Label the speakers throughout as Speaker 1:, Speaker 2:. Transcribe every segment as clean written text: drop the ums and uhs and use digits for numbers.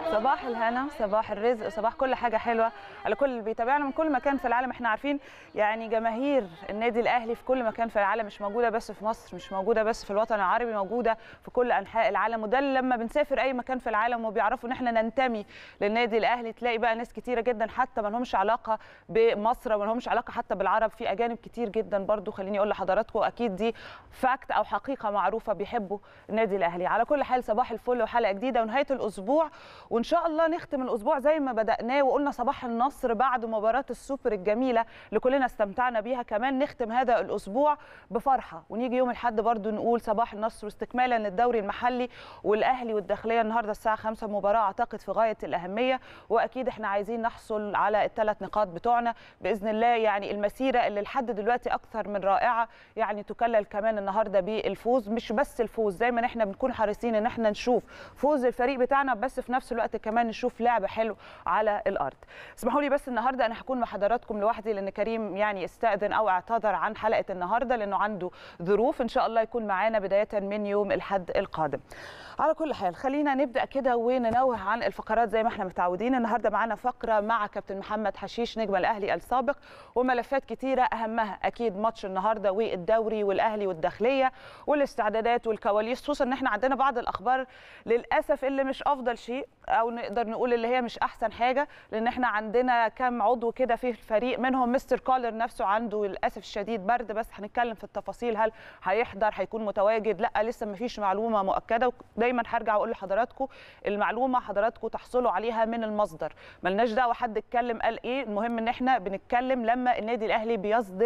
Speaker 1: صباح الهنا، صباح الرزق، صباح كل حاجه حلوه على كل اللي بيتابعنا من كل مكان في العالم. احنا عارفين يعني جماهير النادي الاهلي في كل مكان في العالم، مش موجوده بس في مصر، مش موجوده بس في الوطن العربي، موجوده في كل انحاء العالم. وده لما بنسافر اي مكان في العالم وبيعرفوا ان احنا ننتمي للنادي الاهلي، تلاقي بقى ناس كتيره جدا حتى ما لهمش علاقه بمصر وما لهمش علاقه حتى بالعرب، في اجانب كتير جدا برضو. خليني اقول لحضراتكم اكيد دي فاكت او حقيقه معروفه بيحبوا النادي الاهلي. على كل حال صباح الفل وحلقه جديده ونهايه الاسبوع، وان شاء الله نختم الاسبوع زي ما بدأناه وقلنا صباح النصر بعد مباراة السوبر الجميلة اللي كلنا استمتعنا بيها. كمان نختم هذا الاسبوع بفرحة ونيجي يوم الاحد برضو نقول صباح النصر، واستكمالا للدوري المحلي والاهلي والداخلية النهارده الساعة 5 مباراة اعتقد في غاية الأهمية، واكيد احنا عايزين نحصل على الثلاث نقاط بتوعنا باذن الله. يعني المسيرة اللي لحد دلوقتي اكثر من رائعة، يعني تكلل كمان النهارده بالفوز. مش بس الفوز، دايما احنا بنكون حريصين ان احنا نشوف فوز الفريق بتاعنا، بس في نفس الوقت كمان نشوف لعب حلو على الارض. اسمحوا لي بس النهارده انا هكون مع حضراتكم لوحدي، لان كريم يعني استأذن او اعتذر عن حلقه النهارده لانه عنده ظروف. ان شاء الله يكون معانا بدايه من يوم الاحد القادم. على كل حال خلينا نبدا كده وننوه عن الفقرات زي ما احنا متعودين. النهارده معانا فقره مع كابتن محمد حشيش نجم الاهلي السابق، وملفات كتيره اهمها اكيد ماتش النهارده والدوري والاهلي والداخليه والاستعدادات والكواليس، خصوصا ان احنا عندنا بعض الاخبار للاسف اللي مش افضل شيء، او نقدر نقول اللي هي مش احسن حاجه، لان احنا عندنا كام عضو كده في الفريق منهم مستر كولر نفسه عنده للاسف الشديد برد، بس هنتكلم في التفاصيل. هل هيحضر، هيكون متواجد، لا لسه ما فيش معلومه مؤكده. دايما هرجع واقول لحضراتكم المعلومه حضراتكم تحصلوا عليها من المصدر، ملناش دعوه حد اتكلم قال ايه، المهم ان احنا بنتكلم لما النادي الاهلي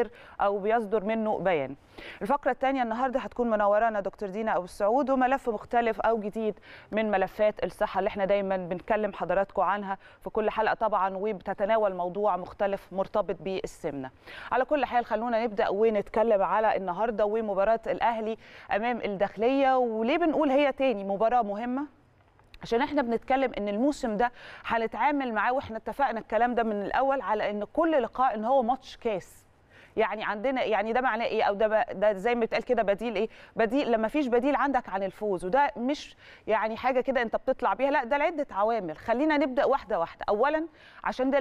Speaker 1: بيصدر منه بيان. الفقره الثانيه النهارده هتكون منورانا دكتور دينا ابو السعود، وملف مختلف او جديد من ملفات الصحه اللي احنا دايما بنكلم حضراتكم عنها في كل حلقه طبعا، وبتتناول موضوع مختلف مرتبط بالسمنه. على كل حال خلونا نبدا ونتكلم على النهارده ومباراه الاهلي امام الداخليه. وليه بنقول هي تاني مباراه مهمه؟ عشان احنا بنتكلم ان الموسم ده هنتعامل معاه، واحنا اتفقنا الكلام ده من الاول على ان كل لقاء ان هو ماتش كاس. يعني عندنا يعني ده معناه ايه، او ده زي ما بيتقال كده بديل ايه؟ بديل لما فيش بديل عندك عن الفوز، وده مش يعني حاجه كده انت بتطلع بيها، لا ده لعده عوامل. خلينا نبدا واحده واحده. اولا عشان ده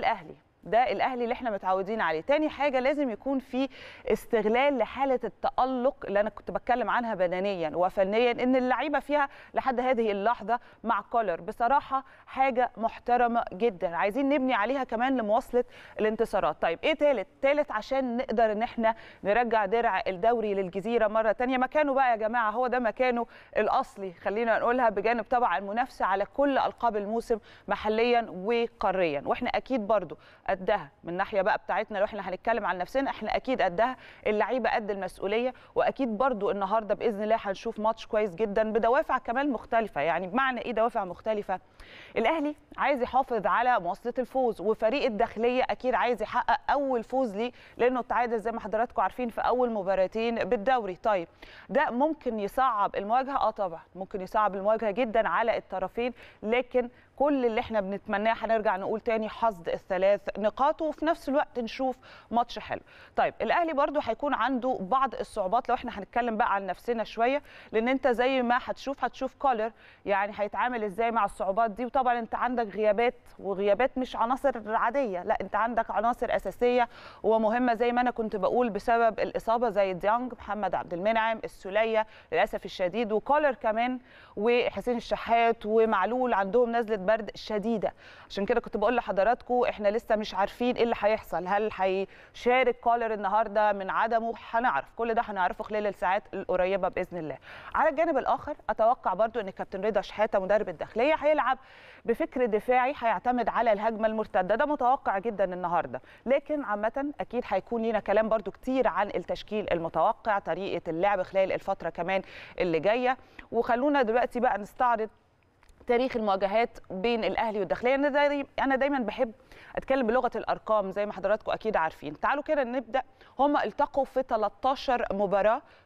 Speaker 1: الاهلي اللي احنا متعودين عليه. تاني حاجه لازم يكون في استغلال لحاله التالق اللي انا كنت بتكلم عنها بدنيا وفنيا، ان اللعيبه فيها لحد هذه اللحظه مع كولر بصراحه حاجه محترمه جدا، عايزين نبني عليها كمان لمواصله الانتصارات. طيب ايه تالت عشان نقدر ان احنا نرجع درع الدوري للجزيره مره ثانيه مكانه بقى يا جماعه، هو ده مكانه الاصلي خلينا نقولها، بجانب طبعا المنافسه على كل القاب الموسم محليا وقاريا. واحنا اكيد برضو قدها من ناحيه بقى بتاعتنا، لو احنا هنتكلم عن نفسنا احنا اكيد قدها، اللعيبه قد المسؤوليه، واكيد برضو النهارده باذن الله هنشوف ماتش كويس جدا بدوافع كمان مختلفه. يعني بمعنى ايه دوافع مختلفه؟ الاهلي عايز يحافظ على مواصله الفوز، وفريق الداخليه اكيد عايز يحقق اول فوز ليه، لانه تعادل زي ما حضراتكم عارفين في اول مباراتين بالدوري. طيب ده ممكن يصعب المواجهه؟ طبعا ممكن يصعب المواجهه جدا على الطرفين، لكن كل اللي احنا بنتمناه هنرجع نقول تاني حصد الثلاث نقاط، وفي نفس الوقت نشوف ماتش حلو. طيب الاهلي برضو هيكون عنده بعض الصعوبات لو احنا هنتكلم بقى عن نفسنا شويه، لان انت زي ما هتشوف كولر يعني هيتعامل ازاي مع الصعوبات دي. وطبعا انت عندك غيابات، وغيابات مش عناصر عاديه، لا انت عندك عناصر اساسيه ومهمه زي ما انا كنت بقول بسبب الاصابه، زي ديانج، محمد عبد المنعم، السوليه للاسف الشديد، وكولر كمان، وحسين الشحات ومعلول عندهم نزله برد شديده. عشان كده كنت بقول لحضراتكم احنا لسه مش عارفين ايه اللي هيحصل، هل هيشارك كولر النهارده من عدمه؟ هنعرف كل ده، هنعرفه خلال الساعات القريبه باذن الله. على الجانب الاخر اتوقع برضو ان كابتن رضا شحاته مدرب الداخليه هيلعب بفكر دفاعي، هيعتمد على الهجمه المرتده، ده متوقع جدا النهارده. لكن عامه اكيد هيكون لينا كلام برضو كتير عن التشكيل المتوقع، طريقه اللعب خلال الفتره كمان اللي جايه. وخلونا دلوقتي بقى نستعرض تاريخ المواجهات بين الاهلي والداخليه. انا دايما بحب اتكلم بلغه الارقام زي ما حضراتكم اكيد عارفين. تعالوا كده نبدا. هم التقوا في 13 مباراه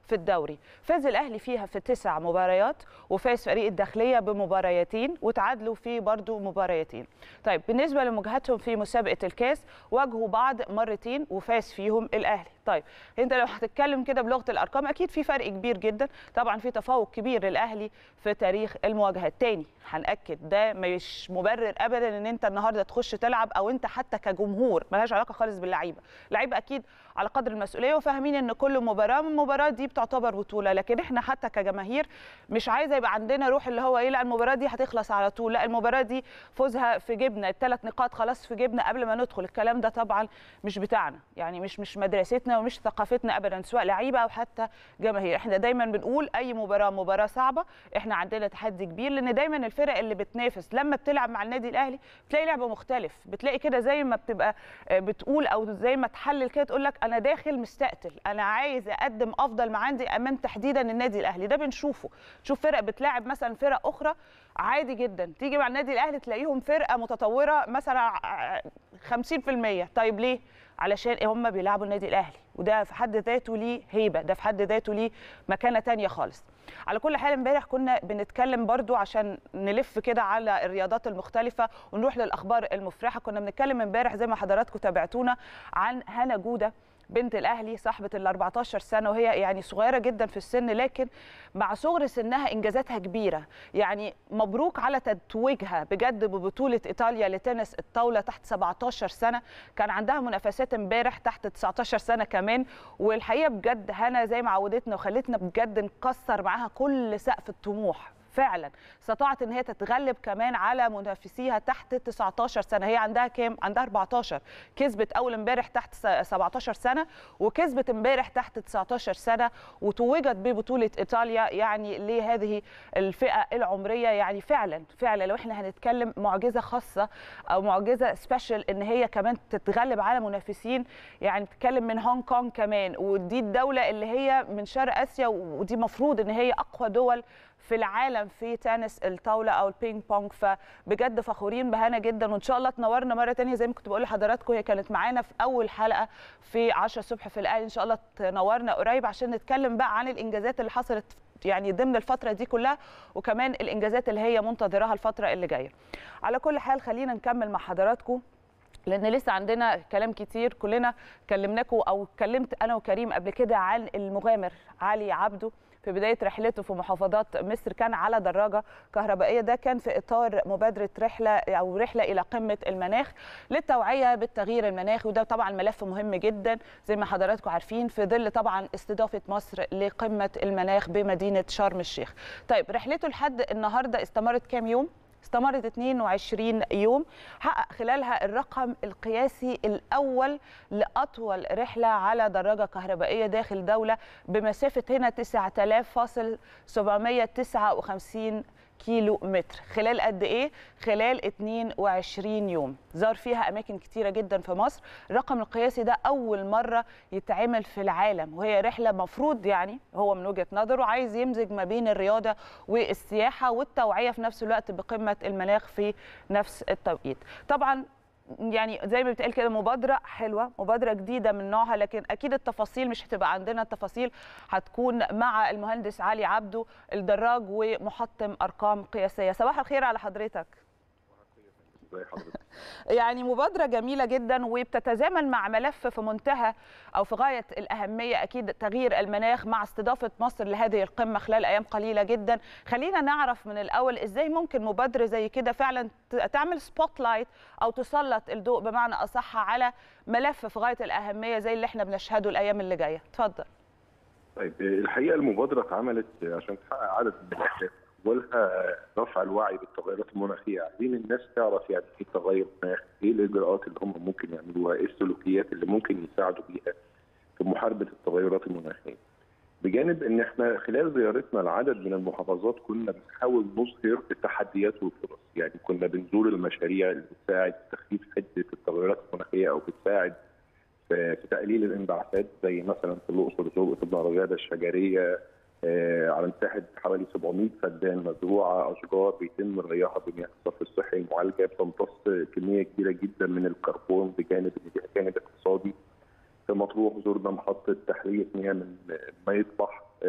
Speaker 1: في الدوري. فاز الاهلي فيها في 9 مباريات، وفاز فريق الداخليه بمباريتين، وتعادلوا في برضو مباريتين. طيب بالنسبه لمواجهتهم في مسابقه الكاس، واجهوا بعض مرتين وفاز فيهم الاهلي. طيب انت لو هتتكلم كده بلغه الارقام، اكيد في فرق كبير جدا، طبعا في تفوق كبير للاهلي في تاريخ المواجهات. تاني هنأكد ده مش مبرر ابدا ان انت النهارده تخش تلعب، او انت حتى كجمهور ملهاش علاقه خالص باللعيبه. اللعيبه اكيد على قدر المسؤوليه وفاهمين ان كل مباراه من المباريات دي بتعتبر بطوله، لكن احنا حتى كجماهير مش عايزه يبقى عندنا روح اللي هو ايه، لا المباراه دي هتخلص على طول، لا المباراه دي فوزها في جبنا، ال3 نقاط خلاص في جبنا قبل ما ندخل. الكلام ده طبعا مش بتاعنا، يعني مش مدرستنا ومش ثقافتنا ابدا، سواء لعيبه او حتى جماهير. احنا دايما بنقول اي مباراه صعبه، احنا عندنا تحدي كبير، لان دايما الفرق اللي بتنافس لما بتلعب مع النادي الاهلي بتلاقي لعبه مختلف، بتلاقي كده زي ما بتبقى بتقول او زي ما تحلل كده تقول لك انا داخل مستقتل، انا عايز اقدم افضل ما عندي امام تحديدا النادي الاهلي. ده بنشوفه، تشوف فرق بتلاعب مثلا فرق اخرى عادي جدا، تيجي مع النادي الاهلي تلاقيهم فرقه متطوره مثلا 50%. طيب ليه؟ علشان هم بيلعبوا النادي الاهلي، وده في حد ذاته ليه هيبه، ده في حد ذاته ليه مكانه ثانيه خالص. على كل حال امبارح كنا بنتكلم برضو عشان نلف كده على الرياضات المختلفه ونروح للاخبار المفرحه. كنا بنتكلم امبارح زي ما حضراتكم تابعتونا عن هنا جوده بنت الاهلي صاحبه ال 14 سنه، وهي يعني صغيره جدا في السن، لكن مع صغر سنها انجازاتها كبيره. يعني مبروك على تتويجها بجد ببطوله ايطاليا لتنس الطاوله تحت 17 سنه. كان عندها منافسات امبارح تحت 19 سنه كمان، والحقيقه بجد هنا زي ما عودتنا وخلتنا بجد نكسر معاها كل سقف الطموح. فعلا استطاعت ان هي تتغلب كمان على منافسيها تحت 19 سنه. هي عندها كام؟ عندها 14. كسبت اول امبارح تحت 17 سنه، وكسبت امبارح تحت 19 سنه، وتوجت ببطوله ايطاليا يعني لهذه الفئه العمريه. يعني فعلا لو احنا هنتكلم معجزه خاصه او معجزه سبيشال ان هي كمان تتغلب على منافسين، يعني بتتكلم من هونج كونج كمان، ودي الدوله اللي هي من شرق اسيا، ودي مفروض ان هي اقوى دول في العالم في تنس الطاوله او البينج بونج. فبجد فخورين بهنا جدا، وان شاء الله تنورنا مره ثانيه زي ما كنت بقول لحضراتكم. هي كانت معانا في اول حلقه في 10 الصبح في الاهلي، ان شاء الله تنورنا قريب عشان نتكلم بقى عن الانجازات اللي حصلت يعني ضمن الفتره دي كلها، وكمان الانجازات اللي هي منتظراها الفتره اللي جايه. على كل حال خلينا نكمل مع حضراتكم لان لسه عندنا كلام كتير. كلنا كلمناكم او اتكلمت انا وكريم قبل كده عن المغامر علي عبده في بدايه رحلته في محافظات مصر، كان على دراجه كهربائيه. ده كان في اطار مبادره رحله الى قمه المناخ للتوعيه بالتغيير المناخي، وده طبعا ملف مهم جدا زي ما حضراتكم عارفين في ظل طبعا استضافه مصر لقمه المناخ بمدينه شرم الشيخ. طيب رحلته لحد النهارده استمرت كام يوم؟ استمرت 22 يوم، حقق خلالها الرقم القياسي الأول لأطول رحلة على دراجة كهربائية داخل دولة بمسافة هنا 9759 كيلو متر. خلال قد ايه؟ خلال 22 يوم. زار فيها اماكن كتيره جدا في مصر. الرقم القياسي ده اول مره يتعمل في العالم، وهي رحله مفروض يعني هو من وجهه نظره عايز يمزج ما بين الرياضه والسياحه والتوعيه في نفس الوقت بقمه المناخ في نفس التوقيت. طبعا يعني زي ما بتقال كده مبادرة حلوة، مبادرة جديدة من نوعها، لكن أكيد التفاصيل مش هتبقى عندنا، التفاصيل هتكون مع المهندس علي عبده الدراج ومحطم أرقام قياسية. صباح الخير على حضرتك. يعني مبادرة جميلة جدا وبتتزامن مع ملف في منتهى أو في غاية الأهمية، أكيد تغيير المناخ مع استضافة مصر لهذه القمة خلال أيام قليلة جدا. خلينا نعرف من الأول إزاي ممكن مبادرة زي كده فعلا تعمل سبوت لايت أو تسلط الضوء بمعنى أصح على ملف في غاية الأهمية زي اللي احنا بنشهده الأيام اللي جاية. اتفضل.
Speaker 2: طيب الحقيقة المبادرة اتعملت عشان تحقق عدد من الأهداف، اولها رفع الوعي بالتغيرات المناخيه، عايزين الناس تعرف يعني ايه تغير مناخ، ايه الاجراءات اللي هم ممكن يعملوها، ايه السلوكيات اللي ممكن يساعدوا بيها في محاربه التغيرات المناخيه. بجانب ان احنا خلال زيارتنا لعدد من المحافظات كنا بنحاول نظهر التحديات والفرص، يعني كنا بنزور المشاريع اللي بتساعد في تخفيف حده التغيرات المناخيه او بتساعد في تقليل الانبعاثات، زي مثلا في الاقصر زرقه الدرجات الشجريه على مساحه حوالي 700 فدان مزروعه اشجار بيتم ريها بمياه الصرف الصحي المعالجه، بتمتص كميه كبيره جدا من الكربون بجانب ان ليها جانب اقتصادي. في مطروح زرنا محطه تحليه مياه من ميه بحر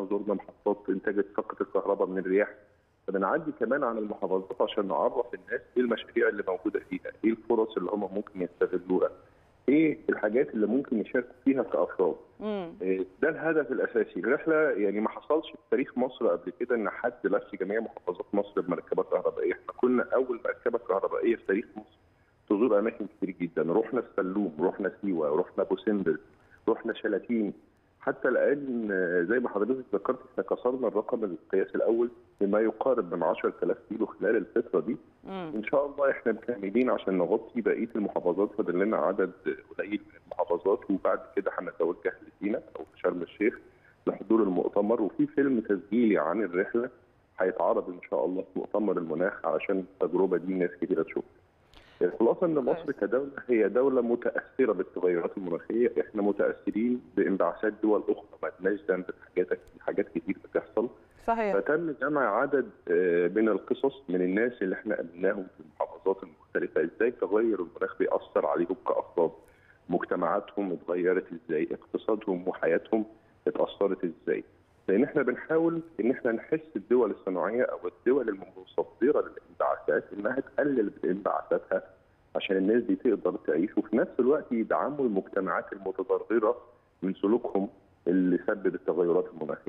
Speaker 2: وزورنا محطات انتاج طاقه الكهرباء من الرياح. فبنعدي كمان على المحافظات عشان نعرف الناس ايه المشاريع اللي موجوده فيها، ايه الفرص اللي هم ممكن يستغلوها، ايه الحاجات اللي ممكن يشاركوا فيها كافراد. ده الهدف الاساسي. الرحله يعني ما حصلش في تاريخ مصر قبل كده ان حد لف جميع محافظات مصر بمركبات كهربائيه، احنا كنا اول مركبه كهربائيه في تاريخ مصر تزور اماكن كتير جدا، رحنا السلوم، رحنا سيوه، رحنا ابو سمبل، رحنا شلاتين. حتى الان زي ما حضرتك ذكرت احنا كسرنا الرقم القياسي الاول بما يقارب من 10,000 كيلو خلال الفتره دي. ان شاء الله احنا مكملين عشان نغطي بقيه المحافظات، فاضل لنا عدد قليل من المحافظات، وبعد كده هنتوجه لسينا او شرم الشيخ لحضور المؤتمر. وفي فيلم تسجيلي عن الرحله هيتعرض ان شاء الله في مؤتمر المناخ علشان التجربه دي ناس كتيره تشوفها. الخلاصه ان مصر كدوله هي دوله متاثره بالتغيرات المناخيه، احنا متاثرين بانبعاثات دول اخرى ما لناش ذنب في حاجات كتير بتحصل.
Speaker 1: صحيح.
Speaker 2: فتم جمع عدد من القصص من الناس اللي احنا قابلناهم في المحافظات المختلفه، ازاي تغير المناخ بيأثر عليهم كافراد، مجتمعاتهم اتغيرت ازاي، اقتصادهم وحياتهم اتأثرت ازاي. لان احنا بنحاول ان احنا نحس الدول الصناعيه او الدول المتصدره للانبعاثات انها تقلل من انبعاثاتها عشان الناس دي تقدر تعيش، وفي نفس الوقت يدعموا المجتمعات المتضرره من سلوكهم اللي سبب التغيرات المناخيه.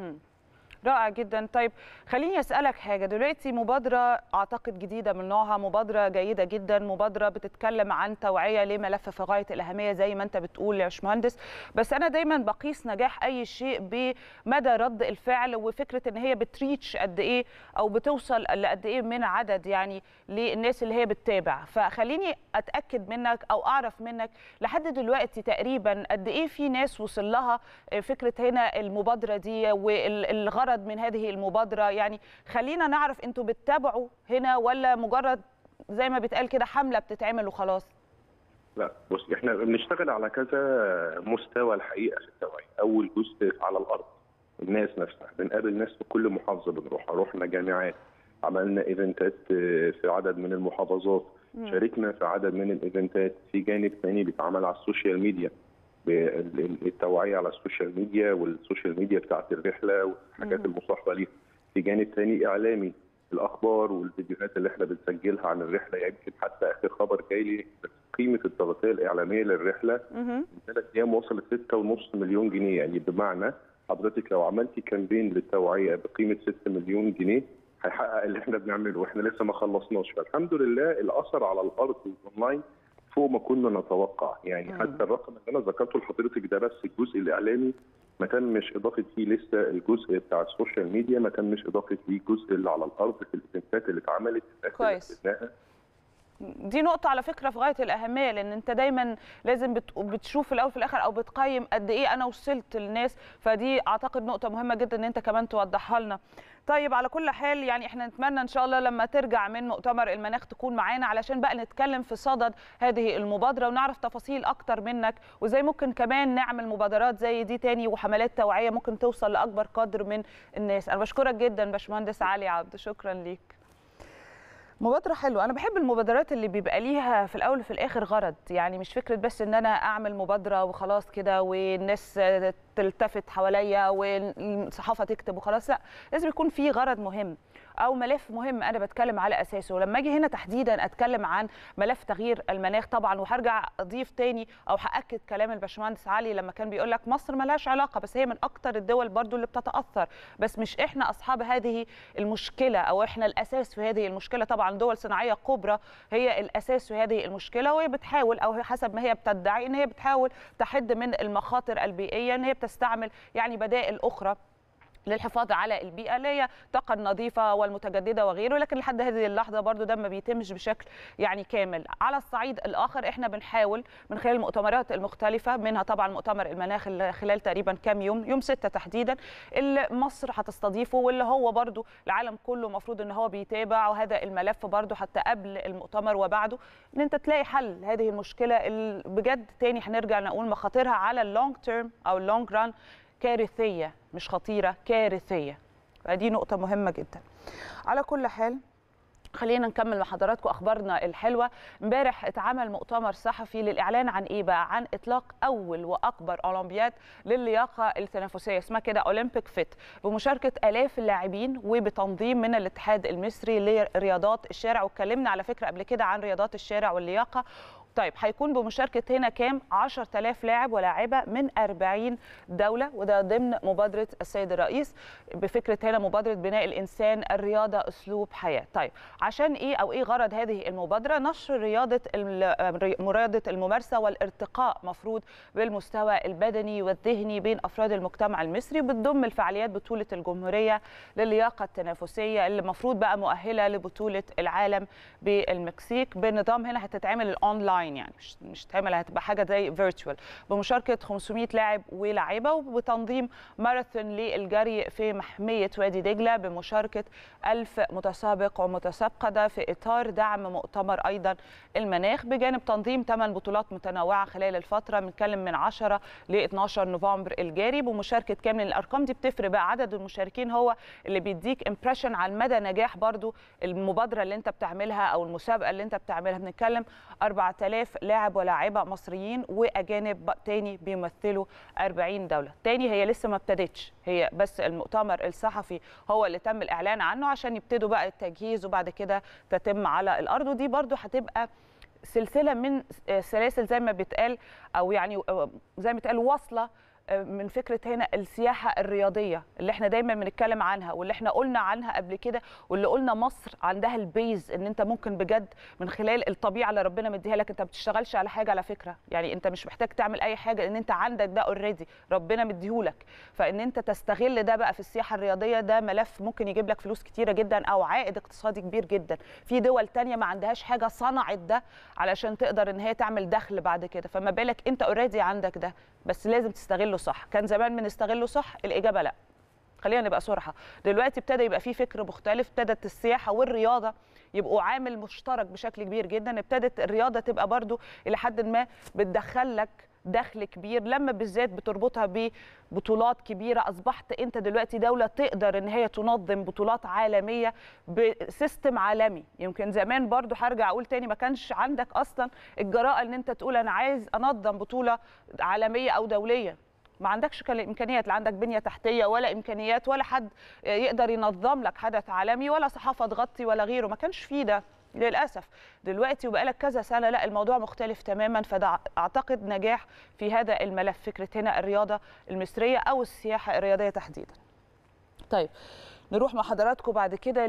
Speaker 1: رائع جدا. طيب خليني اسالك حاجه، دلوقتي مبادره اعتقد جديده من نوعها، مبادره جيده جدا، مبادره بتتكلم عن توعيه لملف في غايه الاهميه زي ما انت بتقول يا باشمهندس، بس انا دايما بقيس نجاح اي شيء بمدى رد الفعل وفكره ان هي بتريتش قد ايه او بتوصل لقد ايه من عدد يعني للناس اللي هي بتتابع. فخليني اتاكد منك او اعرف منك لحد دلوقتي تقريبا قد ايه في ناس وصل لها فكره هنا المبادره دي والغرض من هذه المبادرة. يعني خلينا نعرف انتوا بتتابعوا هنا ولا مجرد زي ما بتقال كده حملة بتتعمل وخلاص؟
Speaker 2: لا بص، احنا بنشتغل على كذا مستوى الحقيقة في التوعية. أول جزء على الأرض، الناس نفسها، بنقابل ناس في كل محافظة بنروحها، رحنا جامعات، عملنا ايفنتات في عدد من المحافظات، شاركنا في عدد من الايفنتات. في جانب ثاني بيتعمل على السوشيال ميديا، التوعيه على السوشيال ميديا والسوشيال ميديا بتاعت الرحله والحاجات المصاحبه ليها. في جانب ثاني اعلامي، الاخبار والفيديوهات اللي احنا بنسجلها عن الرحله. يمكن حتى اخر خبر جاي لي قيمه التغطيه الاعلاميه للرحله من 3 ايام وصلت 6.5 مليون جنيه. يعني بمعنى حضرتك لو عملتي كامبين للتوعيه بقيمه 6 مليون جنيه هيحقق اللي احنا بنعمله، واحنا لسه ما خلصناش. فالحمد لله الاثر على الارض والاونلاين فوق ما كنا نتوقع. يعني حتى الرقم اللي انا ذكرته لحضرتك ده بس الجزء الاعلامي، ما تمش اضافه فيه لسه الجزء بتاع السوشيال ميديا، ما تمش اضافه فيه الجزء اللي على الارض في الايفنتات اللي اتعملت.
Speaker 1: كويس. دي نقطة على فكرة في غاية الأهمية، لأن أنت دايما لازم بتشوف في الأول في الآخر أو بتقيم قد إيه أنا وصلت للناس، فدي أعتقد نقطة مهمة جدا إن أنت كمان توضحها لنا. طيب على كل حال يعني احنا نتمنى ان شاء الله لما ترجع من مؤتمر المناخ تكون معانا علشان بقى نتكلم في صدد هذه المبادرة ونعرف تفاصيل أكتر منك، وزي ممكن كمان نعمل مبادرات زي دي تاني وحملات توعية ممكن توصل لأكبر قدر من الناس. أنا بشكرك جدا باشمهندس علي عبد، شكرا ليك. مبادرة حلوة، أنا بحب المبادرات اللي بيبقى ليها في الأول وفي الآخر غرض، يعني مش فكرة بس إن أنا أعمل مبادرة وخلاص كده والناس تلتفت حواليا والصحافة تكتب وخلاص، لا، لازم يكون في غرض مهم أو ملف مهم أنا بتكلم على أساسه. ولما أجي هنا تحديدا أتكلم عن ملف تغيير المناخ طبعا، وهرجع أضيف تاني أو هأكد كلام الباشمهندس علي لما كان بيقول لك مصر ملهاش علاقة، بس هي من أكتر الدول برضو اللي بتتأثر، بس مش إحنا أصحاب هذه المشكلة أو إحنا الأساس في هذه المشكلة. طبعا دول صناعية كبرى هي الأساس في هذه المشكلة، وهي بتحاول أو حسب ما هي بتدعي إن هي بتحاول تحد من المخاطر البيئية، إن هي بتستعمل يعني بدائل أخرى للحفاظ على البيئة اللي هي الطاقة النظيفة والمتجددة وغيره، لكن لحد هذه اللحظة برضو ده ما بيتمش بشكل يعني كامل. على الصعيد الآخر احنا بنحاول من خلال المؤتمرات المختلفة، منها طبعا مؤتمر المناخ اللي خلال تقريبا كام يوم 6 تحديدا اللي مصر هتستضيفه، واللي هو برضو العالم كله مفروض ان هو بيتابع وهذا الملف برضو حتى قبل المؤتمر وبعده، ان انت تلاقي حل هذه المشكلة اللي بجد تاني هنرجع نقول مخاطرها على اللونج تيرم او اللونج ران كارثية، مش خطيرة، كارثية. فدي نقطة مهمة جدا. على كل حال خلينا نكمل مع حضراتكم اخبارنا الحلوه. امبارح اتعمل مؤتمر صحفي للاعلان عن ايه بقى؟ عن اطلاق اول واكبر اولمبياد للياقه التنافسيه، اسمها كده اولمبيك فيت، بمشاركه الاف اللاعبين وبتنظيم من الاتحاد المصري لرياضات الشارع. واتكلمنا على فكره قبل كده عن رياضات الشارع واللياقه. طيب هيكون بمشاركة هنا كام؟ 10,000 لاعب ولاعبة من 40 دولة، وده ضمن مبادرة السيد الرئيس بفكرة هنا مبادرة بناء الإنسان الرياضة أسلوب حياة. طيب عشان إيه أو إيه غرض هذه المبادرة؟ نشر رياضة الممارسة والارتقاء مفروض بالمستوى البدني والذهني بين أفراد المجتمع المصري، بتضم الفعاليات بطولة الجمهورية للياقة التنافسية اللي المفروض بقى مؤهلة لبطولة العالم بالمكسيك. بالنظام هنا هتتعمل الأونلاين، يعني مش تعمل، هتبقى حاجه زي فيرتشوال، بمشاركه 500 لاعب ولاعيبه، وبتنظيم ماراثون للجري في محميه وادي دجله بمشاركه 1000 متسابق ومتسابقه، ده في اطار دعم مؤتمر ايضا المناخ، بجانب تنظيم 8 بطولات متنوعه خلال الفتره، بنتكلم من 10 ل 12 نوفمبر الجاري، بمشاركه كام؟ من الارقام دي بتفرق بقى، عدد المشاركين هو اللي بيديك امبريشن على مدى نجاح برضو المبادره اللي انت بتعملها او المسابقه اللي انت بتعملها. بنتكلم 4000 لاعب ولاعيبه مصريين واجانب تاني بيمثلوا 40 دوله. تاني هي لسه ما ابتدتش، هي بس المؤتمر الصحفي هو اللي تم الاعلان عنه عشان يبتدوا بقى التجهيز، وبعد كده تتم على الارض. ودي برضو هتبقى سلسله من سلاسل زي ما بيتقال، او يعني زي ما بيتقال واصله من فكره هنا السياحه الرياضيه اللي احنا دايما بنتكلم عنها، واللي احنا قلنا عنها قبل كده، واللي قلنا مصر عندها البيز ان انت ممكن بجد من خلال الطبيعه اللي ربنا مديها لك، انت ما بتشتغلش على حاجه على فكره، يعني انت مش محتاج تعمل اي حاجه لان انت عندك ده اوريدي ربنا مديهولك، فان انت تستغل ده بقى في السياحه الرياضيه، ده ملف ممكن يجيب لك فلوس كتيره جدا او عائد اقتصادي كبير جدا. في دول تانية ما عندهاش حاجه صنعت ده علشان تقدر ان هي تعمل دخل بعد كده، فما بالك انت اوريدي عندك ده، بس لازم تستغله صح. كان زمان بنستغله صح؟ الإجابة لا. خلينا نبقى صراحة، دلوقتي ابتدى يبقى في فكر مختلف، ابتدت السياحة والرياضة يبقوا عامل مشترك بشكل كبير جدا، ابتدت الرياضة تبقى برضو إلى حد ما بتدخل لك دخل كبير، لما بالذات بتربطها ببطولات كبيره. اصبحت انت دلوقتي دوله تقدر ان هي تنظم بطولات عالميه بسيستم عالمي. يمكن زمان برضو هرجع اقول تاني ما كانش عندك اصلا الجراءه ان انت تقول انا عايز انظم بطوله عالميه او دوليه، ما عندكش امكانيات، لا عندك بنيه تحتيه ولا امكانيات ولا حد يقدر ينظم لك حدث عالمي ولا صحافه تغطي ولا غيره، ما كانش فيه ده للاسف. دلوقتي وبقالك كذا سنه لا، الموضوع مختلف تماما، فده اعتقد نجاح في هذا الملف، فكره هنا الرياضه المصريه او السياحه الرياضيه تحديدا. طيب نروح مع حضراتكم بعد كده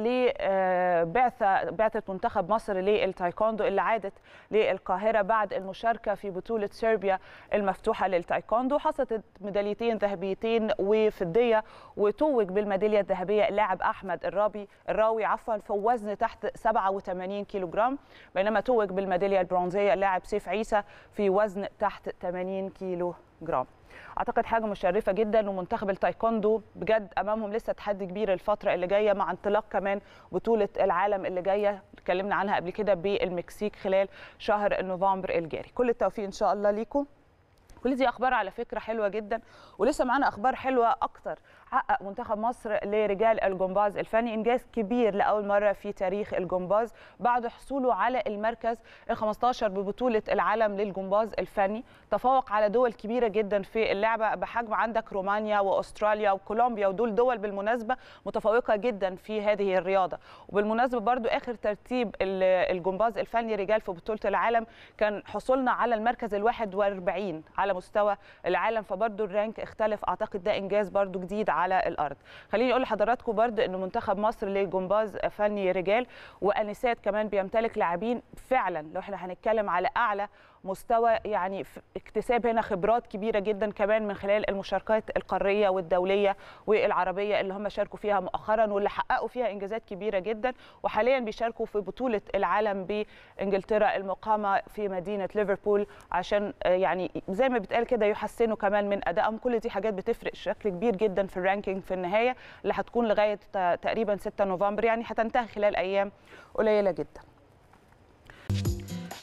Speaker 1: لبعثة منتخب مصر للتايكوندو اللي عادت للقاهرة بعد المشاركة في بطولة صربيا المفتوحة للتايكوندو. حصلت ميداليتين ذهبيتين وفضية، وتوج بالميدالية الذهبية اللاعب أحمد الراوي في وزن تحت 87 كيلو جرام، بينما توج بالميدالية البرونزية اللاعب سيف عيسى في وزن تحت 80 كيلو جرام. اعتقد حاجه مشرفه جدا، ومنتخب التايكوندو بجد امامهم لسه تحدي كبير الفتره اللي جايه، مع انطلاق كمان بطوله العالم اللي جايه اتكلمنا عنها قبل كده بالمكسيك خلال شهر نوفمبر الجاري. كل التوفيق ان شاء الله ليكم. كل دي اخبار على فكره حلوه جدا، ولسه معانا اخبار حلوه اكتر. حقق منتخب مصر لرجال الجمباز الفني انجاز كبير لاول مره في تاريخ الجمباز بعد حصوله على المركز ال15 ببطوله العالم للجمباز الفني. تفوق على دول كبيره جدا في اللعبه بحجم، عندك رومانيا واستراليا وكولومبيا، ودول دول بالمناسبه متفوقه جدا في هذه الرياضه. وبالمناسبه برضو اخر ترتيب الجمباز الفني رجال في بطوله العالم كان حصولنا على المركز ال41 على مستوى العالم، فبرضو الرانك اختلف. اعتقد ده انجاز برضو جديد على الارض. خليني اقول لحضراتكم برضو ان منتخب مصر للجمباز فني رجال وانسات كمان بيمتلك لاعبين فعلا، لو احنا هنتكلم على اعلى مستوى، يعني اكتساب هنا خبرات كبيره جدا كمان من خلال المشاركات القاريه والدوليه والعربيه اللي هم شاركوا فيها مؤخرا، واللي حققوا فيها انجازات كبيره جدا، وحاليا بيشاركوا في بطوله العالم بانجلترا المقامه في مدينه ليفربول، عشان يعني زي ما بيتقال كده يحسنوا كمان من ادائهم. كل دي حاجات بتفرق بشكل كبير جدا في الرانكينج في النهايه اللي هتكون لغايه تقريبا 6 نوفمبر، يعني هتنتهي خلال ايام قليله جدا.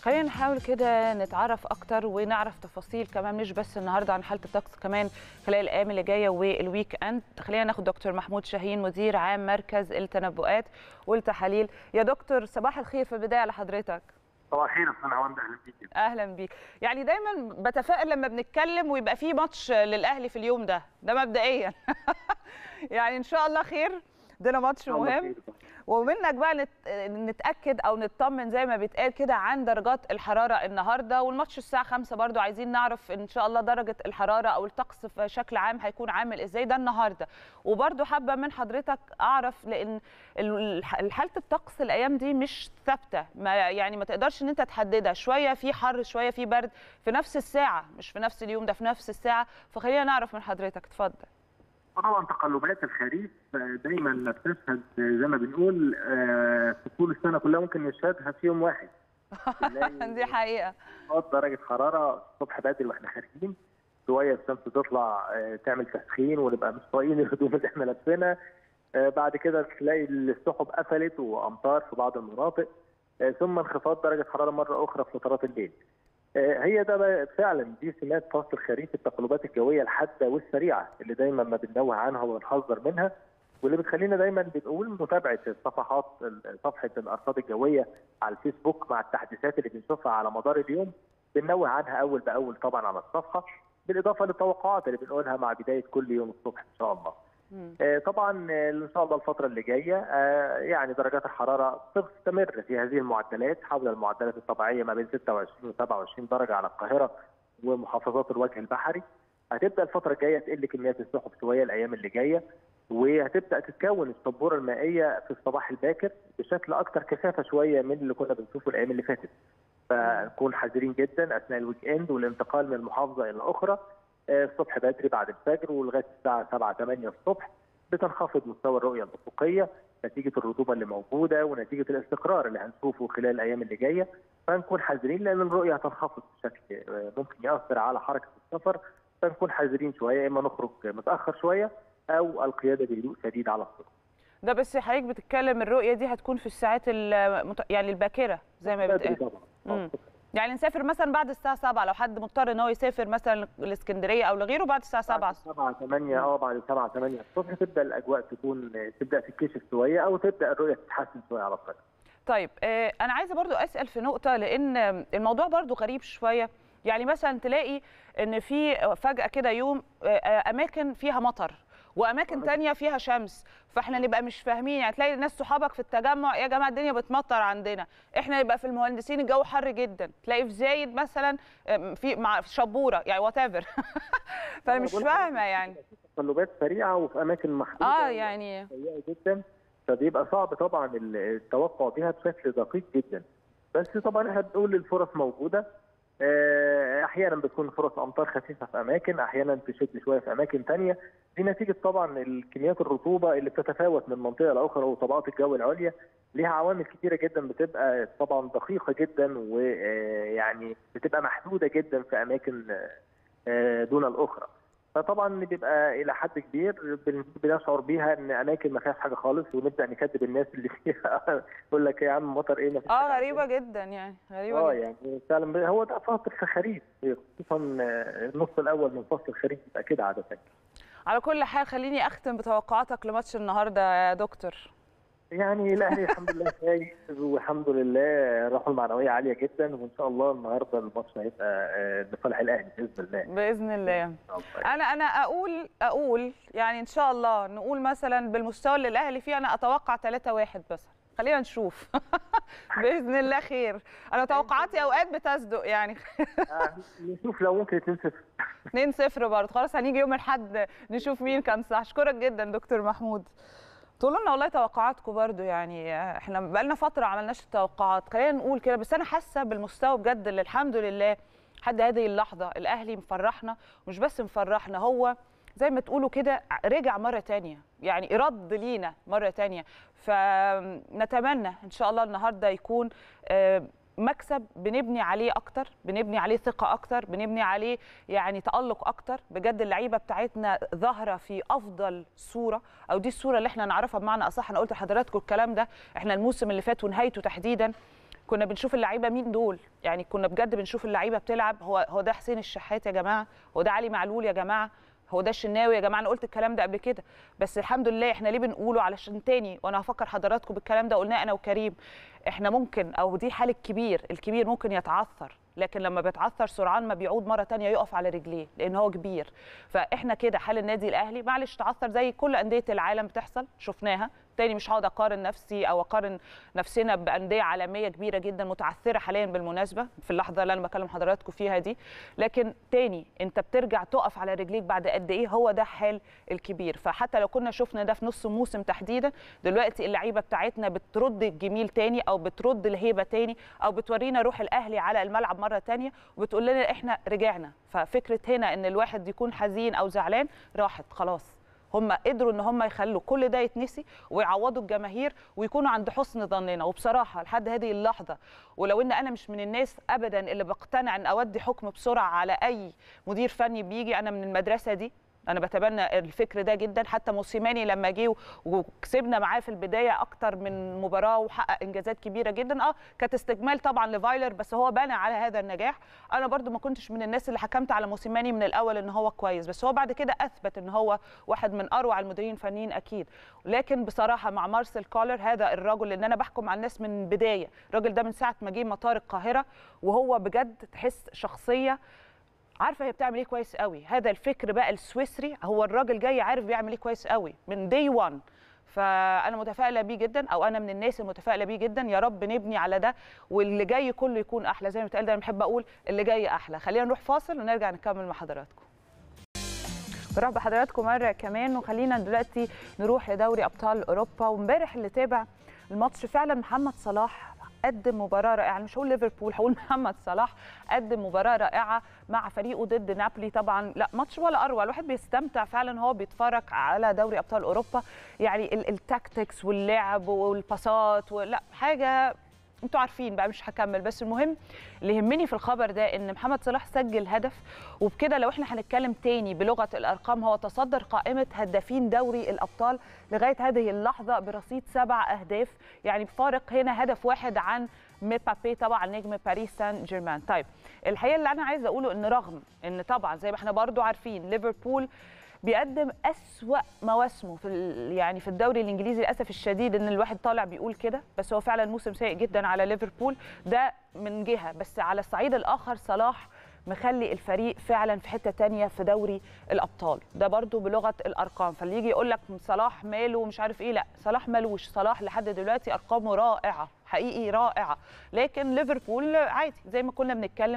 Speaker 1: خلينا نحاول كده نتعرف اكتر ونعرف تفاصيل كمان، مش بس النهارده عن حاله الطقس، كمان خلال الايام اللي جايه والويك اند. خلينا ناخد دكتور محمود شاهين، مدير عام مركز التنبؤات والتحاليل. يا دكتور صباح الخير في البدايه لحضرتك.
Speaker 2: صباح الخير يا استاذ هوند، اهلا بيك.
Speaker 1: اهلا بيك. يعني دايما بتفائل لما بنتكلم ويبقى في ماتش للاهلي في اليوم ده مبدئيا. يعني ان شاء الله خير، عندنا ماتش مهم. ومنك بقى نتاكد او نطمن زي ما بيتقال كده عن درجات الحراره النهارده، والماتش الساعه 5 برضو عايزين نعرف ان شاء الله درجه الحراره او الطقس بشكل عام هيكون عامل ازاي ده النهارده. وبرضو حابه من حضرتك اعرف، لان حاله الطقس الايام دي مش ثابته، ما تقدرش ان انت تحددها، شويه في حر شويه في برد في نفس الساعه، مش في نفس اليوم ده في نفس الساعه. فخلينا نعرف من حضرتك، اتفضل.
Speaker 3: طبعا تقلبات الخريف دايما بتشهد زي ما بنقول في طول السنه كلها ممكن نشهدها في يوم واحد.
Speaker 1: دي حقيقه.
Speaker 3: درجه حراره الصبح بدري واحنا خارجين شويه، الشمس تطلع تعمل تسخين ونبقى مش طايقين الهدوم اللي احنا لابسينها. بعد كده تلاقي السحب قفلت وامطار في بعض المناطق، ثم انخفاض درجه حراره مره اخرى في فترات الليل. هي ده بقى فعلا دي سمات فصل الخريف، التقلبات الجويه الحاده والسريعه اللي دايما ما بننوه عنها وبنحذر منها، واللي بتخلينا دايما بنقول متابعه صفحه الارصاد الجويه على الفيسبوك مع التحديثات اللي بنشوفها على مدار اليوم، بننوه عنها اول باول طبعا على الصفحه، بالاضافه للتوقعات اللي بنقولها مع بدايه كل يوم الصبح ان شاء الله. طبعا ان شاء الله الفتره اللي جايه يعني درجات الحراره تستمر في هذه المعدلات، حول المعدلات الطبيعيه ما بين 26 و 27 درجه على القاهره ومحافظات الوجه البحري. هتبدا الفتره الجايه تقل كميات السحب شويه الايام اللي جايه، وهتبدا تتكون الشبوره المائيه في الصباح الباكر بشكل اكثر كثافه شويه من اللي كنا بنشوفه الايام اللي فاتت. فنكون حذرين جدا اثناء الويك اند والانتقال من محافظه الى اخرى. الصبح بدري بعد الفجر ولغايه الساعه 7 8 الصبح بتنخفض مستوى الرؤيه الافقيه نتيجه الرطوبه اللي موجوده ونتيجه الاستقرار اللي هنشوفه خلال الايام اللي جايه. فنكون حذرين لان الرؤيه هتنخفض بشكل ممكن ياثر على حركه السفر، فنكون حذرين شويه، اما نخرج متاخر شويه او القياده بهدوء شديد على الطرق.
Speaker 1: ده بس حضرتك بتتكلم الرؤيه دي هتكون في الساعات يعني الباكره زي ما بتقال طبعا. يعني نسافر مثلا بعد الساعه 7 لو حد مضطر ان هو يسافر مثلا الاسكندريه او لغيره بعد الساعه 7
Speaker 3: 8 بعد 7 8 الصبح تبدا الاجواء تبدا تتكشف شويه او تبدا الرؤيه تتحسن شويه على الطريق.
Speaker 1: طيب انا عايزه برضو اسال في نقطه، لان الموضوع برضو غريب شويه. يعني مثلا تلاقي ان في فجاه كده يوم اماكن فيها مطر واماكن تانية فيها شمس، فاحنا نبقى مش فاهمين. يعني تلاقي الناس صحابك في التجمع، يا جماعه الدنيا بتمطر عندنا، احنا نبقى في المهندسين الجو حر جدا، تلاقي في زايد مثلا في شبوره يعني وات ايفر. فانا مش فاهمه يعني
Speaker 3: تقلبات سريعه وفي اماكن محدوده
Speaker 1: يعني
Speaker 3: سيئه جدا، فبيبقى صعب طبعا التوقع بها بشكل دقيق جدا. بس طبعا احنا بنقول الفرص موجوده، احيانا بتكون فرص امطار خفيفه في اماكن، احيانا تشد شويه في اماكن ثانيه، دي نتيجه طبعا الكميات الرطوبه اللي بتتفاوت من منطقه لاخرى وطبقات الجو العليا، ليها عوامل كثيره جدا بتبقى طبعا دقيقه جدا، ويعني بتبقى محدوده جدا في اماكن دون الاخرى. فطبعا بيبقى الى حد كبير بنشعر بيها ان اماكن ما فيهاش حاجه خالص، ونبدا نكذب الناس اللي فيها يقول لك يا عم مطر ايه ما فيش حاجه.
Speaker 1: غريبه جدا يعني غريبه جدا.
Speaker 3: يعني فعلا هو ده فصل الخريف، خصوصا النص الاول من فصل الخريف بيبقى كده عاده.
Speaker 1: على كل حال خليني اختم بتوقعاتك لماتش النهارده يا دكتور.
Speaker 3: يعني الاهلي الحمد لله فايز، والحمد لله روحه المعنويه عاليه جدا، وان شاء الله النهارده الماتش هيبقى لصالح الاهلي باذن الله.
Speaker 1: باذن الله. انا اقول يعني ان شاء الله نقول مثلا بالمستوى اللي الاهلي فيه، انا اتوقع 3-1 بس، خلينا نشوف. باذن الله خير. انا توقعاتي اوقات بتصدق يعني.
Speaker 3: نشوف لو ممكن 2-0.
Speaker 1: 2-0 برضه، خلاص هنيجي يوم الاحد نشوف مين كان صح. اشكرك جدا دكتور محمود. تقولوا لنا والله توقعاتكم برضو، يعني احنا بقالنا فتره ما عملناش التوقعات، خلينا نقول كده. بس انا حاسه بالمستوى بجد اللي الحمد لله لحد هذه اللحظه الاهلي مفرحنا، ومش بس مفرحنا، هو زي ما تقولوا كده رجع مره ثانيه، يعني رد لينا مره ثانيه. فنتمنى ان شاء الله النهارده يكون مكسب بنبني عليه اكتر، بنبني عليه ثقه اكتر، بنبني عليه يعني تالق اكتر. بجد اللعيبه بتاعتنا ظاهره في افضل صوره، او دي الصوره اللي احنا نعرفها بمعنى اصح. انا قلت لحضراتكم الكلام ده، احنا الموسم اللي فات ونهايته تحديدا كنا بنشوف اللعيبه مين دول، يعني كنا بجد بنشوف اللعيبه بتلعب، هو ده حسين الشحات يا جماعه، هو ده علي معلول يا جماعه، هو ده الشناوي يا جماعه. انا قلت الكلام ده قبل كده، بس الحمد لله احنا ليه بنقوله؟ علشان تاني، وانا هفكر حضراتكم بالكلام ده قلناه انا وكريم، احنا ممكن، او دي حال الكبير ممكن يتعثر، لكن لما بيتعثر سرعان ما بيعود مره ثانيه يقف على رجليه لان هو كبير. فاحنا كده حال النادي الاهلي، معلش تعثر زي كل انديه العالم بتحصل، شفناها. تاني مش هقعد اقارن نفسي او اقارن نفسنا بانديه عالميه كبيره جدا متعثره حاليا بالمناسبه في اللحظه اللي انا بكلم حضراتكم فيها دي، لكن تاني انت بترجع تقف على رجليك بعد قد ايه؟ هو ده حال الكبير. فحتى لو كنا شفنا ده في نص موسم تحديدا، دلوقتي اللعيبه بتاعتنا بترد الجميل تاني، او بترد الهيبه تاني، او بتورينا روح الاهلي على الملعب مره تانيه، وبتقول لنا احنا رجعنا. ففكره هنا ان الواحد يكون حزين او زعلان راحت خلاص، هم قدروا ان هم يخلوا كل ده يتنسي ويعوضوا الجماهير ويكونوا عند حسن ظننا. وبصراحه لحد هذه اللحظه، ولو ان انا مش من الناس ابدا اللي بقتنع ان اودي حكم بسرعه على اي مدير فني بيجي، انا من المدرسه دي، انا بتبنى الفكر ده جدا. حتى موسيماني لما جه وكسبنا معاه في البدايه اكتر من مباراه وحقق انجازات كبيره جدا، كانت استكمال طبعا لفايلر، بس هو بنى على هذا النجاح. انا برضو ما كنتش من الناس اللي حكمت على موسيماني من الاول ان هو كويس، بس هو بعد كده اثبت ان هو واحد من اروع المديرين الفنيين اكيد. لكن بصراحه مع مارسيل كولر، هذا الرجل اللي انا بحكم على الناس من البدايه، الراجل ده من ساعه ما جه مطار القاهره وهو بجد تحس شخصيه عارفه هي بتعمل ايه كويس قوي. هذا الفكر بقى السويسري، هو الراجل جاي عارف بيعمل ايه كويس قوي من دي 1. فانا متفائله بيه جدا، او انا من الناس المتفائله بيه جدا. يا رب نبني على ده واللي جاي كله يكون احلى، زي ما بتقال انا بحب اقول اللي جاي احلى. خلينا نروح فاصل ونرجع نكمل مع حضراتكم. بروح بحضراتكم مره كمان، وخلينا دلوقتي نروح لدوري ابطال اوروبا. وامبارح اللي تابع الماتش فعلا محمد صلاح قدم مباراه رائعه، مش هقول ليفربول، هقول محمد صلاح قدم مباراه رائعه مع فريقه ضد نابولي. طبعا لا ماتش ولا اروع، الواحد بيستمتع فعلا هو بيتفرج على دوري ابطال اوروبا. يعني التاكتكس واللعب والباسات لا حاجه انتوا عارفين بقى، مش هكمل. بس المهم اللي يهمني في الخبر ده ان محمد صلاح سجل هدف، وبكده لو احنا هنتكلم تاني بلغه الارقام هو تصدر قائمه هدافين دوري الابطال لغايه هذه اللحظه برصيد 7 اهداف، يعني بفارق هنا هدف واحد عن مبابي طبعا نجم باريس سان جيرمان. طيب الحقيقه اللي انا عايزه اقوله ان رغم ان طبعا زي ما احنا برضو عارفين ليفربول بيقدم أسوأ مواسمه يعني في الدوري الانجليزي، للاسف الشديد ان الواحد طالع بيقول كده، بس هو فعلا موسم سيء جدا على ليفربول ده من جهه. بس على الصعيد الاخر صلاح مخلي الفريق فعلا في حته ثانيه في دوري الابطال، ده برضو بلغه الارقام. فاللي يجي يقول لك صلاح ماله مش عارف ايه، لا صلاح مالوش، صلاح لحد دلوقتي ارقامه رائعه حقيقي رائعه. لكن ليفربول عادي زي ما كنا بنتكلم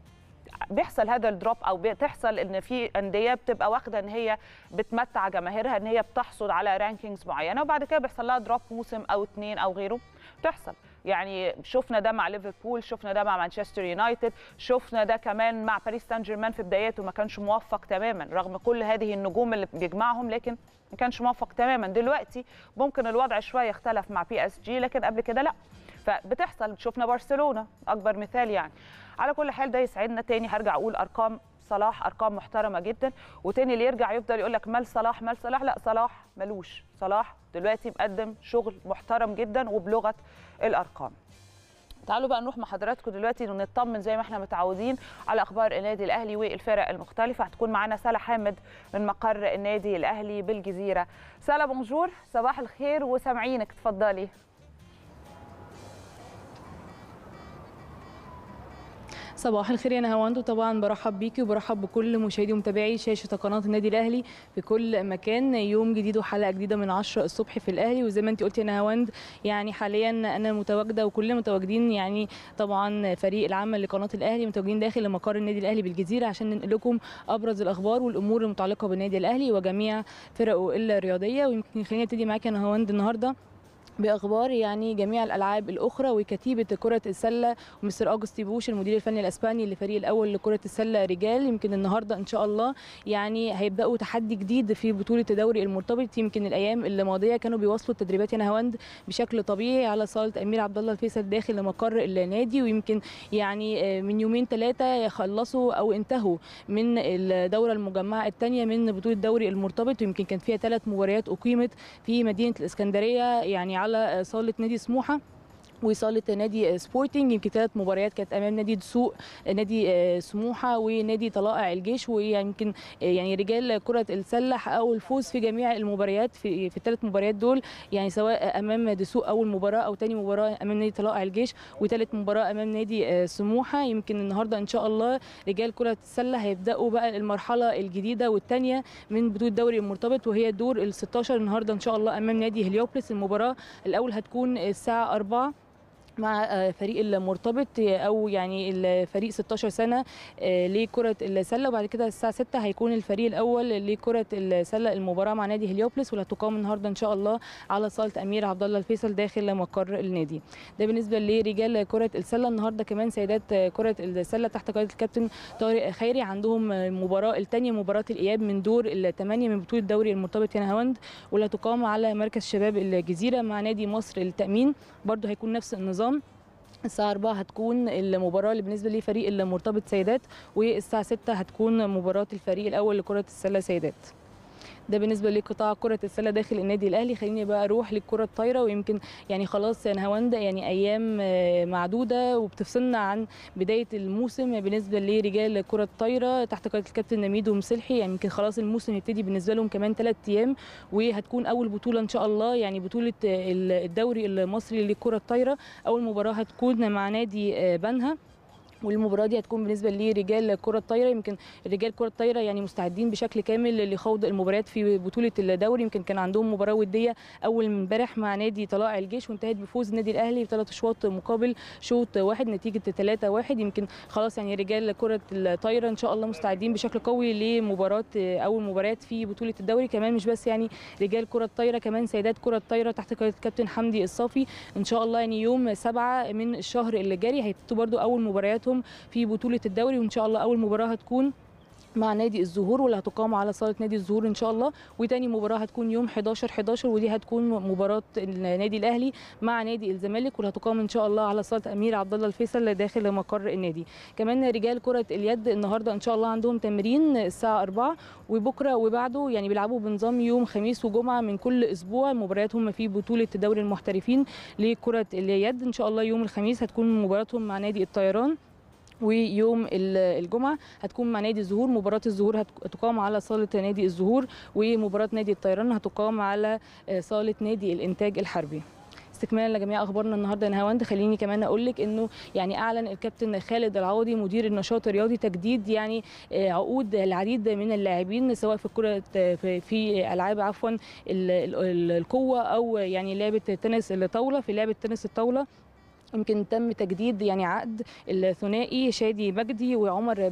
Speaker 1: بيحصل هذا الدروب، او بتحصل ان في انديه بتبقى واخده ان هي بتمتع جماهيرها ان هي بتحصل على رانكينجز معينه، وبعد كده بيحصل لها دروب موسم او 2 او غيره بتحصل. يعني شفنا ده مع ليفربول، شفنا ده مع مانشستر يونايتد، شفنا ده كمان مع باريس سان جيرمان في بداياته ما كانش موفق تماما رغم كل هذه النجوم اللي بيجمعهم، لكن ما كانش موفق تماما. دلوقتي ممكن الوضع شويه اختلف مع بي اس جي، لكن قبل كده لا. فبتحصل، شفنا برشلونه اكبر مثال يعني. على كل حال ده يسعدنا. تاني هرجع اقول ارقام صلاح ارقام محترمه جدا، وتاني اللي يرجع يفضل يقول لك مال صلاح مال صلاح، لا صلاح ملوش، صلاح دلوقتي مقدم شغل محترم جدا وبلغه الارقام. تعالوا بقى نروح مع حضراتكم دلوقتي ونطمن زي ما احنا متعودين على اخبار النادي الاهلي والفرق المختلفه. هتكون معانا سالة حامد من مقر النادي الاهلي بالجزيره. سالة بونجور، صباح الخير وسامعينك، اتفضلي.
Speaker 4: صباح الخير يا نهاوند، وطبعا برحب بيكي وبرحب بكل مشاهدي ومتابعي شاشه قناه النادي الاهلي في كل مكان. يوم جديد وحلقه جديده من 10 الصبح في الاهلي، وزي ما انت قلتي يا نهاوند يعني حاليا انا متواجده وكلنا متواجدين، يعني طبعا فريق العمل لقناه الاهلي متواجدين داخل مقر النادي الاهلي بالجزيره عشان ننقل لكم ابرز الاخبار والامور المتعلقه بالنادي الاهلي وجميع فرقه الرياضيه. ويمكن خليني ابتدي معاكي يا نهاوند النهارده باخبار يعني جميع الالعاب الاخرى وكتيبه كره السله، ومستر اوجستي بوش المدير الفني الاسباني للفريق الاول لكره السله رجال. يمكن النهارده ان شاء الله يعني هيبداوا تحدي جديد في بطوله دوري المرتبط. يمكن الايام الماضيه كانوا بيواصلوا التدريبات يا نهاوند بشكل طبيعي على صاله امير عبد الله الفيصل داخل مقر النادي، ويمكن يعني من يومين 3 يخلصوا او انتهوا من الدوره المجمعه الثانيه من بطوله دوري المرتبط، ويمكن كان فيها 3 مباريات اقيمت في مدينه الاسكندريه يعني على صاله نادي سموحه. وصاله نادي سبورتنج. يمكن 3 مباريات كانت امام نادي دسوق، نادي سموحه، ونادي طلائع الجيش. ويمكن يعني رجال كره السله حققوا الفوز في جميع المباريات في ال3 مباريات دول، يعني سواء امام دسوق اول مباراه او ثاني مباراه امام نادي طلائع الجيش، وثالث مباراه امام نادي سموحه. يمكن النهارده ان شاء الله رجال كره السله هيبداوا بقى المرحله الجديده والثانيه من بطوله الدوري المرتبط، وهي دور ال16 النهارده ان شاء الله امام نادي هليوبلس. المباراه الاول هتكون الساعه 4 مع فريق المرتبط او يعني الفريق 16 سنه لكره السله، وبعد كده الساعه 6 هيكون الفريق الاول لكره السله المباراه مع نادي هليوبلس، واللي هتقام النهارده ان شاء الله على صاله امير عبد الله الفيصل داخل مقر النادي. ده بالنسبه لرجال كره السله. النهارده كمان سيدات كره السله تحت قياده الكابتن طارق خيري عندهم مباراه الثانيه، مباراه الاياب من دور ال8 من بطوله الدوري المرتبط يا نهاوند، واللي هتقام على مركز شباب الجزيره مع نادي مصر للتامين. برده هيكون نفس النظام، الساعة 4 هتكون المباراة اللي بالنسبة لفريق المرتبط سيدات، والساعة 6 هتكون مباراة الفريق الأول لكرة السلة سيدات. ده بالنسبه لقطاع كره السله داخل النادي الاهلي. خليني بقى اروح للكره الطايره، ويمكن يعني خلاص يا نهاوند يعني ايام معدوده وبتفصلنا عن بدايه الموسم بالنسبه لرجال كره الطايره تحت قياده الكابتن نميدو مسلحي. يعني يمكن خلاص الموسم هيبتدي بالنسبه لهم كمان 3 ايام، وهتكون اول بطوله ان شاء الله، يعني بطوله الدوري المصري للكره الطايره. اول مباراه هتكون مع نادي بنها، والمباراه دي هتكون بالنسبه لرجال كره الطايره. يمكن رجال كره الطايره يعني مستعدين بشكل كامل لخوض المباريات في بطوله الدوري. يمكن كان عندهم مباراه وديه اول امبارح مع نادي طلائع الجيش، وانتهت بفوز النادي الاهلي ب3 اشواط مقابل شوط واحد نتيجه 3-1. يمكن خلاص يعني رجال كره الطايره ان شاء الله مستعدين بشكل قوي لمباراه اول مباريات في بطوله الدوري. كمان مش بس يعني رجال كره الطايره، كمان سيدات كره الطايره تحت قياده الكابتن حمدي الصافي. ان شاء الله يعني يوم 7 من الشهر اللي جاري هيبتدوا برده اول مبارياتهم في بطولة الدوري، وإن شاء الله أول مباراة هتكون مع نادي الزهور، واللي هتقام على صاله نادي الزهور ان شاء الله. وتاني مباراه هتكون يوم 11/11، ودي هتكون مباراه النادي الاهلي مع نادي الزمالك، واللي هتقام ان شاء الله على صاله امير عبد الله الفيصل داخل مقر النادي. كمان رجال كره اليد النهارده ان شاء الله عندهم تمرين الساعه 4، وبكره وبعده يعني بيلعبوا بنظام يوم خميس وجمعه من كل اسبوع. مبارياتهم في بطوله دوري المحترفين لكره اليد ان شاء الله يوم الخميس هتكون مباراتهم مع نادي الطيران، ويوم الجمعه هتكون مع نادي الزهور. مباراه الزهور هتقام على صاله نادي الزهور، ومباراه نادي الطيران هتقام على صاله نادي الانتاج الحربي. استكمالا لجميع اخبارنا النهارده يا نهاوند، خليني كمان اقول لك انه يعني اعلن الكابتن خالد العوضي مدير النشاط الرياضي تجديد يعني عقود العديد من اللاعبين، سواء في الكره في العاب عفوا القوه، او يعني لعبه تنس الطاوله. في لعبه تنس الطاوله يمكن تم تجديد يعني عقد الثنائي شادي مجدي وعمر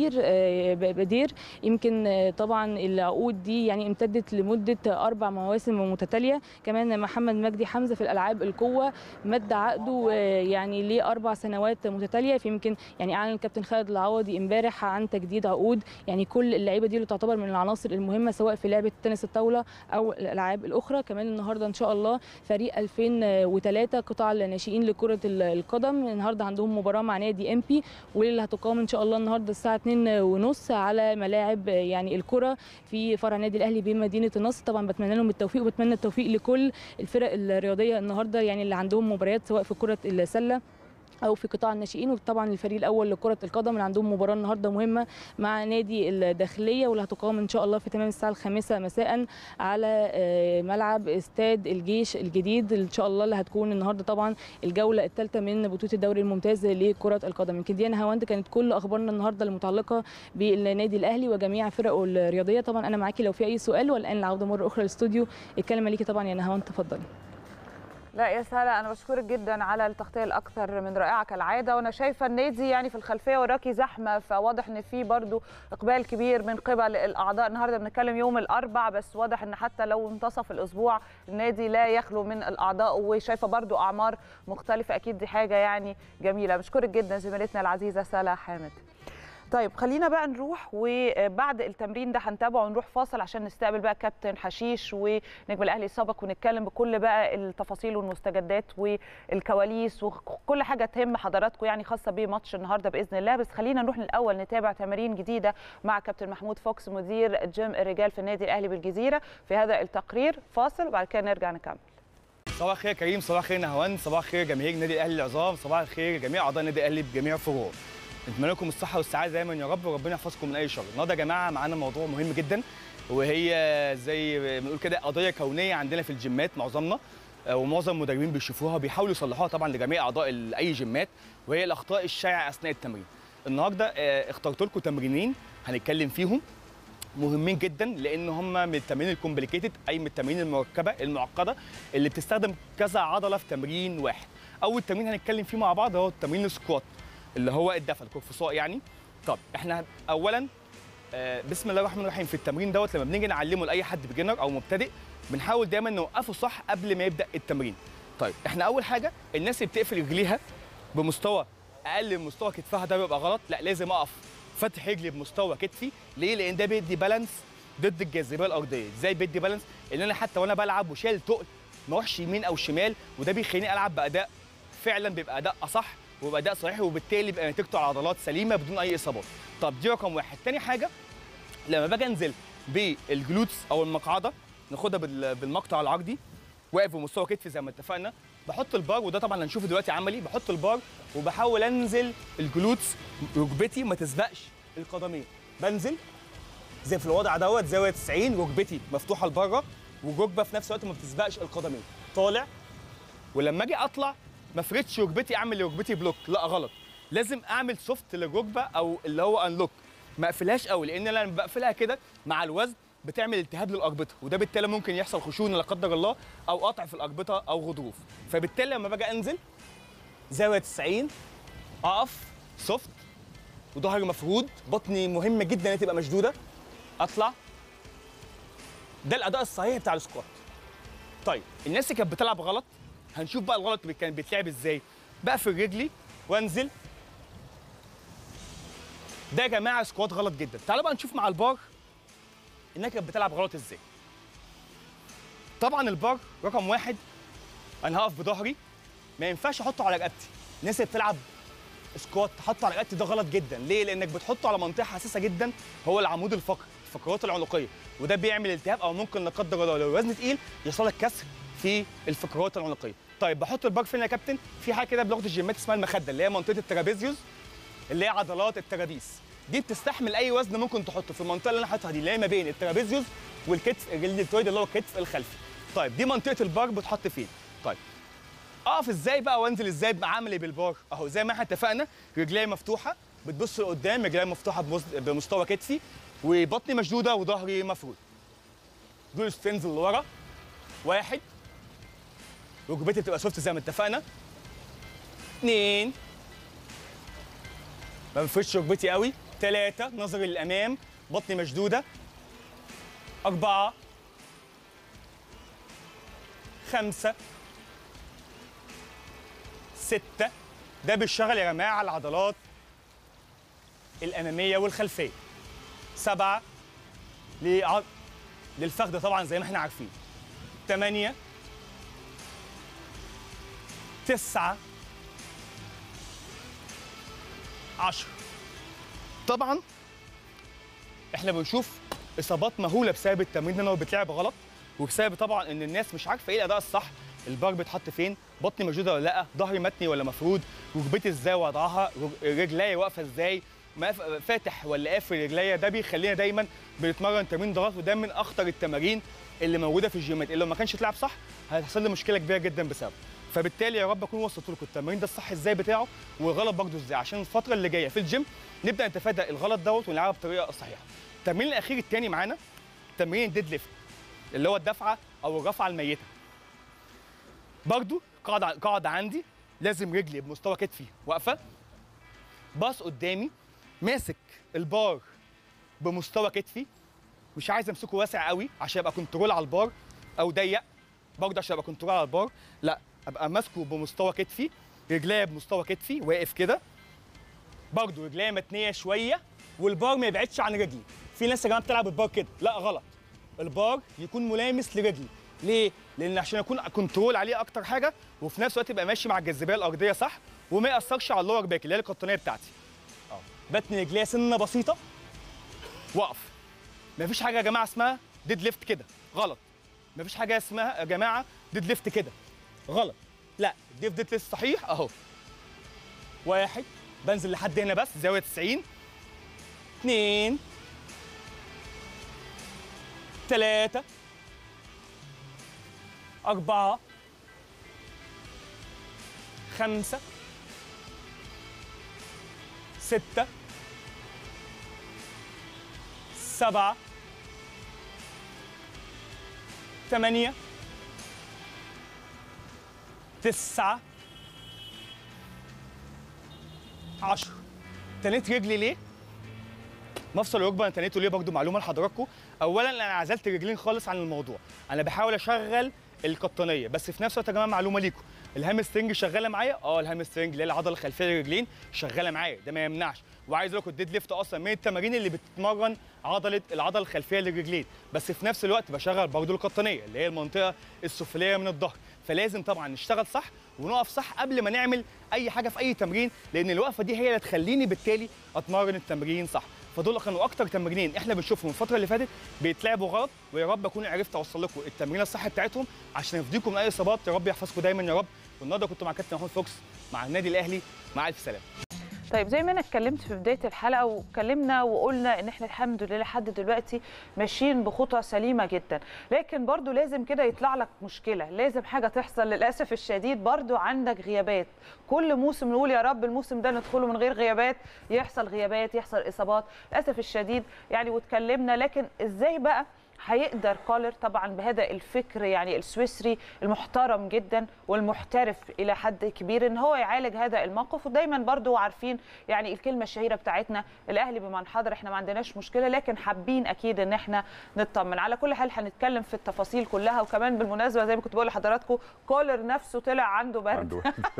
Speaker 4: بدير. يمكن طبعا العقود دي يعني امتدت لمده 4 مواسم متتاليه. كمان محمد مجدي حمزه في الالعاب القوه مد عقده يعني ل4 سنوات متتاليه. فيمكن يعني اعلن الكابتن خالد العوضي امبارح عن تجديد عقود يعني كل اللعيبه دي اللي تعتبر من العناصر المهمه سواء في لعبه تنس الطاوله او الالعاب الاخرى. كمان النهارده ان شاء الله فريق 2003 قطاع الناشئين لكره القدم النهارده عندهم مباراه مع نادي امبي، واللي هتقام ان شاء الله النهارده الساعه 2:30 على ملاعب يعني الكره في فرع النادي الاهلي بمدينه النصر. طبعا بتمنى لهم التوفيق، وبتمنى التوفيق لكل الفرق الرياضيه النهارده يعني اللي عندهم مباريات سواء في كره السله او في قطاع الناشئين. وطبعا الفريق الاول لكره القدم اللي عندهم مباراه النهارده مهمه مع نادي الداخليه، واللي هتقام ان شاء الله في تمام الساعه 5 مساء على ملعب استاد الجيش الجديد ان شاء الله، اللي هتكون النهارده طبعا الجوله الثالثه من بطوله الدوري الممتاز لكره القدم. يمكن دي هواند كانت كل اخبارنا النهارده المتعلقه بالنادي الاهلي وجميع فرقه الرياضيه. طبعا انا معاكي لو في اي سؤال، والان العوده مره اخرى للاستوديو. الكلمه ليكي طبعا يا نهاوند، تفضلي.
Speaker 1: لا يا سهلا، انا بشكرك جدا على التغطيه الاكثر من رائعه كالعاده، وانا شايفه النادي يعني في الخلفيه وراكي زحمه، فواضح ان في برضو اقبال كبير من قبل الاعضاء. النهارده بنتكلم يوم الاربعاء، بس واضح ان حتى لو انتصف الاسبوع النادي لا يخلو من الاعضاء، وشايفه برضو اعمار مختلفه. اكيد دي حاجه يعني جميله. بشكرك جدا زميلتنا العزيزه سلا حامد. طيب خلينا بقى نروح، وبعد التمرين ده هنتابعه ونروح فاصل عشان نستقبل بقى كابتن حشيش ونجم الاهلي السابق، ونتكلم بكل بقى التفاصيل والمستجدات والكواليس وكل حاجه تهم حضراتكم يعني خاصه بماتش النهارده باذن الله. بس خلينا نروح الاول نتابع تمارين جديده مع كابتن محمود فوكس مدير جيم الرجال في النادي الاهلي بالجزيره في هذا التقرير. فاصل وبعد كده نرجع نكمل.
Speaker 5: صباح الخير يا كريم، صباح الخير نهاوند، صباح الخير جماهير النادي الاهلي العظام، صباح الخير جميع اعضاء النادي الاهلي بجميع فروعه. نتمنى لكم الصحه والسعاده دايما يا رب، وربنا يحفظكم من اي شر. النهارده يا جماعه معانا موضوع مهم جدا، وهي زي ما بنقول كده قضيه كونيه عندنا في الجيمات معظمنا، ومعظم المدربين بيشوفوها وبيحاولوا يصلحوها طبعا لجميع اعضاء اي جيمات، وهي الاخطاء الشائعه اثناء التمرين. النهارده اخترت لكم تمرينين هنتكلم فيهم مهمين جدا، لان هم من التمارين الكومبليكيتد، اي من التمارين المعقده اللي بتستخدم كذا عضله في تمرين واحد. اول تمرين هنتكلم فيه مع بعض هو التمرين السكوات، اللي هو الدفع القرفصاء يعني. طب احنا اولا بسم الله الرحمن الرحيم، في التمرين دوت لما بنيجي نعلمه لاي حد بيجنر او مبتدئ بنحاول دايما نوقفه صح قبل ما يبدا التمرين. طيب احنا اول حاجه الناس اللي بتقفل رجليها بمستوى اقل من مستوى كتفها ده بيبقى غلط، لا لازم اقف فتح رجلي بمستوى كتفي. ليه؟ لان ده بيدي بالانس ضد الجاذبيه الارضيه. ازاي بيدي بالانس؟ ان انا حتى وانا بلعب وشايل تقل ما اروحش يمين او شمال، وده بيخليني العب باداء فعلا بيبقى اداء اصح وبيبقى اداء صحيح، وبالتالي بيبقى نتيجته على عضلات سليمه بدون اي اصابات. طب دي رقم واحد. تاني حاجه لما باجي انزل بالجلوتس او المقعده ناخدها بالمقطع العرضي واقف بمستوى كتفي زي ما اتفقنا، بحط البار، وده طبعا هنشوفه دلوقتي عملي، بحط البار وبحاول انزل الجلوتس ركبتي ما تسبقش القدمين. بنزل زي في الوضع دوت زاويه 90، ركبتي مفتوحه لبره والركبه في نفس الوقت ما بتسبقش القدمين. طالع، ولما اجي اطلع ما افردش ركبتي اعمل لركبتي بلوك، لا غلط، لازم اعمل سوفت للركبه او اللي هو انلوك، ما اقفلهاش قوي، لان انا لما بقفلها كده مع الوزن بتعمل التهاب للاربطه، وده بالتالي ممكن يحصل خشونه لا قدر الله او قطع في الاربطه او غضروف. فبالتالي لما باجي انزل زاويه 90 اقف سوفت وظهري مفرود، بطني مهم جدا انها تبقى مشدوده، اطلع. ده الاداء الصحيح بتاع السكوات. طيب الناس اللي كانت بتلعب غلط هنشوف بقى الغلط كان بيتلعب ازاي. بقفل رجلي وانزل. ده يا جماعه سكوات غلط جدا. تعالوا بقى نشوف مع البار الناس كانت بتلعب غلط ازاي. طبعا البار رقم واحد انا هقف بظهري، ما ينفعش احطه على رقبتي. الناس اللي بتلعب سكوات تحطه على رقبتي ده غلط جدا. ليه؟ لانك بتحطه على منطقه حساسه جدا، هو العمود الفقري، الفقرات العنقيه، وده بيعمل التهاب او ممكن لا قدر الله لو الوزن تقيل يحصل لك كسر في الفقرات العنقيه. طيب بحط البار فين يا كابتن؟ في حاجه كده بلغه الجيمات اسمها المخده، اللي هي منطقه الترابيزيوس، اللي هي عضلات الترابيس. دي بتستحمل اي وزن ممكن تحطه في المنطقه اللي انا حاططها دي، اللي هي ما بين الترابيزيوس والكتف الدلتويد اللي هو الكتف الخلفي. طيب دي منطقه البار بتحط فين؟ طيب اقف ازاي بقى وانزل ازاي عامل ايه بالبار؟ اهو زي ما احنا اتفقنا، رجلي مفتوحه بتبص لقدام، رجلي مفتوحه بمستوى كتفي، وبطني مشدوده وظهري مفرود. جلوس تنزل لورا، واحد، ركبتي بتبقى سوفت زي ما اتفقنا، اثنين، ما بفردش ركبتي قوي، ثلاثة، نظري للأمام، بطني مشدودة، أربعة، خمسة، ستة. ده بيشتغل يا جماعة على العضلات الأمامية والخلفية. سبعة، للفخذ طبعا زي ما احنا عارفين. 8، 9، 10. طبعا احنا بنشوف اصابات مهوله بسبب التمرين ده، وبتلعب غلط، وبسبب طبعا ان الناس مش عارفه ايه الاداء الصح، البار بيتحط فين، بطني موجوده ولا لا، ظهري متني ولا مفرود، ركبتي ازاي وضعها، رجلي واقفه ازاي، فاتح ولا قافل رجليا. ده بيخلينا دايما بنتمرن تمرين ضغط، وده من اخطر التمارين اللي موجوده في الجيمات، اللي لو ما كانش اتلعب صح هتحصل لي مشكله كبيره جدا بسببه. فبالتالي يا رب اكون وصلت لكم التمرين ده الصح ازاي بتاعه، والغلط برضه ازاي، عشان الفتره اللي جايه في الجيم نبدا نتفادى الغلط دوت ونلعبها بطريقه صحيحه. التمرين الاخير الثاني معانا تمرين الديد ليفت، اللي هو الدفعه او الرفعه الميته. برضه قاعده عندي، لازم رجلي بمستوى كتفي واقفه، باص قدامي، ماسك البار بمستوى كتفي، مش عايز امسكه واسع قوي عشان ابقى كنترول على البار، او ضيق برضه عشان ابقى كنترول على البار، لا ابقى ماسكه بمستوى كتفي، رجليا بمستوى كتفي، واقف كده، برضه رجليا متنيه شويه، والبار ما يبعدش عن رجلي. في ناس يا جماعه بتلعب البار كده، لا غلط، البار يكون ملامس لرجلي. ليه؟ لان عشان اكون كنترول عليه اكتر حاجه، وفي نفس الوقت يبقى ماشي مع الجاذبيه الارضيه صح، وما ياثرش على اللور باك اللي هي القطنيه بتاعتي. بتني رجليا سنه بسيطه واقف. مفيش حاجه يا جماعه اسمها ديد ليفت كده، غلط. مفيش حاجه اسمها يا جماعه ديد ليفت كده، غلط. لا، الديف ديت ليست صحيح اهو. 1 بنزل لحد هنا بس زاويه 90. 2 3 4 5 6 7 8 9 10. تنيت رجلي ليه؟ مفصل الركبه انا تنيته ليه؟ برضه معلومه لحضراتكم. اولا انا عزلت رجلين خالص عن الموضوع، انا بحاول اشغل القطنيه، بس في نفس الوقت يا جماعه معلومه ليكم، الهامسترنج شغاله معايا. الهامسترنج اللي هي العضله الخلفيه للرجلين شغاله معايا، ده ما يمنعش. وعايز اقول لكم الديد ليفت اصلا من التمارين اللي بتتمرن العضله الخلفيه للرجلين، بس في نفس الوقت بشغل برضه القطنيه اللي هي المنطقه السفليه من الظهر. فلازم طبعا نشتغل صح ونقف صح قبل ما نعمل اي حاجه في اي تمرين، لان الوقفه دي هي اللي تخليني بالتالي اتمرن التمرين صح. فدول كانوا اكتر تمرينين احنا بنشوفهم الفتره اللي فاتت بيتلعبوا غلط، ويا رب اكون عرفت اوصل لكم التمرين الصح بتاعتهم عشان يفديكم من اي اصابات. يا رب يحفظكم دايما يا رب. والنهارده كنت مع كابتن محمود فوكس مع النادي الاهلي، مع الف سلامه.
Speaker 1: طيب زي ما انا اتكلمت في بدايه الحلقه واتكلمنا وقلنا ان احنا الحمد لله لحد دلوقتي ماشيين بخطى سليمه جدا، لكن برضو لازم كده يطلع لك مشكله، لازم حاجه تحصل. للاسف الشديد برضو عندك غيابات، كل موسم نقول يا رب الموسم ده ندخله من غير غيابات، يحصل غيابات، يحصل اصابات للاسف الشديد يعني. واتكلمنا لكن ازاي بقى هيقدر كولر طبعا بهذا الفكر يعني السويسري المحترم جدا والمحترف الى حد كبير ان هو يعالج هذا الموقف. ودايما برضو عارفين يعني الكلمه الشهيره بتاعتنا الاهلي بمن حضر، احنا ما عندناش مشكله لكن حابين اكيد ان احنا نطمن. على كل حال هنتكلم في التفاصيل كلها، وكمان بالمناسبه زي ما كنت بقول لحضراتكم كولر نفسه طلع عنده برد.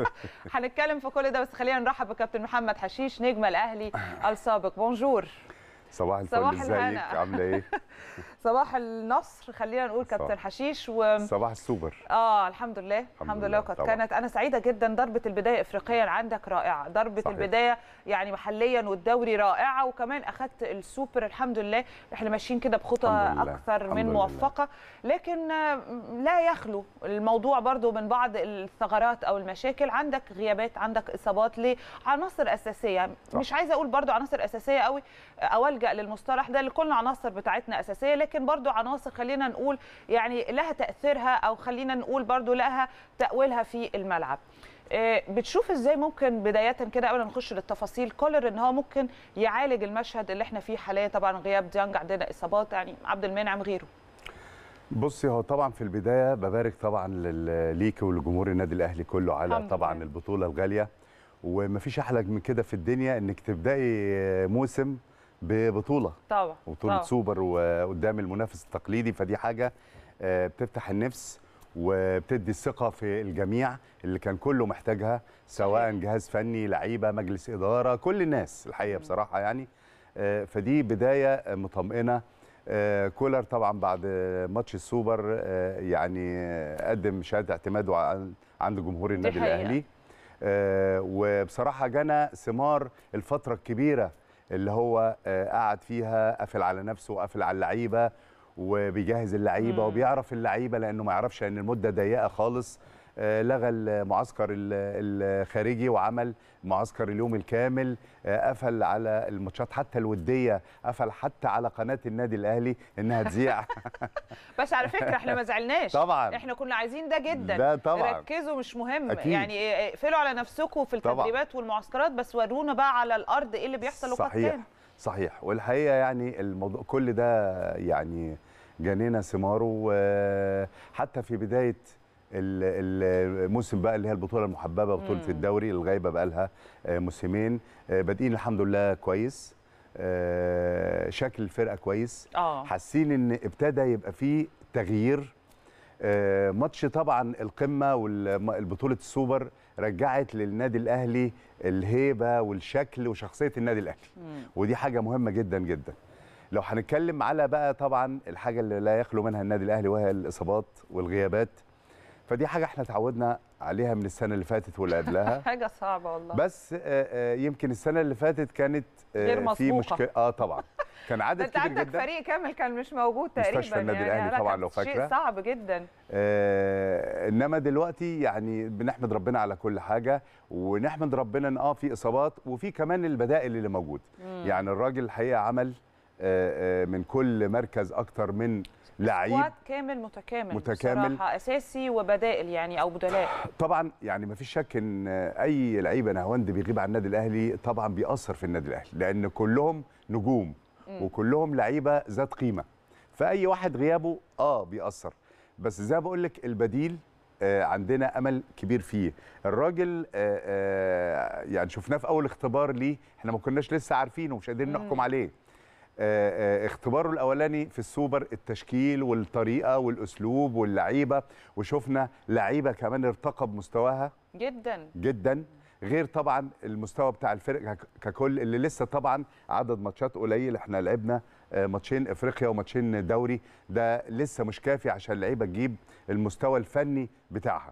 Speaker 1: هنتكلم في كل ده، بس خلينا نرحب بكابتن محمد حشيش نجم الاهلي السابق. بونجور.
Speaker 6: صباح الفل، ازيك؟ عامله ايه؟
Speaker 1: صباح النصر خلينا نقول كابتن حشيش
Speaker 6: صباح السوبر.
Speaker 1: الحمد لله الحمد لله. وقد كانت انا سعيده جدا. ضربه البدايه افريقيا عندك رائعه، ضربه صحيح. البدايه يعني محليا والدوري رائعه، وكمان اخذت السوبر الحمد لله. احنا ماشيين كده بخطى اكثر من موفقه، لكن لا يخلو الموضوع برضو من بعض الثغرات او المشاكل. عندك غيابات، عندك اصابات لعناصر اساسيه، مش عايزه اقول برضو عناصر اساسيه قوي او الجا للمصطلح ده، لكل عناصر بتاعتنا اساسيه، لكن برضو عناصر خلينا نقول يعني لها تاثيرها او خلينا نقول برضو لها تاويلها في الملعب. بتشوف ازاي ممكن بدايه كده قبل ما نخش للتفاصيل كولر ان هو ممكن يعالج المشهد اللي احنا فيه حاليا؟ طبعا غياب ديانج، عندنا اصابات يعني عبد المنعم غيره.
Speaker 6: بصي، هو طبعا في البدايه ببارك طبعا ليك ولجمهور النادي الاهلي كله على طبعا البطوله الغاليه، ومفيش احلى من كده في الدنيا انك تبداي موسم ببطوله
Speaker 1: طبعا
Speaker 6: بطوله سوبر وقدام المنافس التقليدي، فدي حاجه بتفتح النفس وبتدي الثقه في الجميع اللي كان كله محتاجها، سواء جهاز فني، لعيبه، مجلس اداره، كل الناس الحقيقه بصراحه يعني. فدي بدايه مطمئنه. كولر طبعا بعد ماتش السوبر يعني قدم شهاده اعتماده عند جمهور النادي الاهلي، وبصراحه جنى ثمار الفتره الكبيره اللي هو قعد فيها، قافل على نفسه وقافل على اللعيبه وبيجهز اللعيبه وبيعرف اللعيبه، لانه ما يعرفش ان المده ضيقه خالص. لغى المعسكر الخارجي وعمل معسكر اليوم الكامل، قفل على الماتشات حتى الوديه، قفل حتى على قناه النادي الاهلي انها تذيع.
Speaker 1: بس على فكره احنا ما زعلناش
Speaker 6: طبعا،
Speaker 1: احنا كنا عايزين ده جدا.
Speaker 6: لا طبعا،
Speaker 1: ركزوا مش مهم
Speaker 6: أكيد.
Speaker 1: يعني اقفلوا على نفسكم في التدريبات طبعا والمعسكرات، بس ورونا بقى على الارض ايه اللي بيحصل. وقد كان
Speaker 6: صحيح. والحقيقه يعني الموضوع كل ده يعني جنينا ثماره، وحتى في بدايه الموسم بقى اللي هي البطوله المحببه، بطوله الدوري الغايبه بقى لها موسمين، بادئين الحمد لله كويس، شكل الفرقه كويس، حاسين ان ابتدى يبقى فيه تغيير. ماتش طبعا القمه والبطوله السوبر رجعت للنادي الاهلي الهيبه والشكل وشخصيه النادي الاهلي، ودي حاجه مهمه جدا جدا. لو هنتكلم على بقى طبعا الحاجه اللي لا يخلو منها النادي الاهلي وهي الاصابات والغيابات، فدي حاجه احنا اتعودنا عليها من السنه اللي فاتت واللي قبلها.
Speaker 1: حاجه صعبه والله.
Speaker 6: بس يمكن السنه اللي فاتت كانت
Speaker 1: غير مسبوقة.
Speaker 6: في مشكله. طبعا كان عدد
Speaker 1: انت
Speaker 6: كبير
Speaker 1: عندك
Speaker 6: جدا.
Speaker 1: فريق كامل كان مش موجود تقريبا.
Speaker 6: مستشفى النادي الاهلي
Speaker 1: لا،
Speaker 6: طبعا لو
Speaker 1: شيء
Speaker 6: فاكره.
Speaker 1: صعب جدا.
Speaker 6: انما دلوقتي يعني بنحمد ربنا على كل حاجه، ونحمد ربنا ان في اصابات وفي كمان البدائل اللي موجود. يعني الراجل الحقيقه عمل من كل مركز اكتر من لعيب.
Speaker 1: سكواد كامل متكامل بصراحة، اساسي وبدائل يعني او بدلاء.
Speaker 6: طبعا يعني ما فيش شك ان اي لعيبه نهاوند بيغيب عن النادي الاهلي طبعا بيأثر في النادي الاهلي، لان كلهم نجوم وكلهم لعيبه ذات قيمه، فاي واحد غيابه بيأثر. بس زي ما بقول لك البديل عندنا امل كبير فيه. الراجل يعني شفناه في اول اختبار ليه، احنا ما كناش لسه عارفينه ومش قادرين نحكم عليه. اختباره الاولاني في السوبر، التشكيل والطريقه والاسلوب واللعيبه، وشفنا لعيبه كمان ارتقى بمستواها
Speaker 1: جدا
Speaker 6: جدا، غير طبعا المستوى بتاع الفرق ككل اللي لسه طبعا عدد ماتشات قليل. احنا لعبنا ماتشين افريقيا وماتشين دوري، ده لسه مش كافي عشان اللعيبه تجيب المستوى الفني بتاعها.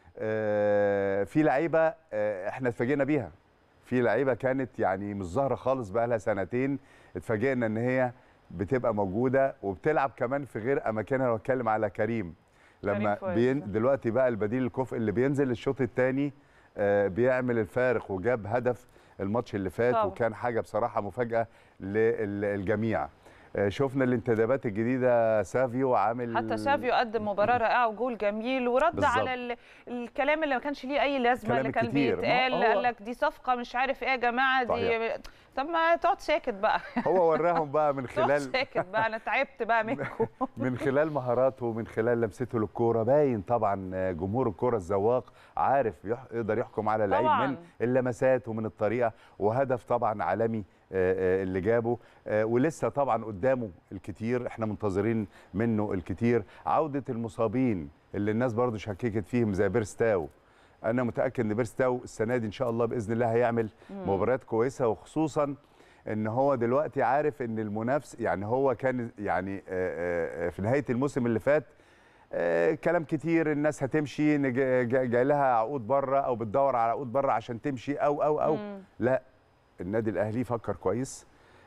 Speaker 6: في لعيبه احنا اتفاجئنا بيها، في لعيبه كانت يعني مش ظاهره خالص بقى لها سنتين، اتفاجئنا ان هي بتبقى موجوده وبتلعب كمان في غير اماكنها. لو اتكلم على كريم لما دلوقتي بقى البديل الكفء اللي بينزل الشوط الثاني بيعمل الفارق، وجاب هدف الماتش اللي فات طبعا. وكان حاجه بصراحه مفاجاه للجميع. شفنا الانتدابات الجديده، سافيو عامل،
Speaker 1: حتى سافيو قدم مباراه رائعه وجول جميل ورد بالزبط. على الكلام اللي ما كانش ليه اي لازمه اللي كان بيتقال، قال لك دي صفقه مش عارف ايه يا جماعه دي. طب ما تقعد ساكت بقى.
Speaker 6: هو وراهم بقى من خلال
Speaker 1: ساكت بقى، انا تعبت بقى منكم.
Speaker 6: من خلال مهاراته ومن خلال لمسته للكوره، باين طبعا جمهور الكوره الذواق عارف يقدر يحكم على اللعيب من اللمسات ومن الطريقه، وهدف طبعا عالمي اللي جابه، ولسه طبعا قدامه الكتير، احنا منتظرين منه الكتير. عوده المصابين اللي الناس برضو شككت فيهم زي بيرستاو، انا متاكد ان بيرستاو السنه دي ان شاء الله باذن الله هيعمل مباريات كويسه، وخصوصا ان هو دلوقتي عارف ان المنافس، يعني هو كان يعني في نهايه الموسم اللي فات كلام كتير، الناس هتمشي جاي لها عقود بره او بتدور على عقود بره عشان تمشي او لا، النادي الاهلي فكر كويس،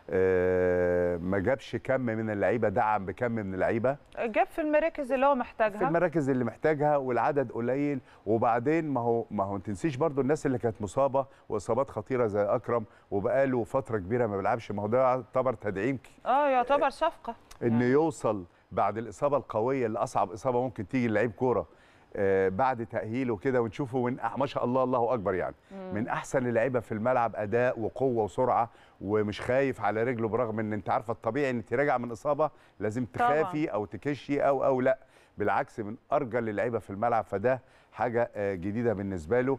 Speaker 6: ما جابش كم من اللعيبه، دعم بكم من اللعيبه،
Speaker 1: جاب في المراكز اللي هو محتاجها،
Speaker 6: في المراكز اللي محتاجها، والعدد قليل. وبعدين ما هو ما تنسيش برضو الناس اللي كانت مصابه واصابات خطيره زي اكرم وبقاله فتره كبيره ما بيلعبش، ما هو ده يعتبر تدعيم
Speaker 1: يعتبر صفقه
Speaker 6: انه يوصل بعد الاصابه القويه اللي اصعب اصابه ممكن تيجي للعيب كوره بعد تاهيله كده، ونشوفه من ما شاء الله الله اكبر يعني من احسن اللعيبه في الملعب، اداء وقوه وسرعه، ومش خايف على رجله، برغم ان انت عارفه الطبيعي ان انت راجع من اصابه لازم تخافي او تكشي او لا، بالعكس من ارجل اللعيبه في الملعب، فده حاجه جديده بالنسبه له.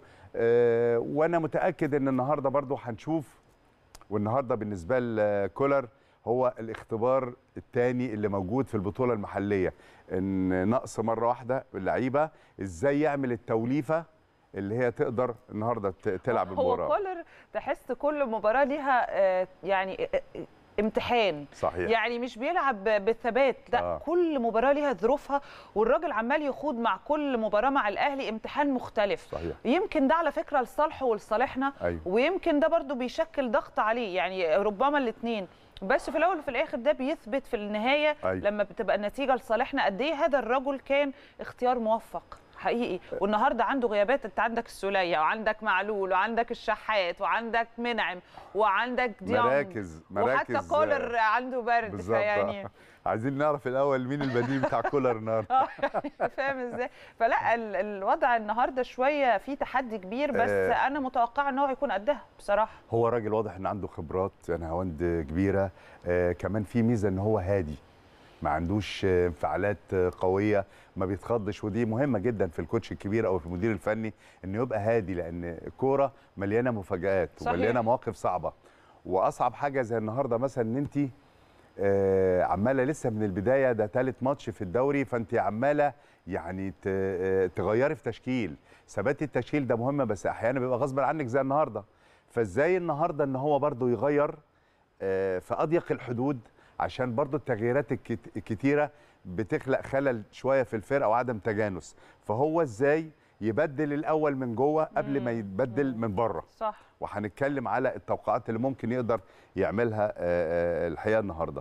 Speaker 6: وانا متاكد ان النهارده برضو هنشوف، والنهارده بالنسبه لكولر هو الاختبار الثاني اللي موجود في البطوله المحليه، ان نقص مره واحده اللعيبه ازاي يعمل التوليفه اللي هي تقدر النهارده تلعب المباراه.
Speaker 1: هو كولر تحس كل مباراه ليها يعني امتحان،
Speaker 6: صحيح.
Speaker 1: يعني مش بيلعب بالثبات، لا كل مباراه ليها ظروفها، والراجل عمال يخوض مع كل مباراه مع الاهلي امتحان مختلف.
Speaker 6: صحيح.
Speaker 1: يمكن ده على فكره لصالحه ولصالحنا،
Speaker 6: أيوه.
Speaker 1: ويمكن ده برضو بيشكل ضغط عليه، يعني ربما الاثنين، بس في الاول وفي الاخر ده بيثبت في النهايه.
Speaker 6: أيوه.
Speaker 1: لما بتبقى النتيجه لصالحنا قد ايه هذا الرجل كان اختيار موفق حقيقي. والنهارده عنده غيابات، انت عندك السوليه وعندك معلول وعندك الشحات وعندك منعم وعندك ديانج،
Speaker 6: مراكز
Speaker 1: وحتى كولر عنده برد،
Speaker 6: فيعني عايزين نعرف الاول مين البديل بتاع كولر النهارده.
Speaker 1: فاهم ازاي؟ فلا الوضع النهارده شويه في تحدي كبير، بس انا متوقعه ان هو هيكون قدها بصراحه.
Speaker 6: هو راجل واضح ان عنده خبرات نهاوند كبيره، كمان في ميزه ان هو هادي، ما عندوش انفعالات قويه، ما بيتخضش، ودي مهمه جدا في الكوتش الكبير او في المدير الفني انه يبقى هادي، لان الكوره مليانه مفاجآت ومليانه مواقف صعبه. واصعب حاجه زي النهارده مثلا ان انت عماله لسه من البدايه، ده ثالث ماتش في الدوري، فانت عماله يعني تغيري في تشكيل، ثبات التشكيل ده مهم، بس احيانا بيبقى غصب عنك زي النهارده. فازاي النهارده ان هو برده يغير في اضيق الحدود عشان برضو التغييرات الكتيره بتخلق خلل شويه في الفرقه وعدم تجانس، فهو ازاي يبدل الاول من جوه قبل ما يتبدل من بره.
Speaker 1: صح.
Speaker 6: وهنتكلم على التوقعات اللي ممكن يقدر يعملها الحقيقه النهارده.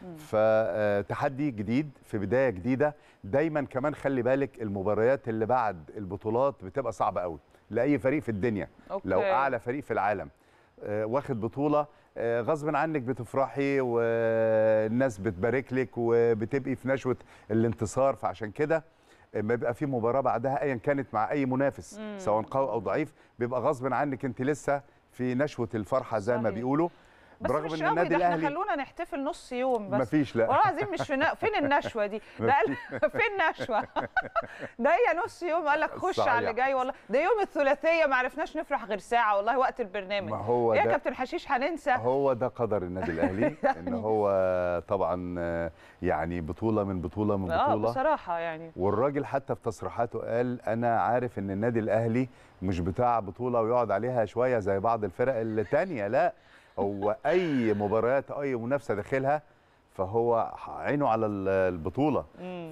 Speaker 6: فتحدي جديد في بدايه جديده. دايما كمان خلي بالك المباريات اللي بعد البطولات بتبقى صعبه قوي لاي فريق في الدنيا.
Speaker 1: أوكي.
Speaker 6: لو اعلى فريق في العالم واخد بطوله غصب عنك بتفرحي والناس بتبارك لك وبتبقي في نشوه الانتصار. فعشان كده ما بيبقى في مباراه بعدها ايا كانت مع اي منافس سواء قوي او ضعيف بيبقى غصب عنك انت لسه في نشوه الفرحه زي ما بيقولوا.
Speaker 1: بس
Speaker 6: برغم
Speaker 1: مش
Speaker 6: ان النادي
Speaker 1: احنا
Speaker 6: الاهلي
Speaker 1: خلونا نحتفل نص يوم بس.
Speaker 6: مفيش. لا
Speaker 1: والله العظيم مش فين النشوه دي؟ ده قال فين نشوه؟ ده هي نص يوم قال لك خش على اللي جاي. والله ده يوم الثلاثيه ما عرفناش نفرح غير ساعه والله وقت البرنامج.
Speaker 6: ما هو
Speaker 1: يا
Speaker 6: ده
Speaker 1: كابتن حشيش هننسى؟
Speaker 6: هو ده قدر النادي الاهلي ان هو طبعا يعني بطوله من بطوله
Speaker 1: بصراحه يعني.
Speaker 6: والراجل حتى في تصريحاته قال انا عارف ان النادي الاهلي مش بتاع بطوله ويقعد عليها شويه زي بعض الفرق الثانيه، لا هو اي مباريات اي منافسه داخلها فهو عينه على البطوله.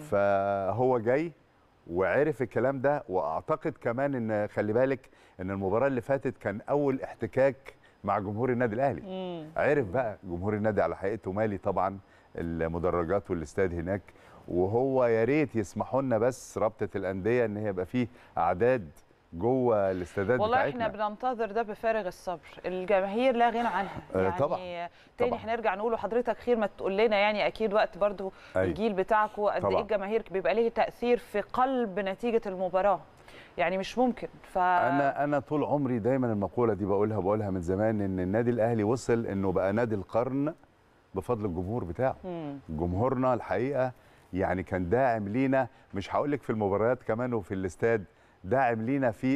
Speaker 6: فهو جاي وعرف الكلام ده. واعتقد كمان ان خلي بالك ان المباراه اللي فاتت كان اول احتكاك مع جمهور النادي الاهلي. عرف بقى جمهور النادي على حقيقته مالي طبعا المدرجات والاستاد هناك. وهو يا ريت يسمحوا لنا بس رابطه الانديه ان هي يبقى فيه اعداد جوه الاستادات
Speaker 1: والله
Speaker 6: بتاعتنا.
Speaker 1: احنا بننتظر ده بفارغ الصبر. الجماهير لا غنى عنها يعني.
Speaker 6: طبعا.
Speaker 1: تاني هنرجع نقول وحضرتك خير ما تقول لنا يعني اكيد وقت برضو الجيل بتاعكم قد ايه الجماهير بيبقى ليه تاثير في قلب نتيجه المباراه. يعني مش ممكن.
Speaker 6: انا طول عمري دايما المقوله دي بقولها من زمان ان النادي الاهلي وصل انه بقى نادي القرن بفضل الجمهور بتاعه. جمهورنا الحقيقه يعني كان داعم لينا، مش هقول لك في المباريات كمان وفي الاستاد، داعم لينا في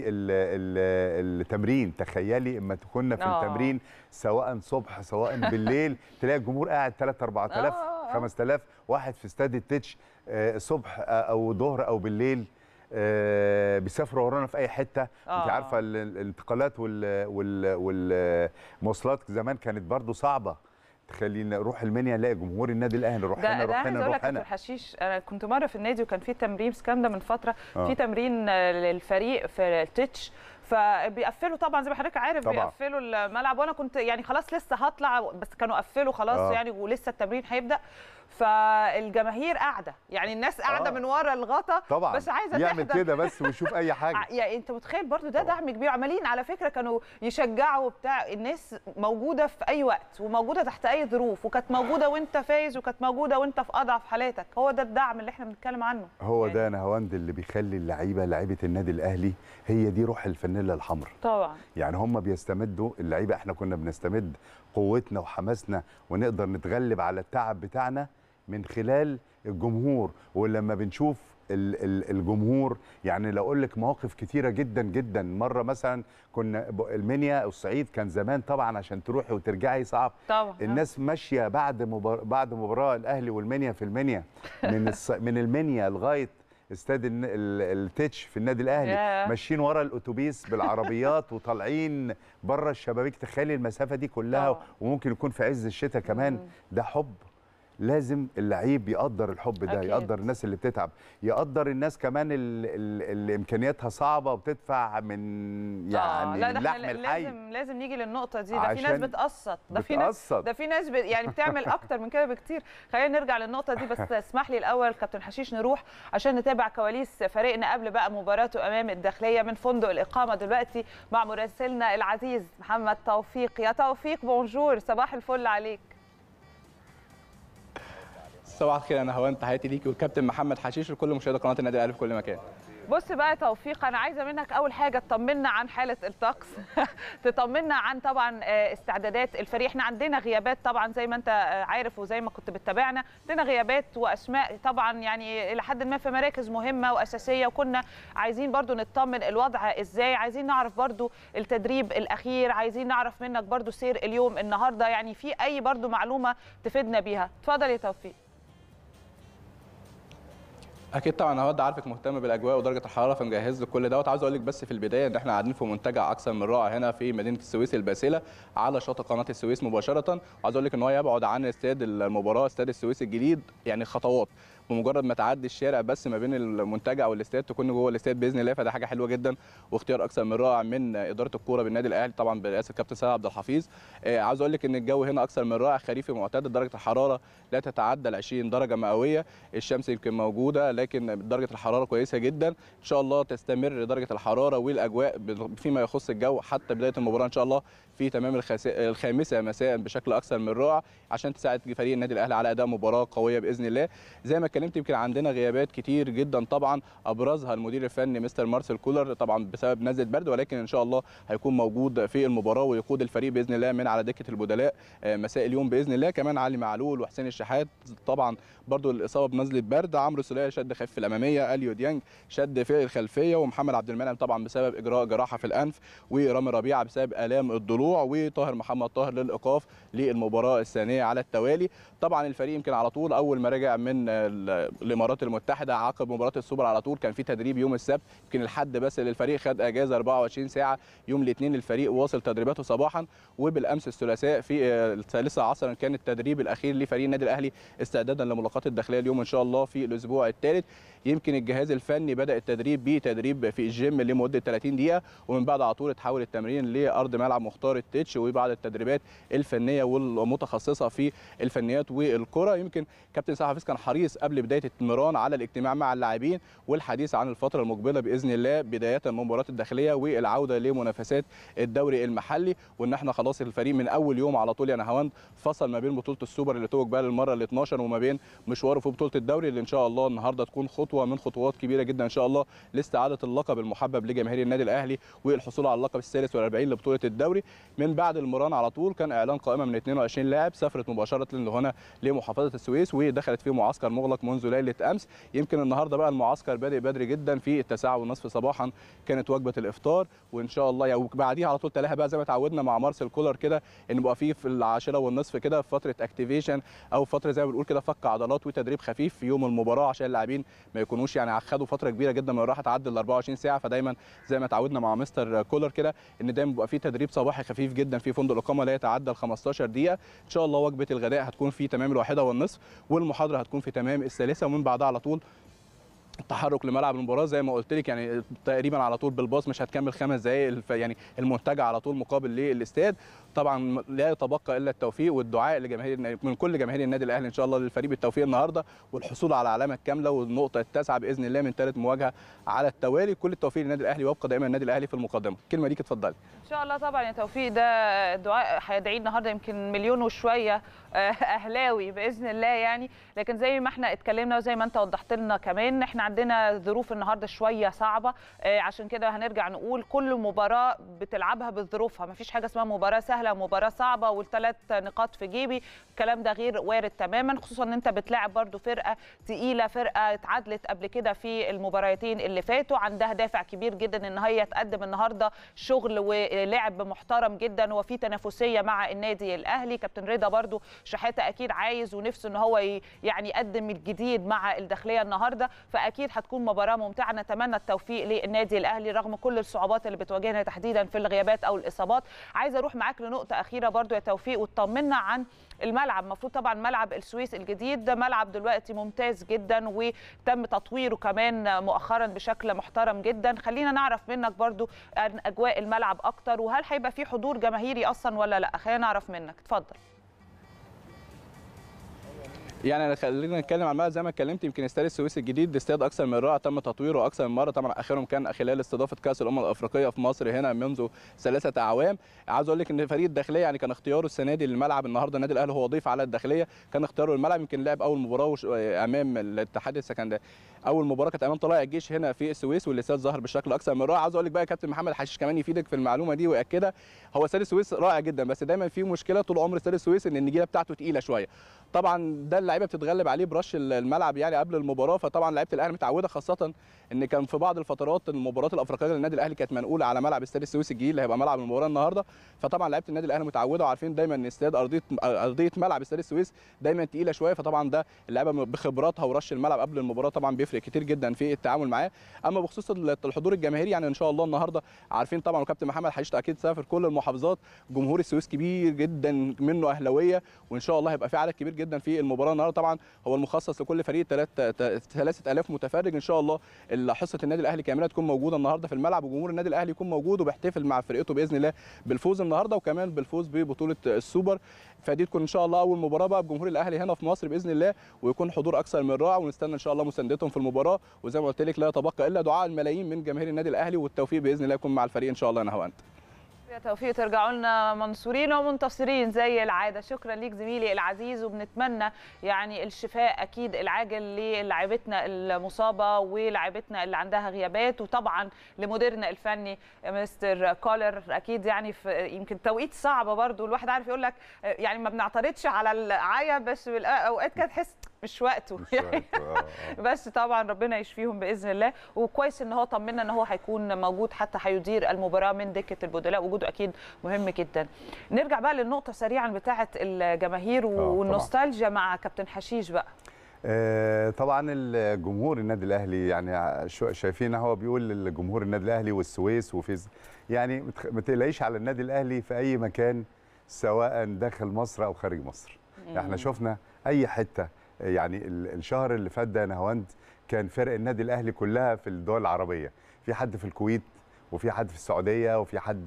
Speaker 6: التمرين. تخيلي اما كنا في التمرين سواء صبح سواء بالليل تلاقي الجمهور قاعد 3 4000 5000 واحد في استاد التتش صبح او ظهر او بالليل بيسافروا ورانا في اي حته. انت عارفه الانتقالات والمواصلات زمان كانت برضو صعبه. تخلينا نروح المنيا نلاقي جمهور النادي الاهلي نروح هنا نروح هنا.
Speaker 1: الحشيش انا كنت مره في النادي وكان في تمرين كان ده من فتره في تمرين للفريق في التتش فبيقفلوا طبعا زي ما حضرتك عارف بيقفلوا الملعب وانا كنت يعني خلاص لسه هطلع بس كانوا قفلوا خلاص يعني ولسه التمرين هيبدا. فالجماهير قاعده يعني الناس قاعده من ورا الغطا
Speaker 6: طبعا
Speaker 1: بس عايزه
Speaker 6: يعمل كده بس ويشوف اي حاجه.
Speaker 1: يعني انت متخيل برضو ده دعم كبير. عمالين على فكره كانوا يشجعوا بتاع الناس موجوده في اي وقت وموجوده تحت اي ظروف وكانت موجوده وانت فايز وكانت موجوده وانت في اضعف حالاتك. هو ده الدعم اللي احنا بنتكلم عنه.
Speaker 6: هو يعني ده نهاوند اللي بيخلي لعيبه النادي الاهلي هي دي روح الفانيلا الحمراء.
Speaker 1: طبعا
Speaker 6: يعني هم بيستمدوا اللعيبه، احنا كنا بنستمد قوتنا وحماسنا ونقدر نتغلب على التعب بتاعنا من خلال الجمهور. ولما بنشوف الجمهور يعني لو اقول لك مواقف كتيره جدا جدا. مره مثلا كنا المنيا والصعيد كان زمان طبعا عشان تروحي وترجعي صعب
Speaker 1: طبعا.
Speaker 6: الناس ماشيه بعد مباراه الاهلي والمنيا في المنيا من المنيا لغايه استاد التتش في النادي الاهلي ماشيين ورا الاتوبيس بالعربيات وطالعين بره الشبابيك. تخيلي المسافه دي كلها وممكن يكون في عز الشتاء كمان. ده حب. لازم اللعيب يقدر الحب ده أكيد. يقدر الناس اللي بتتعب، يقدر الناس كمان اللي امكانياتها صعبه وبتدفع من يعني
Speaker 1: لا
Speaker 6: من لحم الحي.
Speaker 1: لازم نيجي للنقطه دي. ده في ناس بتقسط، ده في ناس يعني بتعمل اكتر من كده بكتير. خلينا نرجع للنقطه دي بس اسمح لي الاول كابتن حشيش نروح عشان نتابع كواليس فريقنا قبل بقى مباراته امام الداخليه من فندق الاقامه دلوقتي مع مراسلنا العزيز محمد توفيق. يا توفيق بونجور، صباح الفل عليك.
Speaker 7: صباح الخير. انا هوان، تحياتي ليكي والكابتن محمد حشيش وكل مشاهدي قناه النادي الاهلي في كل مكان.
Speaker 1: بص بقى يا توفيق، انا عايزه منك اول حاجه تطمنا عن حاله الطقس تطمنا عن طبعا استعدادات الفريق. احنا عندنا غيابات طبعا زي ما انت عارف وزي ما كنت بتتابعنا، عندنا غيابات واسماء طبعا يعني الى حد ما في مراكز مهمه واساسيه، وكنا عايزين برضو نطمن الوضع ازاي. عايزين نعرف برضو التدريب الاخير، عايزين نعرف منك برضو سير اليوم النهارده، يعني في اي برضو معلومه تفيدنا بيها. اتفضل يا توفيق.
Speaker 7: اكيد طبعا هو عارفك مهتم بالاجواء ودرجه الحراره فمجهز لك كل دوت. عاوز اقول لك بس في البدايه ان احنا قاعدين في منتجع اكثر من رائع هنا في مدينه السويس الباسله على شاطئ قناه السويس مباشره. وعاوز اقول لك ان هو يبعد عن استاد المباراه استاد السويس الجديد يعني خطوات، بمجرد ما تعدي الشارع بس ما بين المنتجع والاستاد تكون جوه الاستاد باذن الله. فده حاجه حلوه جدا واختيار اكثر من رائع من اداره الكوره بالنادي الاهلي طبعا برئاسه الكابتن سيد عبد الحفيظ. عاوز اقول لك ان الجو هنا اكثر من رائع، خريفي معتدل، درجه الحراره لا تتعدى ال 20 درجه مئويه، الشمس يمكن موجوده لكن درجه الحراره كويسه جدا. ان شاء الله تستمر درجه الحراره والاجواء فيما يخص الجو حتى بدايه المباراه ان شاء الله في تمام الخامسه مساء بشكل اكثر من رائع عشان تساعد فريق النادي الاهلي على اداء مباراه قويه باذن الله. زي ما اتكلمت يمكن عندنا غيابات كتير جدا طبعا، ابرزها المدير الفني مستر مارسيل كولر طبعا بسبب نزله برد، ولكن ان شاء الله هيكون موجود في المباراه ويقود الفريق باذن الله من على دكه البدلاء مساء اليوم باذن الله. كمان علي معلول وحسين الشحات طبعا برضو الاصابه بنزله برد، عمرو سوليه شد خف الاماميه، اليو ديانج شد في الخلفيه، ومحمد عبد المنعم طبعا بسبب اجراء جراحه في الانف، ورامي ربيعه بسبب الام الضلوع، وطاهر محمد طاهر للايقاف للمباراه الثانيه على التوالي. طبعا الفريق يمكن على طول اول ما رجع من الامارات المتحده عقب مباراه السوبر على طول كان في تدريب يوم السبت، يمكن الحد بس اللي الفريق خد اجازه 24 ساعه. يوم الاثنين الفريق واصل تدريباته صباحا، وبالامس الثلاثاء في الثالثه عصرا كان التدريب الاخير لفريق النادي الاهلي استعدادا لملاقات الداخليه اليوم ان شاء الله في الاسبوع الثالث. يمكن الجهاز الفني بدا التدريب بتدريب في الجيم لمده 30 دقيقه، ومن بعد على طول اتحول التمرين لارض ملعب مختار التتش وبعض التدريبات الفنيه والمتخصصه في الفنيات والكره. يمكن كابتن سيد حفيظ كان حريص قبل بدايه التمران على الاجتماع مع اللاعبين والحديث عن الفتره المقبله باذن الله، بدايه من مباراه الداخليه والعوده لمنافسات الدوري المحلي، وان احنا خلاص الفريق من اول يوم على طول يا نهاوند فصل ما بين بطوله السوبر اللي توج بقى للمره ال 12 وما بين مشواره في بطوله الدوري اللي ان شاء الله النهارده تكون خطوه من خطوات كبيره جدا ان شاء الله لاستعاده اللقب المحبب لجماهير النادي الاهلي والحصول على اللقب الثالث والأربعين لبطوله الدوري. من بعد المران على طول كان اعلان قائمه من 22 لاعب سافرت مباشره هنا لمحافظه السويس ودخلت في معسكر مغلق منذ ليله امس. يمكن النهارده بقى المعسكر بادئ بدري جدا في 9:30 صباحا كانت وجبه الافطار، وان شاء الله يعني بعديها على طول تلاها بقى زي ما اتعودنا مع مارسيل كولر كده ان بقى في 10:30 كده فتره اكتيفيشن او فتره زي ما بنقول كده فك عضلات وتدريب خفيف في يوم المباراه عشان اللاعبين ما يكونوش يعني خدوا فتره كبيره جدا من الراحه تعدي ال 24 ساعه. فدايما زي ما اتعودنا مع مستر كولر كده ان دايما بيبقى في تدريب صباحي خفيف جدا في فندق الاقامه لا يتعدى ال 15 دقيقه. ان شاء الله وجبه الغداء هتكون في تمام 1:30 والمحاضره هتكون في تمام 1:00 ومن بعدها على طول التحرك لملعب المباراه زي ما قلت لك يعني تقريبا على طول بالباص مش هتكمل 5 دقائق يعني المنتجع على طول مقابل للاستاد. طبعا لا يتبقى الا التوفيق والدعاء لجماهير من كل جماهير النادي الاهلي ان شاء الله للفريق بالتوفيق النهارده والحصول على العلامه الكامله والنقطه التاسعه باذن الله من 3 مواجهه على التوالي. كل التوفيق للنادي الاهلي ويبقى دايما النادي الاهلي في المقدمه. الكلمه ليك اتفضلي.
Speaker 1: ان شاء الله طبعا يا توفيق، ده الدعاء هيدعي النهارده يمكن مليون وشويه اهلاوي باذن الله يعني. لكن زي ما احنا اتكلمنا وزي ما انت وضحت لنا كمان احنا عندنا ظروف النهارده شويه صعبه، عشان كده هنرجع نقول كل مباراه بتلعبها بظروفها، مفيش حاجه اسمها مباراه سهله ومباراه صعبه والثلاث نقاط في جيبي، الكلام ده غير وارد تماما، خصوصا ان انت بتلاعب برده فرقه تقيله، فرقه اتعادلت قبل كده في المباراتين اللي فاتوا، عندها دافع كبير جدا ان هي تقدم النهارده شغل ولعب محترم جدا وفي تنافسيه مع النادي الاهلي. كابتن رضا برده شحاته اكيد عايز ونفسه ان هو يعني يقدم الجديد مع الداخليه النهارده، فاكيد هتكون مباراه ممتعه. نتمنى التوفيق للنادي الاهلي رغم كل الصعوبات اللي بتواجهنا تحديدا في الغيابات او الاصابات. عايزه اروح معاك لنقطه اخيره برده يا توفيق وتطمنا عن الملعب. المفروض طبعا ملعب السويس الجديد ده ملعب دلوقتي ممتاز جدا وتم تطويره كمان مؤخرا بشكل محترم جدا، خلينا نعرف منك برضو عن اجواء الملعب اكتر وهل هيبقى فيه حضور جماهيري اصلا ولا لا، خلينا نعرف منك، اتفضل.
Speaker 7: يعني خلينا نتكلم عن الملعب زي ما اتكلمت. يمكن استاد السويس الجديد استاد اكثر من رائع تم تطويره اكثر من مره، طبعا اخرهم كان خلال استضافه كاس الامم الافريقيه في مصر هنا منذ 3 أعوام. عاوز اقول لك ان فريق الداخليه يعني كان اختياره السنه دي للملعب، النهارده النادي الاهلي هو ضيف على الداخليه، كان اختياره الملعب. يمكن لعب اول مباراه امام الاتحاد السكندري، اول مباراه كانت امام طلائع الجيش هنا في السويس والاستاد ظهر بشكل اكثر من رائع. عاوز اقول لك بقى كابتن محمد حشيش كمان يفيدك في المعلومه دي وياكدها، هو استاد السويس رائع جدا بس دايما في مشكله طول عمر استاد السويس ان النجيله بتاعته ثقيله شويه. طبعا ده اللعيبه بتتغلب عليه برش الملعب يعني قبل المباراه. فطبعا لعيبه الاهلي متعوده، خاصه ان كان في بعض الفترات المباريات الافريقيه للنادي الاهلي كانت منقوله على ملعب استاد السويس الجديد اللي هيبقى ملعب المباراه النهارده. فطبعا لعيبه النادي الاهلي متعوده وعارفين دايما ان استاد ارضيه ملعب استاد السويس دايما تقيله شويه. فطبعا ده اللعيبه بخبراتها ورش الملعب قبل المباراه طبعا بيفرق كتير جدا في التعامل معاه. اما بخصوص الحضور الجماهيري يعني ان شاء الله النهارده عارفين طبعا، وكابتن محمد حشيش اكيد سافر كل المحافظات، جمهور السويس كبير جدا منه اهلاويه، وان شاء الله هيبقى في عدد كبير جدا في المباراه النهارده. طبعا هو المخصص لكل فريق 3000 متفرج. ان شاء الله حصه النادي الاهلي كامله تكون موجوده النهارده في الملعب، وجمهور النادي الاهلي يكون موجود وبيحتفل مع فرقته باذن الله بالفوز النهارده، وكمان بالفوز ببطوله السوبر. فدي تكون ان شاء الله اول مباراه بقى بجمهور الاهلي هنا في مصر باذن الله، ويكون حضور اكثر من رائع، ونستنى ان شاء الله مساندتهم في المباراه. وزي ما قلت لك لا يتبقى الا دعاء الملايين من جماهير النادي الاهلي، والتوفيق باذن الله يكون مع الفريق ان شاء الله. انا هو انت
Speaker 1: يا توفيق ترجعوا لنا منصورين ومنتصرين زي العاده. شكرا ليك زميلي العزيز، وبنتمنى يعني الشفاء اكيد العاجل للاعبتنا المصابه ولاعبتنا اللي عندها غيابات، وطبعا لمديرنا الفني مستر كولر. اكيد يعني في يمكن توقيت صعب برضو، الواحد عارف يقول لك يعني ما بنعترضش على العيا، بس اوقات كده تحس مش وقته يعني. بس طبعا ربنا يشفيهم باذن الله. وكويس ان هو طمنا ان هو هيكون موجود حتى هيدير المباراه من دكه البدلاء، وجوده اكيد مهم جدا. نرجع بقى للنقطه سريعا بتاعه الجماهير والنوستالجيا مع كابتن حشيش بقى.
Speaker 6: طبعا الجمهور النادي الاهلي يعني شايفين هو بيقول للجمهور النادي الاهلي والسويس يعني ما تقلقيش على النادي الاهلي في اي مكان سواء داخل مصر او خارج مصر. احنا شفنا اي حته يعني الشهر اللي فات ده نهاوند كان فرق النادي الاهلي كلها في الدول العربيه، في حد في الكويت وفي حد في السعوديه وفي حد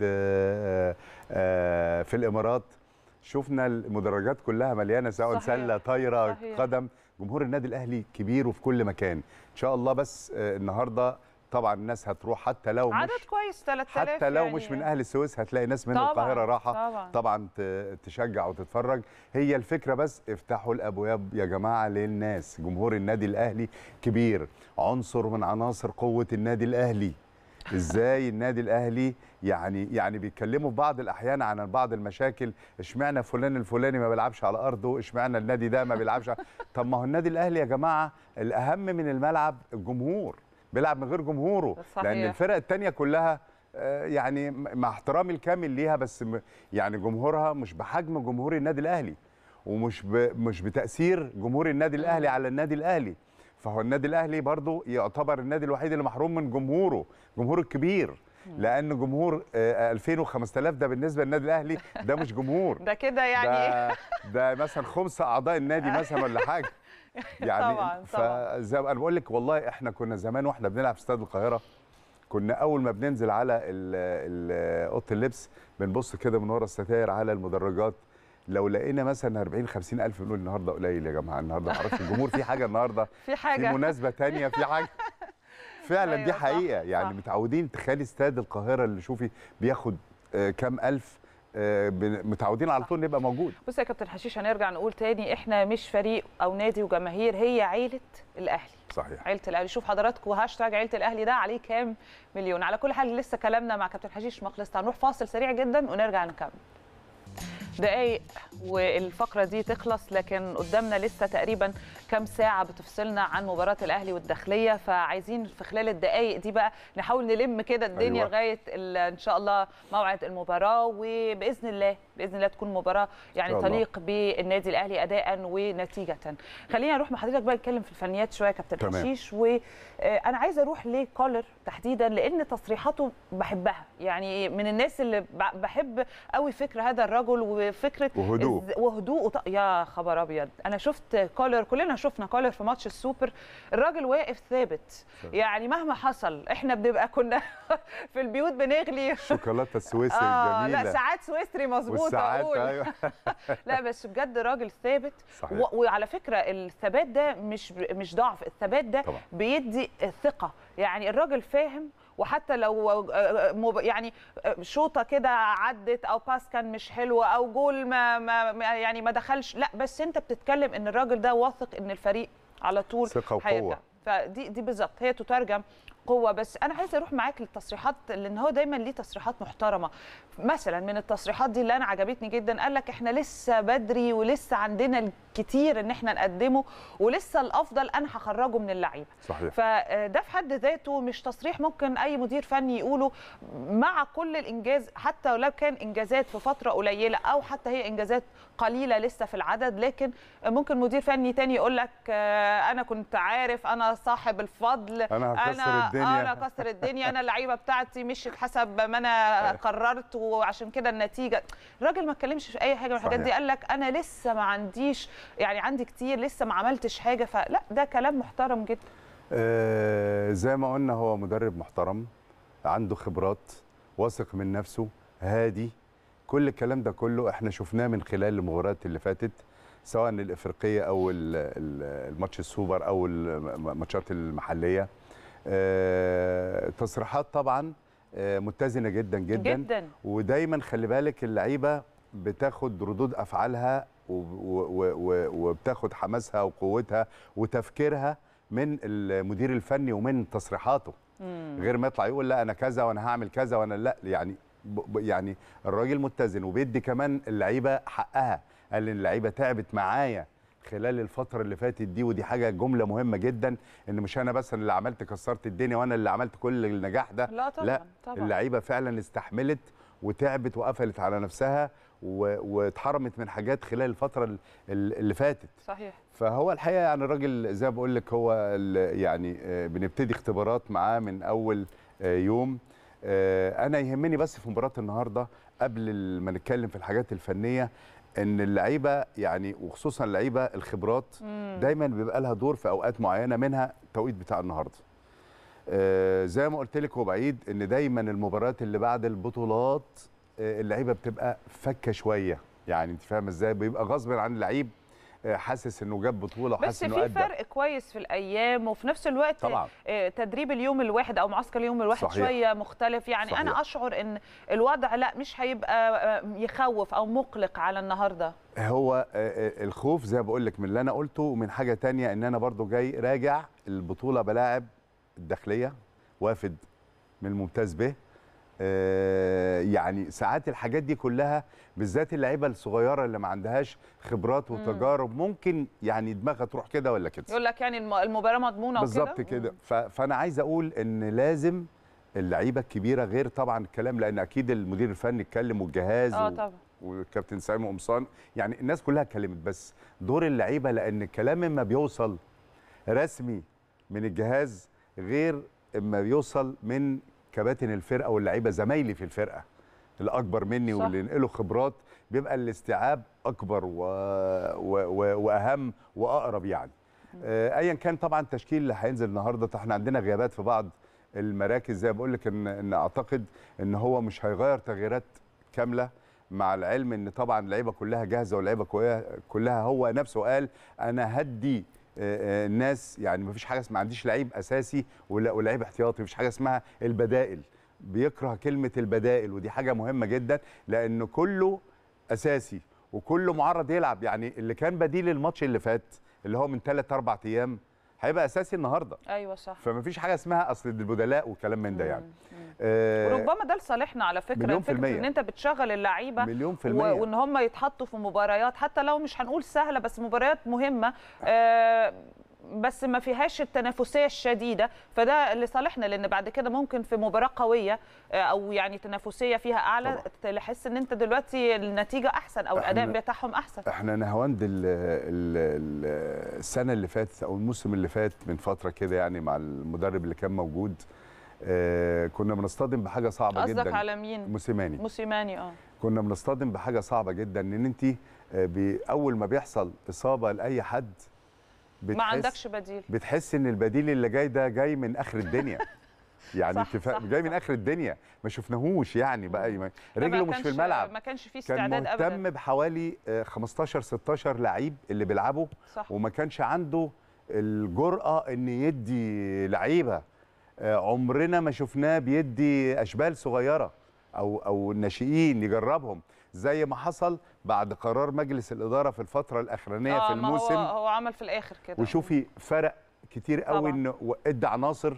Speaker 6: في الامارات. شفنا المدرجات كلها مليانه سواء سله طايره قدم. جمهور النادي الاهلي كبير وفي كل مكان ان شاء الله. بس النهارده طبعا الناس هتروح حتى لو
Speaker 1: عدد
Speaker 6: مش
Speaker 1: كويس 3000،
Speaker 6: حتى لو
Speaker 1: يعني
Speaker 6: مش من اهل السويس هتلاقي ناس من القاهره راحه طبعا تشجع وتتفرج. هي الفكره بس افتحوا الابواب يا جماعه للناس. جمهور النادي الاهلي كبير، عنصر من عناصر قوه النادي الاهلي. ازاي النادي الاهلي يعني بيتكلموا في بعض الاحيان عن بعض المشاكل، اشمعنى فلان الفلاني ما بيلعبش على ارضه، اشمعنى النادي ده ما بيلعبش طب ما هو النادي الاهلي يا جماعه الاهم من الملعب الجمهور، بيلعب من غير جمهوره. لان الفرق الثانيه كلها يعني مع احترامي الكامل ليها بس يعني جمهورها مش بحجم جمهور النادي الاهلي، ومش مش بتاثير جمهور النادي الاهلي على النادي الاهلي. فهو النادي الاهلي برضو يعتبر النادي الوحيد اللي محروم من جمهوره، جمهوره الكبير. لان جمهور 2000 و5000 ده بالنسبه للنادي الاهلي ده مش جمهور،
Speaker 1: ده كده يعني
Speaker 6: ده مثلا خمس اعضاء النادي مثلا ولا حاجه يعني.
Speaker 1: طبعا
Speaker 6: فزي ما انا بقول لك والله احنا كنا زمان واحنا بنلعب في استاد القاهره، كنا اول ما بننزل على اوضه اللبس بنبص كده من ورا الستاير على المدرجات، لو لقينا مثلا 40 50 الف بنقول النهارده قليل يا جماعه، النهارده معرفش الجمهور في حاجه النهارده في مناسبه ثانيه في حاجه فعلا. أيوة دي حقيقه صح. يعني متعودين. تخيلي استاد القاهره اللي شوفي بياخد كام الف، متعودين على طول نبقى موجود.
Speaker 1: بص يا كابتن حشيش، هنرجع نقول تاني احنا مش فريق او نادي وجماهير، هي عيله الاهلي.
Speaker 6: صحيح،
Speaker 1: عيله الاهلي. شوف حضراتكم هاشتاج عيله الاهلي ده عليه كام مليون. على كل حال لسه كلامنا مع كابتن حشيش ما خلصش، هنروح فاصل سريع جدا ونرجع نكمل. دقايق والفقره دي تخلص، لكن قدامنا لسه تقريبا كام ساعه بتفصلنا عن مباراه الاهلي والداخليه، فعايزين في خلال الدقايق دي بقى نحاول نلم كده الدنيا. أيوة. لغايه ان شاء الله موعد المباراه، وباذن الله تكون مباراه يعني تليق بالنادي الاهلي اداء ونتيجه. خلينا نروح مع حضرتك بقى نتكلم في الفنيات شويه كابتن حشيش. وانا عايزه اروح لكولر تحديدا لان تصريحاته بحبها، يعني من الناس اللي بحب قوي فكر هذا الرجل وفكره وهدوء يا خبر ابيض. انا شفت كولر، كلنا شفنا كولر في ماتش السوبر، الراجل واقف ثابت. يعني مهما حصل احنا كنا في البيوت بنغلي
Speaker 6: شوكولاته السويسري الجميله،
Speaker 1: لا ساعات سويسري مظبوطه اقول. أيوة. لا بس بجد راجل ثابت. وعلى فكره الثبات ده مش ضعف، الثبات ده طبعا بيدي ثقه. يعني الراجل فاهم، وحتى لو يعني شوطه كده عدت او باس كان مش حلو او جول ما دخلش، لا بس انت بتتكلم ان الراجل ده واثق ان الفريق على طول
Speaker 6: ثقه وقوه.
Speaker 1: فدي بالظبط هي تترجم قوه. بس انا عايزه اروح معاك للتصريحات، لان هو دايما ليه تصريحات محترمه. مثلا من التصريحات دي اللي انا عجبتني جدا، قال لك احنا لسه بدري ولسه عندنا الكتير ان احنا نقدمه، ولسه الافضل انا هخرجه من اللعيبه.
Speaker 6: صحيح.
Speaker 1: فده في حد ذاته مش تصريح ممكن اي مدير فني يقوله مع كل الانجاز، حتى لو كان انجازات في فتره قليله او حتى هي انجازات قليله لسه في العدد، لكن ممكن مدير فني تاني يقول لك انا كنت عارف، انا صاحب الفضل،
Speaker 6: انا
Speaker 1: هكسر الدنيا، انا اللعيبه بتاعتي مشيت حسب ما انا قررت وعشان كده النتيجه. الراجل ما اتكلمش في اي حاجه من الحاجات دي، قال لك انا لسه ما عنديش، يعني عندي كتير لسه ما عملتش حاجه. فلا ده كلام محترم جدا.
Speaker 6: زي ما قلنا هو مدرب محترم، عنده خبرات، واثق من نفسه، هادي. كل الكلام ده كله احنا شفناه من خلال المباريات اللي فاتت، سواء الافريقيه او الماتش السوبر او الماتشات المحليه. تصريحات طبعا متزنه جدا جدا
Speaker 1: جدا،
Speaker 6: ودايما خلي بالك اللعيبه بتاخد ردود افعالها وبتاخد حماسها وقوتها وتفكيرها من المدير الفني ومن تصريحاته، غير ما يطلع يقول لا انا كذا وانا هعمل كذا وانا لا. يعني الراجل متزن وبيدي كمان اللعيبه حقها. قال ان اللعيبه تعبت معايا خلال الفتره اللي فاتت دي، ودي حاجه جمله مهمه جدا، ان مش انا بس اللي عملت كسرت الدنيا وانا اللي عملت كل النجاح ده.
Speaker 1: لا طبعا،
Speaker 6: لا
Speaker 1: طبعا.
Speaker 6: اللعيبه فعلا استحملت وتعبت وقفلت على نفسها واتحرمت من حاجات خلال الفتره اللي فاتت.
Speaker 1: صحيح.
Speaker 6: فهو الحقيقه يعني الراجل زي ما بقول لك هو يعني بنبتدي اختبارات معاه من اول يوم. انا يهمني بس في مباراه النهارده قبل ما نتكلم في الحاجات الفنيه ان اللعيبه يعني وخصوصا اللعيبه الخبرات دايما بيبقى لها دور في اوقات معينه، منها التوقيت بتاع النهارده. زي ما قلت لك وبعيد ان دايما المباريات اللي بعد البطولات اللعيبه بتبقى فكه شويه، يعني انت فاهمه ازاي، بيبقى غصب عن اللعيب حاسس انه جاب بطوله وحاسس انه
Speaker 1: بس في فرق كويس في الايام، وفي نفس الوقت
Speaker 6: طبعا
Speaker 1: تدريب اليوم الواحد او معسكر اليوم الواحد صحيح. شويه مختلف، يعني صحيح. انا اشعر ان الوضع لا مش هيبقى يخوف او مقلق على النهارده.
Speaker 6: هو الخوف زي ما بقول لك من اللي انا قلته، ومن حاجه تانية ان انا برضو جاي راجع البطوله بلاعب الداخليه وافد من الممتاز به. يعني ساعات الحاجات دي كلها بالذات اللعيبه الصغيره اللي ما عندهاش خبرات وتجارب ممكن يعني دماغها تروح كده ولا كده،
Speaker 1: يقول لك يعني المباراه مضمونه وكده
Speaker 6: بالظبط كده. فانا عايز اقول ان لازم اللعيبه الكبيره، غير طبعا الكلام لان اكيد المدير الفني اتكلم والجهاز
Speaker 1: طبعا
Speaker 6: والكابتن سامي قمصان، يعني الناس كلها اتكلمت، بس دور اللعيبه لان الكلام اما بيوصل رسمي من الجهاز غير اما بيوصل من كباتن الفرقه واللعيبه زمايلي في الفرقه الاكبر مني واللي ينقلوا خبرات، بيبقى الاستيعاب اكبر واهم واقرب يعني. ايا كان طبعا التشكيل اللي هينزل النهارده، احنا عندنا غيابات في بعض المراكز زي ما بقول لك ان اعتقد ان هو مش هيغير تغييرات كامله، مع العلم ان طبعا اللعيبه كلها جاهزه واللعيبه كلها هو نفسه قال انا هدي الناس، يعني ما فيش حاجه اسمها ما عنديش لعيب اساسي ولعيب احتياطي، ما فيش حاجه اسمها البدائل. بيكره كلمه البدائل ودي حاجه مهمه جدا لان كله اساسي وكله معرض يلعب. يعني اللي كان بديل الماتش اللي فات اللي هو من 3-4 ايام هيبقى اساسي النهارده.
Speaker 1: ايوه صح.
Speaker 6: فما فيش حاجه اسمها اصل البدلاء وكلام من ده يعني.
Speaker 1: وربما ده لصالحنا على فكره، فكره ان انت بتشغل اللعيبه
Speaker 6: مليون في
Speaker 1: المية، وان هم يتحطوا في مباريات حتى لو مش هنقول سهله بس مباريات مهمه بس ما فيهاش التنافسيه الشديده، فده لصالحنا لان بعد كده ممكن في مباراه قويه او يعني تنافسيه فيها اعلى تحس ان انت دلوقتي النتيجه احسن او الاداء بتاعهم احسن.
Speaker 6: احنا نهاوند السنه اللي فاتت او الموسم اللي فات من فتره كده يعني مع المدرب اللي كان موجود كنا بنصطدم بحاجه صعبه جدا.
Speaker 1: قصدك على مين؟ موسيماني.
Speaker 6: كنا بنصطدم بحاجه صعبه جدا ان انت اول ما بيحصل اصابه لاي حد
Speaker 1: ما عندكش بديل،
Speaker 6: بتحس ان البديل اللي جاي ده جاي من اخر الدنيا يعني جاي من اخر الدنيا ما شفناهوش يعني بقى رجله مش في الملعب،
Speaker 1: ما كانش فيه استعداد ابدا.
Speaker 6: كان مهتم بحوالي 15-16 لعيب اللي بيلعبوا وما كانش عنده الجرأة ان يدي لعيبه عمرنا ما شفناه بيدي اشبال صغيره او الناشئين يجربهم زي ما حصل بعد قرار مجلس الاداره في الفتره الاخرانيه في الموسم.
Speaker 1: هو عمل في الاخر كده
Speaker 6: وشوفي فرق كتير قوي انه ادى عناصر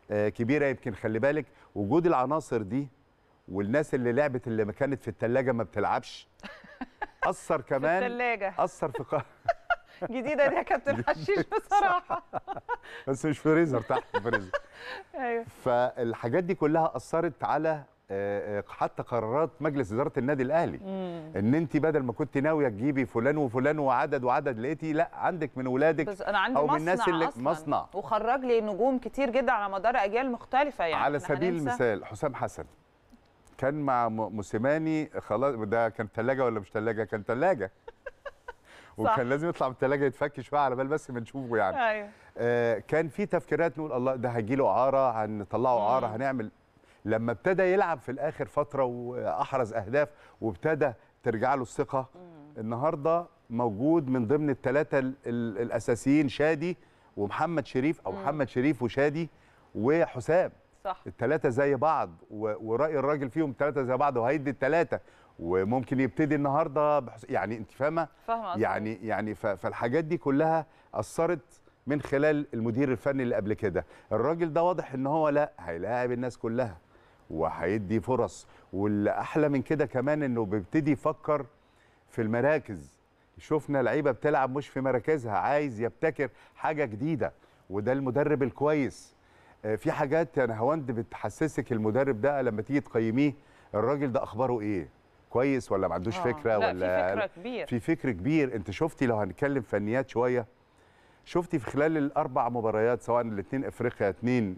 Speaker 6: كبيره. يمكن خلي بالك وجود العناصر دي والناس اللي لعبت اللي ما كانت في الثلاجه ما بتلعبش اثر كمان
Speaker 1: في الثلاجه
Speaker 6: اثر في
Speaker 1: جديده دي يا كابتن حشيش بصراحه
Speaker 6: بس مش فريزر، تحت فريزر.
Speaker 1: ايوه.
Speaker 6: فالحاجات دي كلها اثرت على حتى قرارات مجلس اداره النادي الاهلي. ان انت بدل ما كنت ناويه تجيبي فلان وفلان وعدد لقيتي لا عندك من ولادك
Speaker 1: بس انا عندي
Speaker 6: او من
Speaker 1: مصنع
Speaker 6: الناس اللي
Speaker 1: أصلاً.
Speaker 6: مصنع
Speaker 1: وخرج لي نجوم كتير جدا على مدار اجيال مختلفه يعني.
Speaker 6: على سبيل المثال حسام حسن كان مع موسيماني، خلاص ده كان ثلاجه ولا مش ثلاجه؟ كان ثلاجه وكان لازم يطلع من الثلاجه يتفك شويه على بال بس بنشوفه يعني.
Speaker 1: ايوه.
Speaker 6: كان في تفكيرات نقول الله ده هيجي له اعاره، هنطلعه اعاره، هنعمل. لما ابتدى يلعب في الاخر فتره واحرز اهداف وابتدى ترجع له الثقه، النهارده موجود من ضمن الثلاثه الاساسيين شادي ومحمد شريف، او محمد شريف وشادي وحسام.
Speaker 1: صح.
Speaker 6: الثلاثه زي بعض وراي الراجل فيهم ثلاثه زي بعض وهيدي الثلاثه، وممكن يبتدي النهارده يعني انت فاهمه يعني فالحاجات دي كلها اثرت من خلال المدير الفني اللي قبل كده. الراجل ده واضح ان هو لا هيلاعب الناس كلها وهيدي فرص، واللي احلى من كده كمان انه بيبتدي يفكر في المراكز. شفنا لعيبه بتلعب مش في مراكزها، عايز يبتكر حاجه جديده، وده المدرب الكويس. في حاجات يا نهاوند بتحسسك المدرب ده لما تيجي تقيميه الراجل ده اخباره ايه، كويس ولا ما عندوش فكره؟
Speaker 1: لا
Speaker 6: ولا
Speaker 1: في فكره كبير،
Speaker 6: في فكر كبير. انت شفتي لو هنتكلم فنيات شويه، شفتي في خلال الاربع مباريات سواء الاثنين افريقيا 2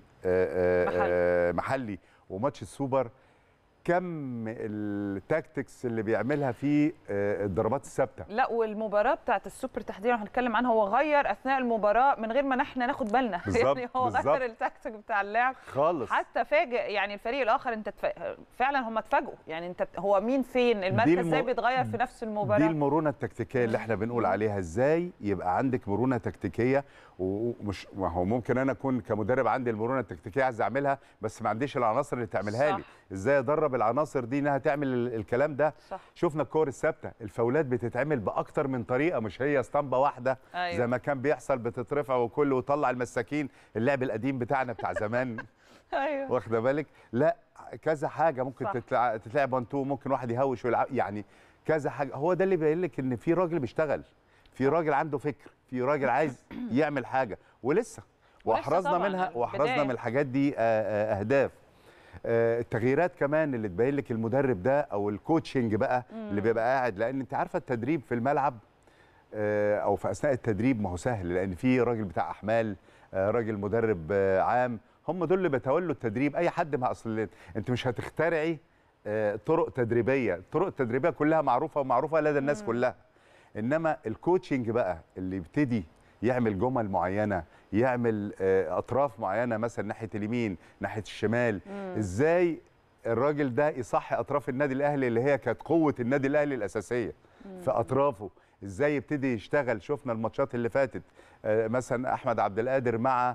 Speaker 6: محلي وماتش السوبر، كم التاكتكس اللي بيعملها في الضربات الثابته.
Speaker 1: لا والمباراه بتاعت السوبر تحديدا هنتكلم عنها، هو غير اثناء المباراه من غير ما احنا ناخد بالنا. يعني هو غير التاكتيك بتاع اللعب
Speaker 6: خالص،
Speaker 1: حتى فاجئ يعني الفريق الاخر. انت فعلا هم اتفاجئوا يعني. انت هو مين فين المركز ازاي بيتغير في نفس المباراه.
Speaker 6: دي المرونه التكتيكيه اللي احنا بنقول عليها، ازاي يبقى عندك مرونه تكتيكيه. ومش ما هو ممكن انا اكون كمدرب عندي المرونه التكتيكيه عايز اعملها بس ما عنديش العناصر اللي تعملها لي. ازاي ادرب العناصر دي انها تعمل الكلام ده؟
Speaker 1: صح.
Speaker 6: شفنا الكور الثابته، الفاولات بتتعمل باكتر من طريقه، مش هي اسطمبه واحده.
Speaker 1: أيوة.
Speaker 6: زي ما كان بيحصل بتترفع وكله وطلع المساكين، اللعب القديم بتاعنا بتاع زمان.
Speaker 1: ايوه
Speaker 6: واخده بالك؟ لا كذا حاجه ممكن تتلعب 1 2، ممكن واحد يهوش ويلعب، يعني كذا حاجه. هو ده اللي بيقول لك ان في راجل بيشتغل، في راجل عنده فكر، في راجل عايز يعمل حاجه، ولسه واحرزنا منها، واحرزنا من الحاجات دي اهداف. التغييرات كمان اللي تبين لك المدرب ده او الكوتشنج بقى اللي بيبقى قاعد، لان انت عارفه التدريب في الملعب او في اثناء التدريب ما هو سهل، لان في راجل بتاع احمال، راجل مدرب عام، هم دول اللي بيتولوا التدريب. اي حد ما اصل انت مش هتخترعي طرق تدريبيه، الطرق التدريبيه كلها معروفه ومعروفه لدى الناس كلها. انما الكوتشنج بقى اللي يبتدي يعمل جمل معينه، يعمل اطراف معينه مثلا ناحيه اليمين ناحيه الشمال، ازاي الراجل ده يصحي اطراف النادي الاهلي اللي هي كانت قوه النادي الاهلي الاساسيه في اطرافه، ازاي يبتدي يشتغل. شفنا الماتشات اللي فاتت مثلا احمد عبد القادر مع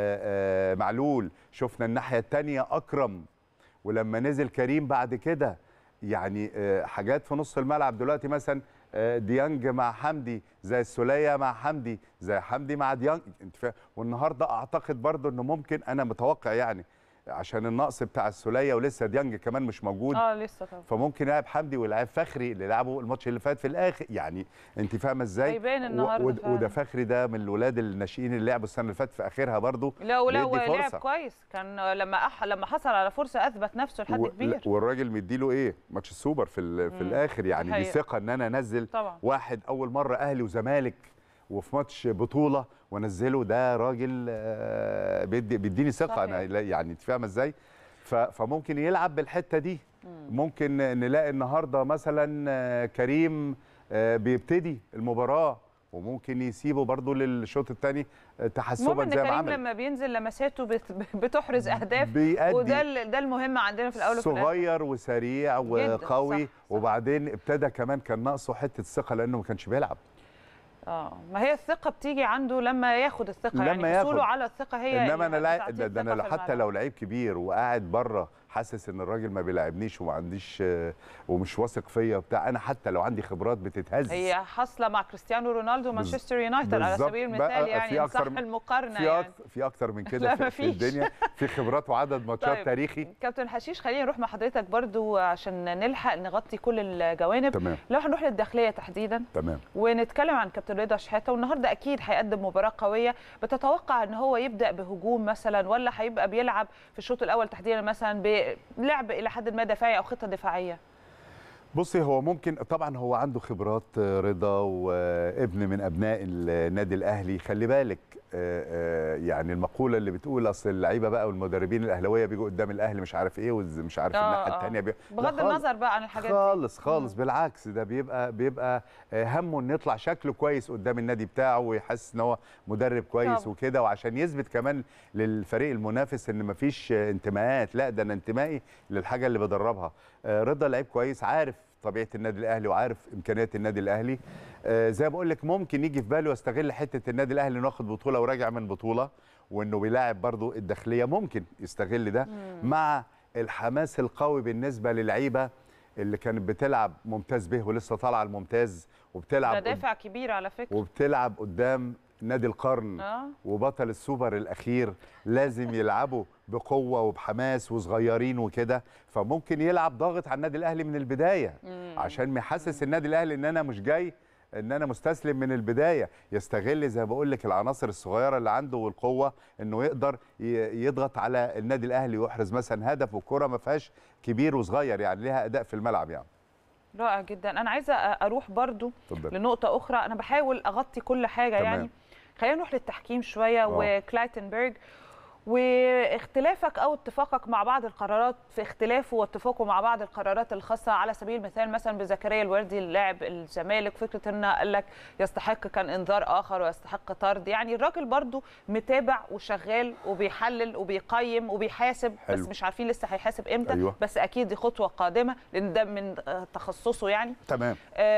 Speaker 6: معلول، شفنا الناحيه الثانيه اكرم، ولما نزل كريم بعد كده، يعني حاجات في نص الملعب دلوقتي مثلا ديانج مع حمدي، زي السوليه مع حمدي، زي حمدي مع ديانج. انت والنهارده اعتقد برضو انه ممكن، انا متوقع يعني عشان النقص بتاع السوليه ولسه ديانج كمان مش موجود،
Speaker 1: لسه طبعا،
Speaker 6: فممكن يلعب حمدي ويلعب فخري اللي لعبوا الماتش اللي فات في الاخر. يعني انت فاهمه ازاي؟
Speaker 1: هيبان النهارده
Speaker 6: وده فخري ده من الولاد الناشئين اللي لعبوا السنه اللي فاتت في اخرها برضو.
Speaker 1: لا لعب كويس، كان لما حصل على فرصه اثبت نفسه لحد كبير.
Speaker 6: والراجل مديله ايه ماتش السوبر في الاخر، يعني دي ثقه ان انا انزل
Speaker 1: طبعا
Speaker 6: واحد اول مره اهلي وزمالك وفي ماتش بطوله وانزله، ده راجل بيديني ثقه. انا يعني انت فاهمه ازاي؟ فممكن يلعب بالحته دي. ممكن نلاقي النهارده مثلا كريم بيبتدي المباراه وممكن يسيبه برضو للشوط الثاني تحسبا زي ما عمل.
Speaker 1: كريم لما بينزل لمساته بتحرز اهداف، وده المهم عندنا في الاول وفي الاخر.
Speaker 6: صغير وسريع وقوي، وبعدين ابتدى كمان كان ناقصه حته الثقه لانه ما كانش بيلعب.
Speaker 1: ما هي الثقه بتيجي عنده لما ياخد الثقه، يعني حصوله على الثقه هي.
Speaker 6: انما انا حتى لو لعيب كبير وقاعد بره حاسس ان الراجل ما بيلاعبنيش وما عنديش ومش واثق فيا وبتاع. انا حتى لو عندي خبرات بتتهز.
Speaker 1: هي حاصله مع كريستيانو رونالدو ومانشستر يونايتد على سبيل المثال، يعني ان صح المقارنه. يعني
Speaker 6: في اكتر من كده في الدنيا، في خبرات وعدد ماتشات.
Speaker 1: طيب.
Speaker 6: تاريخي.
Speaker 1: كابتن حشيش، خلينا نروح مع حضرتك برضو عشان نلحق نغطي كل الجوانب.
Speaker 6: تمام.
Speaker 1: لو هنروح للداخليه تحديدا،
Speaker 6: تمام،
Speaker 1: ونتكلم عن كابتن رضا شحاته، والنهارده اكيد هيقدم مباراه قويه. بتتوقع ان هو يبدا بهجوم مثلا، ولا هيبقى بيلعب في الشوط الاول تحديدا مثلا بلعب الى حد ما دفاعي او خطه دفاعيه؟
Speaker 6: بصي، هو ممكن طبعا، هو عنده خبرات رضا، وابن من ابناء النادي الاهلي. خلي بالك يعني المقوله اللي بتقول اصل اللعيبه بقى والمدربين الاهلاويه بيجوا قدام الاهلي مش عارف ايه ومش عارف الناحيه الثانيه
Speaker 1: بغض النظر بقى عن الحاجات
Speaker 6: دي خالص.
Speaker 1: دي.
Speaker 6: بالعكس، ده بيبقى همه انه يطلع شكله كويس قدام النادي بتاعه، ويحس ان هو مدرب كويس وكده، وعشان يثبت كمان للفريق المنافس ان مفيش انتماءات، لا ده انا انتمائي للحاجه اللي بدربها. رضا لعيب كويس، عارف طبيعه النادي الاهلي وعارف امكانيات النادي الاهلي. زي ما بقول لك، ممكن يجي في باله يستغل حته النادي الاهلي انه ياخد بطوله وراجع من بطوله، وانه بيلاعب برضو الداخليه، ممكن يستغل ده مع الحماس القوي بالنسبه للعيبه اللي كانت بتلعب ممتاز به ولسه طالعه الممتاز، وبتلعب
Speaker 1: ده دافع كبير على فكره،
Speaker 6: وبتلعب قدام نادي القرن وبطل السوبر الاخير. لازم يلعبوا بقوه وبحماس وصغيرين وكده، فممكن يلعب ضاغط على النادي الاهلي من البدايه عشان محسس النادي الاهلي ان انا مش جاي، ان انا مستسلم من البدايه. يستغل زي ما بقول لك العناصر الصغيره اللي عنده والقوه، انه يقدر يضغط على النادي الاهلي ويحرز مثلا هدف، والكره ما فيهاش كبير وصغير، يعني ليها اداء في الملعب يعني.
Speaker 1: رائع جدا. انا عايزه اروح برضو لنقطه اخرى، انا بحاول اغطي كل حاجه. تمام. يعني خلينا نروح للتحكيم شويه وكلايتنبرج واختلافك او اتفاقك مع بعض القرارات، في اختلافه واتفاقه مع بعض القرارات الخاصه على سبيل المثال مثلا بزكريا الوردي اللاعب الزمالك، فكره انه قال لك يستحق كان انذار اخر ويستحق طرد. يعني الراجل برضو متابع وشغال وبيحلل وبيقيم وبيحاسب. حلو. بس مش عارفين لسه هيحاسب امتى. أيوة. بس اكيد دي خطوه قادمه لان ده من تخصصه يعني.
Speaker 6: تمام.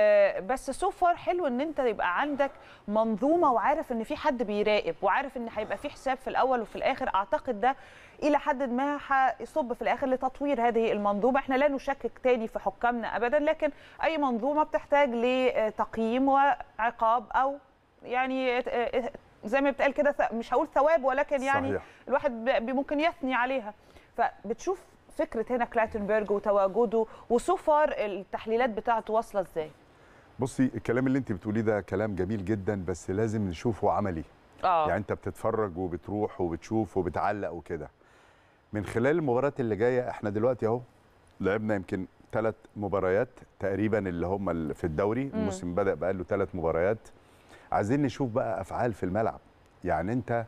Speaker 1: بس سو فار حلو ان انت يبقى عندك منظومه وعارف ان في حد بيراقب وعارف ان هيبقى في حساب في الاول وفي الاخر. اعتقد ده الى حد ما هيصب في الاخر لتطوير هذه المنظومه. احنا لا نشكك تاني في حكامنا ابدا، لكن اي منظومه بتحتاج لتقييم وعقاب، او يعني زي ما بتقال كده، مش هقول ثواب ولكن يعني صحيح. الواحد ممكن يثني عليها. فبتشوف فكره هنا كلايتنبرج وتواجده وسوفار التحليلات بتاعته واصله ازاي؟
Speaker 6: بصي، الكلام اللي انت بتقوليه ده كلام جميل جدا، بس لازم نشوفه عملي. يعني انت بتتفرج وبتروح وبتشوف وبتعلق وكده. من خلال المباريات اللي جايه، احنا دلوقتي اهو لعبنا يمكن 3 مباريات تقريبا اللي هم في الدوري. الموسم بدأ بقى له 3 مباريات. عايزين نشوف بقى افعال في الملعب. يعني انت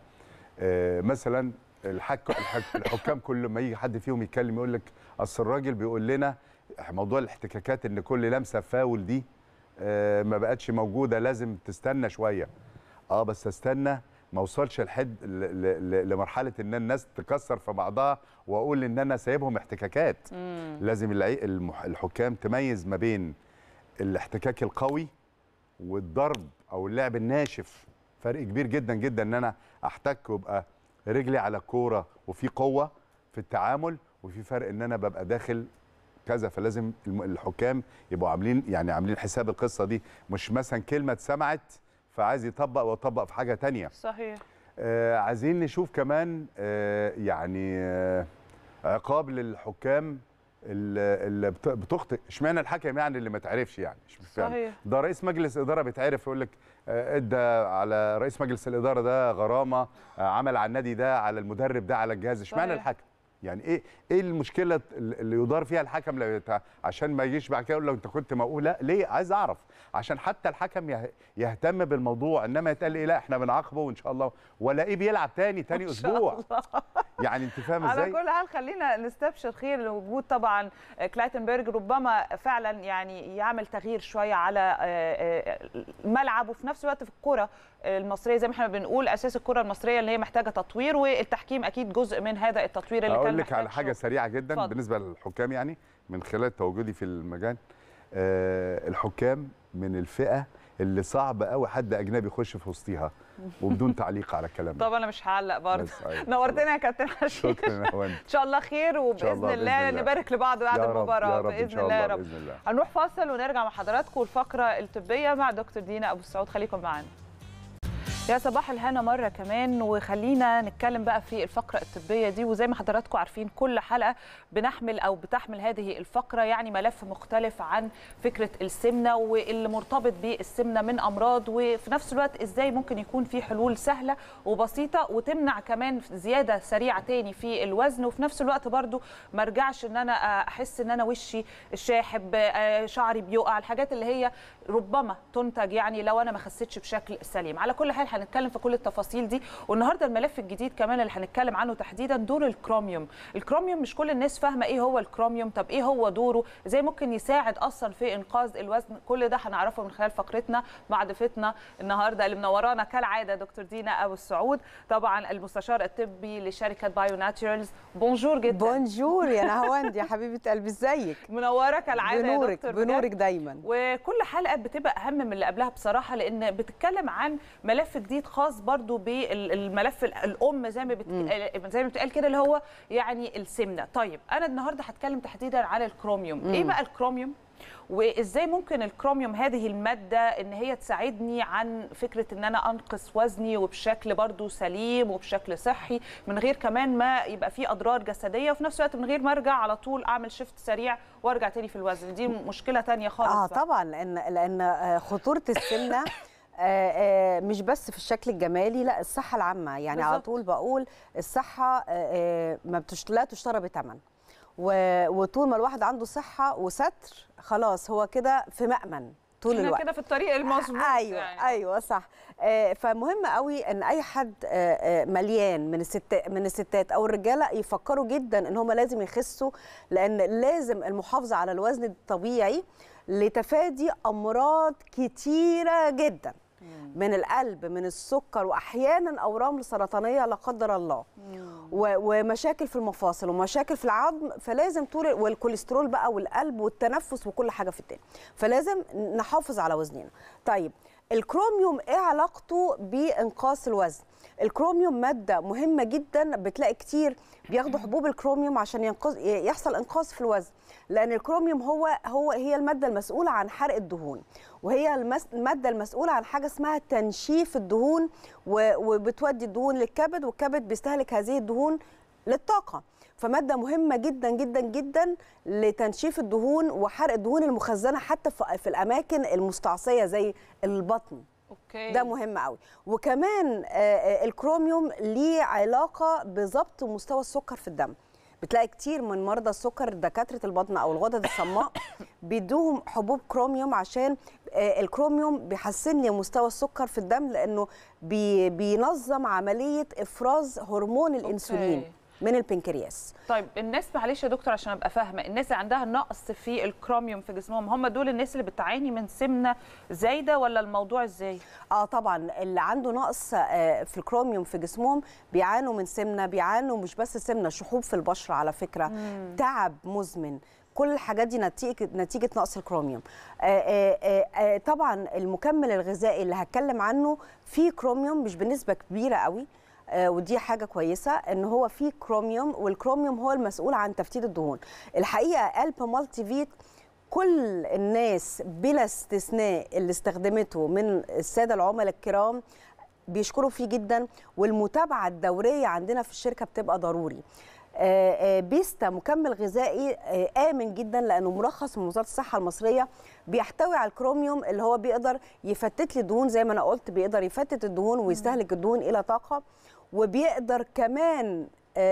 Speaker 6: مثلا الحكام كل ما يجي حد فيهم يتكلم يقول لك اصل الراجل بيقول لنا موضوع الاحتكاكات ان كل لمسه فاول دي ما بقتش موجوده، لازم تستنى شويه. بس استنى ما اوصلش لمرحله ان الناس تكسر في بعضها واقول ان انا سايبهم احتكاكات. لازم الحكام تميز ما بين الاحتكاك القوي والضرب او اللعب الناشف. فرق كبير جدا جدا ان انا احتك وابقى رجلي على الكوره وفي قوه في التعامل، وفي فرق ان انا ببقى داخل كذا. فلازم الحكام يبقوا عاملين حساب القصه دي، مش مثلا كلمه اتسمعت فعايز يطبق ويطبق في حاجه تانية.
Speaker 1: صحيح.
Speaker 6: عايزين نشوف كمان عقاب للحكام اللي بتخطئ. اشمعنى الحكم يعني اللي ما تعرفش؟ يعني
Speaker 1: صحيح.
Speaker 6: ده رئيس مجلس اداره بيتعرف، يقول لك ادى على رئيس مجلس الاداره ده غرامه، عمل على النادي ده، على المدرب ده، على الجهاز. اشمعنى الحكم؟ يعني ايه المشكله اللي يدار فيها الحكم عشان ما يجيش بعد كده يقول له انت كنت موقوف؟ لا، ليه؟ عايز اعرف عشان حتى الحكم يهتم بالموضوع، انما يتقال لا احنا بنعاقبه وان شاء الله، ولاقيه بيلعب تاني اسبوع. يعني انت فاهم ازاي؟
Speaker 1: على كل حال خلينا نستبشر خير لوجود طبعا كلايتنبرج، ربما فعلا يعني يعمل تغيير شويه على الملعب، وفي نفس الوقت في الكره المصريه زي ما احنا بنقول اساس الكره المصريه اللي هي محتاجه تطوير، والتحكيم اكيد جزء من هذا التطوير اللي كان محتاج.
Speaker 6: اقول لك على حاجه سريعه جدا بالنسبه للحكام، يعني من خلال تواجدي في المجال. الحكام من الفئه اللي صعب قوي حد اجنبي يخش في وسطيها. وبدون تعليق على الكلام
Speaker 1: طب انا مش هعلق برضه. نورتنا يا كابتن حشيش.
Speaker 6: شكرا يا هوند.
Speaker 1: ان شاء الله خير، وباذن الله نبارك لبعض بعد المباراه باذن الله يا رب. هنروح فاصل ونرجع مع حضراتكم الفقره الطبيه مع دكتور دينا ابو السعود. خليكم معانا. يا صباح الهنا مرة كمان، وخلينا نتكلم بقى في الفقرة الطبية دي. وزي ما حضراتكم عارفين كل حلقة بتحمل هذه الفقرة يعني ملف مختلف عن فكرة السمنة واللي مرتبط بالسمنة من أمراض، وفي نفس الوقت إزاي ممكن يكون في حلول سهلة وبسيطة وتمنع كمان زيادة سريعة تاني في الوزن، وفي نفس الوقت برضو ما ارجعش إن أنا أحس إن أنا وشي شاحب، شعري بيقع، الحاجات اللي هي ربما تنتج يعني لو أنا ما خسيتش بشكل سليم. على كل حال هنتكلم في كل التفاصيل دي. والنهارده الملف الجديد كمان اللي هنتكلم عنه تحديدا دور الكروميوم. الكروميوم مش كل الناس فاهمه ايه هو الكروميوم، طب ايه هو دوره، ازاي ممكن يساعد اصلا في انقاذ الوزن. كل ده هنعرفه من خلال فقرتنا مع ضيفتنا النهارده اللي منورانا كالعاده دكتور دينا ابو السعود، طبعا المستشار الطبي لشركه بايو ناتشرالز. بونجور جدا.
Speaker 8: بونجور يا نهاوند يا حبيبه قلبي، ازيك؟
Speaker 1: منوره كالعاده
Speaker 8: بنورك
Speaker 1: يا دكتور.
Speaker 8: بنورك دايما.
Speaker 1: وكل حلقه بتبقى اهم من اللي قبلها بصراحه، لان بتتكلم عن ملف جديد خاص برضو بالملف الام زي ما بتقال كده اللي هو يعني السمنه. طيب انا النهارده هتكلم تحديدا على الكروميوم. ايه بقى الكروميوم وازاي ممكن الكروميوم هذه الماده ان هي تساعدني عن فكره ان انا انقص وزني وبشكل برضو سليم وبشكل صحي من غير كمان ما يبقى فيه اضرار جسديه، وفي نفس الوقت من غير ما ارجع على طول اعمل شيفت سريع وارجع تاني في الوزن. دي مشكله ثانيه خالص.
Speaker 8: طبعا لان خطوره السمنه مش بس في الشكل الجمالي، لا الصحه العامه يعني بالزبط. على طول بقول الصحه لا تشترى بثمن، وطول ما الواحد عنده صحه وستر خلاص هو كده في مأمن طول الوقت.
Speaker 1: كده في الطريق المظبوط.
Speaker 8: ايوه يعني. ايوه صح. فمهم قوي ان اي حد مليان من الستات او الرجاله يفكروا جدا ان هم لازم يخسوا، لان لازم المحافظه على الوزن الطبيعي لتفادي امراض كتيره جدا من القلب، من السكر، واحيانا اورام سرطانيه لا قدر الله، ومشاكل في المفاصل ومشاكل في العظم. فلازم والكوليسترول بقى والقلب والتنفس وكل حاجه في الدنيا، فلازم نحافظ على وزننا. طيب الكروميوم ايه علاقته بانقاص الوزن؟ الكروميوم ماده مهمه جدا، بتلاقي كتير بياخدوا حبوب الكروميوم عشان يحصل انقاص في الوزن، لان الكروميوم هي الماده المسؤوله عن حرق الدهون، وهي الماده المسؤوله عن حاجه اسمها تنشيف الدهون، وبتودي الدهون للكبد، والكبد بيستهلك هذه الدهون للطاقه. فماده مهمه جدا جدا جدا لتنشيف الدهون وحرق الدهون المخزنه حتى في الاماكن المستعصيه زي البطن.
Speaker 1: أوكي.
Speaker 8: ده مهم قوي. وكمان الكروميوم ليه علاقه بضبط مستوى السكر في الدم. بتلاقي كتير من مرضى السكر دكاتره البطن او الغدد الصماء بيدوهم حبوب كروميوم، عشان الكروميوم بيحسن لي مستوى السكر في الدم، لانه بينظم عمليه افراز هرمون الانسولين. أوكي. من البنكرياس.
Speaker 1: طيب الناس معلش يا دكتور عشان ابقى فاهمه، الناس اللي عندها نقص في الكروميوم في جسمهم هم دول الناس اللي بتعاني من سمنه زايده ولا الموضوع ازاي؟
Speaker 8: طبعا اللي عنده نقص في الكروميوم في جسمهم بيعانوا من سمنه، بيعانوا مش بس سمنه، شحوب في البشره على فكره، تعب مزمن، كل الحاجات دي نتيجه نقص الكروميوم. طبعا المكمل الغذائي اللي هتكلم عنه فيه كروميوم مش بنسبه كبيره قوي، ودي حاجه كويسه ان هو فيه كروميوم، والكروميوم هو المسؤول عن تفتيت الدهون. الحقيقه ألب مالتي فيت كل الناس بلا استثناء اللي استخدمته من الساده العملاء الكرام بيشكروا فيه جدا، والمتابعه الدوريه عندنا في الشركه بتبقى ضروري. بيستا مكمل غذائي آمن جدا لأنه مرخص من وزارة الصحة المصرية، بيحتوي على الكروميوم اللي هو بيقدر يفتت لي الدهون زي ما أنا قلت، بيقدر يفتت الدهون ويستهلك الدهون إلى طاقة، وبيقدر كمان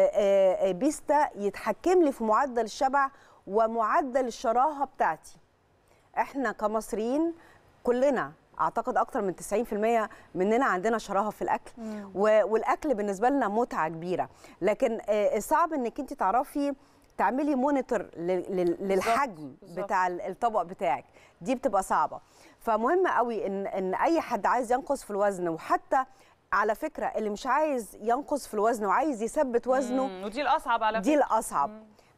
Speaker 8: بيستا يتحكم لي في معدل الشبع ومعدل الشراهة بتاعتي. احنا كمصريين كلنا اعتقد اكتر من 90% مننا عندنا شراهه في الاكل، والاكل بالنسبه لنا متعه كبيره، لكن صعب انك انت تعرفي تعملي مونيتور للحجم بتاع الطبق بتاعك، دي بتبقى صعبه. فمهم قوي ان اي حد عايز ينقص في الوزن، وحتى على فكره اللي مش عايز ينقص في الوزن وعايز يثبت وزنه،
Speaker 1: ودي الاصعب على فكره،
Speaker 8: دي الاصعب.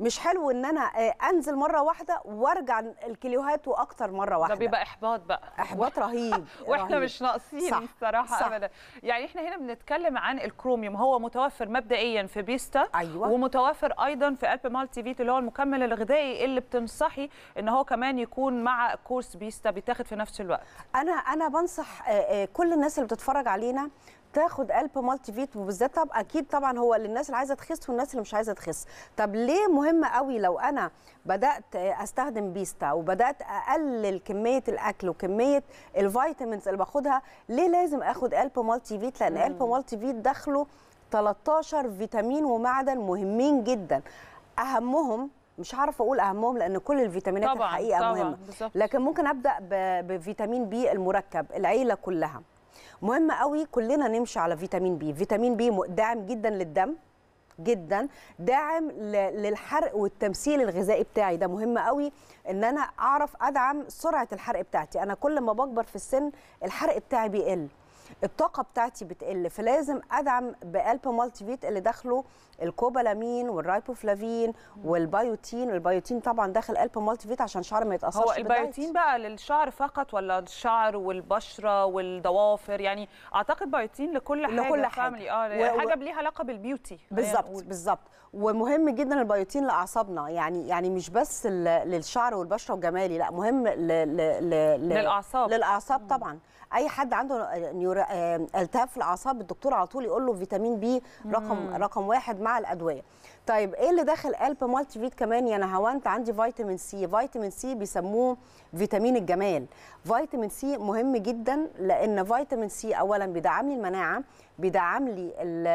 Speaker 8: مش حلو ان انا انزل مره واحده وارجع الكيلوهات واكتر مره واحده.
Speaker 1: ده بيبقى احباط بقى،
Speaker 8: احباط رهيب.
Speaker 1: واحنا
Speaker 8: رهيب.
Speaker 1: مش ناقصين
Speaker 8: صح.
Speaker 1: الصراحه
Speaker 8: صح.
Speaker 1: ابدا. يعني احنا هنا بنتكلم عن الكروميوم، هو متوفر مبدئيا في بيستا،
Speaker 8: أيوة.
Speaker 1: ومتوفر ايضا في ألب مالتي فيت اللي هو المكمل الغذائي اللي بتنصحي ان هو كمان يكون مع كورس بيستا بيتاخد في نفس الوقت.
Speaker 8: انا بنصح كل الناس اللي بتتفرج علينا تاخد ألب مالتي فيت، وبالذات طبعا اكيد طبعا هو للناس اللي عايزه تخس والناس اللي مش عايزه تخس. طب ليه مهم قوي لو انا بدات استخدم بيستا وبدات اقلل كميه الاكل وكميه الفيتامينز اللي باخدها، ليه لازم اخد ألب مالتي فيت؟ لان ألب مالتي فيت داخله 13 فيتامين ومعدن مهمين جدا. اهمهم مش عارفه اقول اهمهم لان كل الفيتامينات
Speaker 1: طبعاً
Speaker 8: الحقيقه
Speaker 1: طبعاً
Speaker 8: مهمه،
Speaker 1: بالزبط.
Speaker 8: لكن ممكن ابدا بفيتامين بي المركب، العيله كلها مهم قوي كلنا نمشي على فيتامين بي. فيتامين بي داعم جدا للدم، جدا داعم للحرق والتمثيل الغذائي بتاعي. ده مهم قوي ان انا اعرف ادعم سرعه الحرق بتاعتي. انا كل ما بكبر في السن الحرق بتاعي بيقل، الطاقه بتاعتي بتقل، فلازم ادعم بألب مالتي فيت اللي داخله الكوبالامين والرايبوفلافين والبيوتين. البيوتين طبعا داخل ألب مالتي فيت عشان شعر ما يتاثرش.
Speaker 1: هو البيوتين بقى للشعر فقط ولا الشعر والبشره والضوافر؟ يعني اعتقد بيوتين لكل حاجه.
Speaker 8: لكل حاجه.
Speaker 1: حاجه ليها علاقه بالبيوتي.
Speaker 8: بالظبط بالظبط. ومهم جدا البيوتين لاعصابنا، يعني مش بس للشعر والبشره وجمالي، لا مهم للاعصاب طبعا. اي حد عنده التهاب في الاعصاب الدكتور على طول يقول له فيتامين بي رقم 1 مع الادويه. طيب ايه اللي داخل ألب مالتي فيت كمان يا نهاوند؟ عندي فيتامين سي. فيتامين سي بيسموه فيتامين الجمال. فيتامين سي مهم جدا لان فيتامين سي اولا بيدعم لي المناعه، بيدعم لي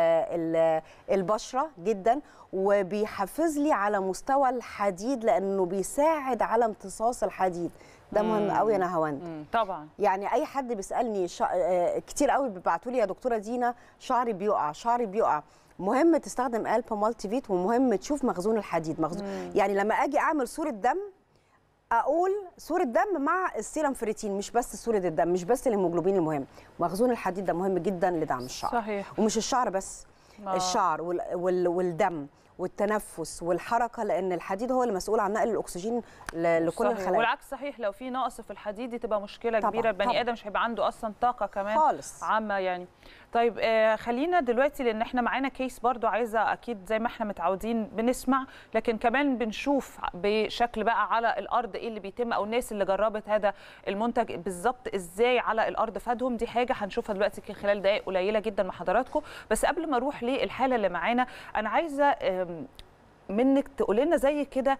Speaker 8: البشره جدا، وبيحفز لي على مستوى الحديد لانه بيساعد على امتصاص الحديد. ده مهم قوي يا نهاوند.
Speaker 1: طبعا.
Speaker 8: يعني اي حد بيسالني كتير قوي بيبعتوا لي يا دكتوره دينا شعري بيقع شعري بيقع. مهم تستخدم ألب مالتي فيت، ومهم تشوف مخزون الحديد. يعني لما اجي اعمل صوره دم اقول صوره دم مع السيرم فريتين، مش بس صوره الدم، مش بس الهيموجلوبين المهم، مخزون الحديد ده مهم جدا لدعم الشعر.
Speaker 1: صحيح.
Speaker 8: ومش الشعر بس، الشعر والدم والتنفس والحركه، لان الحديد هو المسؤول عن نقل الاكسجين لكل الخلايا.
Speaker 1: والعكس صحيح، لو في نقص في الحديد دي تبقى مشكله
Speaker 8: طبعًا
Speaker 1: كبيره. البني ادم مش هيبقى عنده اصلا طاقه كمان
Speaker 8: خالص
Speaker 1: عامه يعني. طيب خلينا دلوقتي لان احنا معانا كيس برضو عايزه اكيد زي ما احنا متعودين بنسمع لكن كمان بنشوف بشكل بقى على الارض ايه اللي بيتم، او الناس اللي جربت هذا المنتج بالظبط ازاي على الارض فادهم. دي حاجه هنشوفها دلوقتي خلال دقائق قليله جدا مع حضراتكم. بس قبل ما اروح للحاله اللي معانا انا عايزه منك تقول لنا زي كده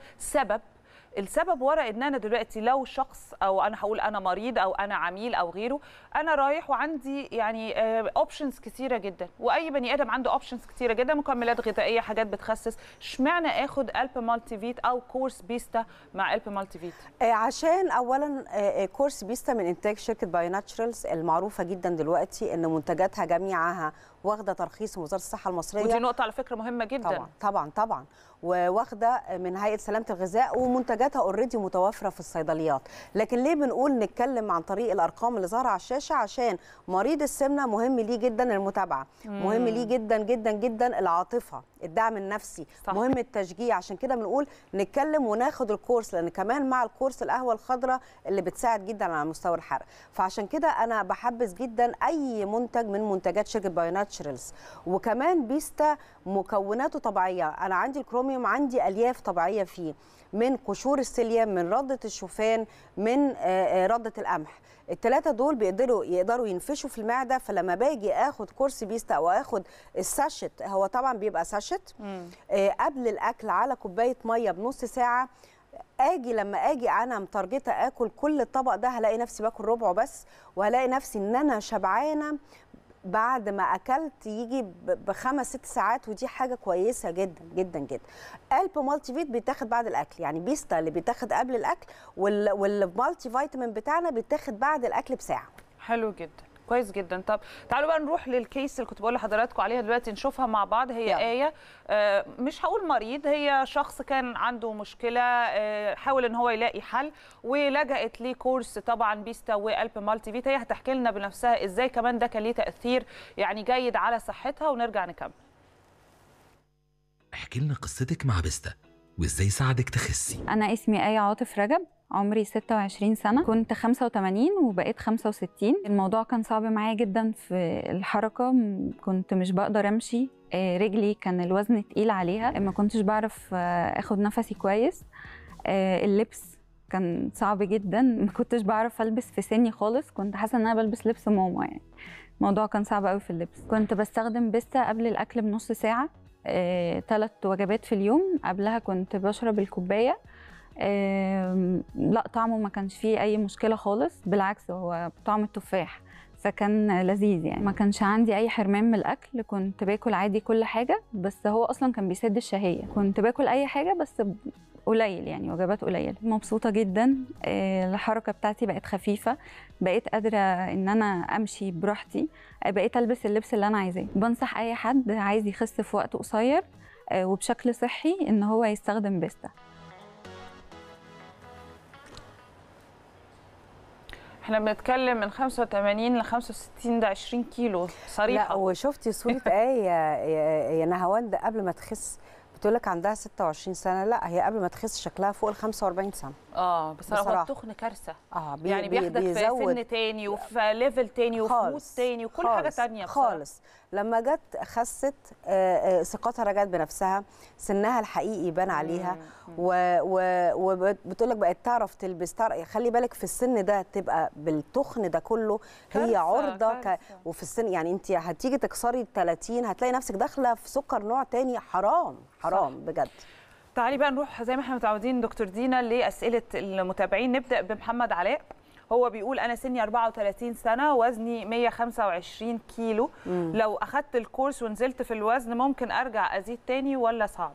Speaker 1: السبب ورا ان انا دلوقتي لو شخص، او انا هقول انا مريض او انا عميل او غيره، انا رايح وعندي يعني اوبشنز كتيره جدا، واي بني ادم عنده اوبشنز كتيره جدا، مكملات غذائيه، حاجات بتخسس، اشمعنى اخد ألب مالتي فيت او كورس بيستا مع ألب مالتي فيت؟
Speaker 8: عشان اولا كورس بيستا من انتاج شركه بايو ناتشرالز المعروفه جدا دلوقتي ان منتجاتها جميعها واخده ترخيص من وزاره الصحه المصريه.
Speaker 1: ودي نقطه على فكره مهمه جدا.
Speaker 8: طبعا طبعا طبعا. وواخده من هيئه سلامه الغذاء، ومنتجاتها اوريدي متوفره في الصيدليات. لكن ليه بنقول نتكلم عن طريق الارقام اللي ظاهره على الشاشه؟ عشان مريض السمنه مهم ليه جدا المتابعه، مهم ليه جدا جدا جدا العاطفه، الدعم النفسي، صح. مهم التشجيع. عشان كده بنقول نتكلم وناخد الكورس، لان كمان مع الكورس القهوه الخضراء اللي بتساعد جدا على مستوى الحرق. فعشان كده انا بحبذ جدا اي منتج من منتجات شركه بايو ناتشرالز. وكمان بيستا مكوناته طبيعيه، انا عندي الكروميوم، عندي الياف طبيعيه فيه، من قشور السيليوم، من رده الشوفان، من رده القمح. الثلاثه دول يقدروا ينفشوا في المعده. فلما باجي اخد كورس بيستا او اخد الساشت، هو طبعا بيبقى ساشت قبل الاكل على كوبايه ميه بنص ساعه، لما اجي انا متارجته اكل كل الطبق ده، هلاقي نفسي باكل ربعه بس، وهلاقي نفسي ان انا شبعانه بعد ما اكلت يجي ب5 6 ساعات، ودي حاجه كويسه جدا جدا جدا. ألب مالتي فيت بيتاخد بعد الاكل، يعني بيستا اللي بيتاخد قبل الاكل، والمالتي فيتامين بتاعنا بيتاخد بعد الاكل بساعه.
Speaker 1: حلو جدا، كويس جدا. طب تعالوا بقى نروح للكيس اللي كنت بقول لحضراتكم عليها دلوقتي، نشوفها مع بعض. هي يعني آية، مش هقول مريض، هي شخص كان عنده مشكلة، حاول ان هو يلاقي حل ولجأت لكورس طبعا بيستا وألب مالتي فيت. هي هتحكي لنا بنفسها ازاي كمان ده كان ليه تأثير يعني جيد على صحتها، ونرجع نكمل.
Speaker 9: احكي لنا قصتك مع بيستا. وإزاي ساعدك تخسي.
Speaker 10: أنا اسمي آية عاطف رجب، عمري 26 سنة، كنت 85 وبقيت 65. الموضوع كان صعب معايا جدا في الحركة، كنت مش بقدر أمشي، رجلي كان الوزن تقيل عليها، ما كنتش بعرف أخد نفسي كويس، اللبس كان صعب جدا، ما كنتش بعرف ألبس في سني خالص، كنت حاسة إن أنا بلبس لبس ماما يعني. الموضوع كان صعب قوي في اللبس. كنت بستخدم بيستا قبل الأكل بنص ساعة، 3 وجبات في اليوم. قبلها كنت بشرب الكوباية. لا طعمه ما كانش فيه أي مشكلة خالص، بالعكس هو طعم التفاح، فكان لذيذ يعني. ما كانش عندي أي حرمان من الأكل، كنت باكل عادي كل حاجة، بس هو أصلا كان بيسد الشهية. كنت باكل أي حاجة بس قليل يعني، وجبات قليلة. مبسوطة جدا، الحركة بتاعتي بقت خفيفة، بقيت قادرة إن أنا أمشي براحتي، بقيت ألبس اللبس اللي أنا عايزاه. بنصح أي حد عايز يخس في وقت قصير وبشكل صحي إن هو يستخدم بيستا.
Speaker 1: احنا بنتكلم من 85 ل 65، ده 20 كيلو صريحة.
Speaker 8: لا وشفتي صورة آية يا نهاوند قبل ما تخس، بتقول لك عندها 26 سنة، لا هي قبل ما تخس شكلها فوق ال 45 سنة.
Speaker 1: بصراحة التخن كارثة.
Speaker 8: يعني
Speaker 1: بياخدك في سن تاني وفي ليفل تاني وفي مود تاني وكل حاجة تانية
Speaker 8: خالص. لما جت خست ثقتها رجعت بنفسها، سنها الحقيقي بان عليها، وبتقول لك بقت تعرف تلبس. خلي بالك في السن ده تبقى بالتخن ده كله، هي عرضة وفي السن يعني انت هتيجي تكسري ال 30 هتلاقي نفسك داخله في سكر نوع تاني. حرام حرام بجد.
Speaker 1: تعالي بقى نروح زي ما احنا متعودين دكتور دينا لأسئلة المتابعين. نبدأ بمحمد علاء. هو بيقول أنا سني 34 سنة، وزني 125 كيلو. لو أخدت الكورس ونزلت في الوزن ممكن أرجع أزيد تاني ولا صعب؟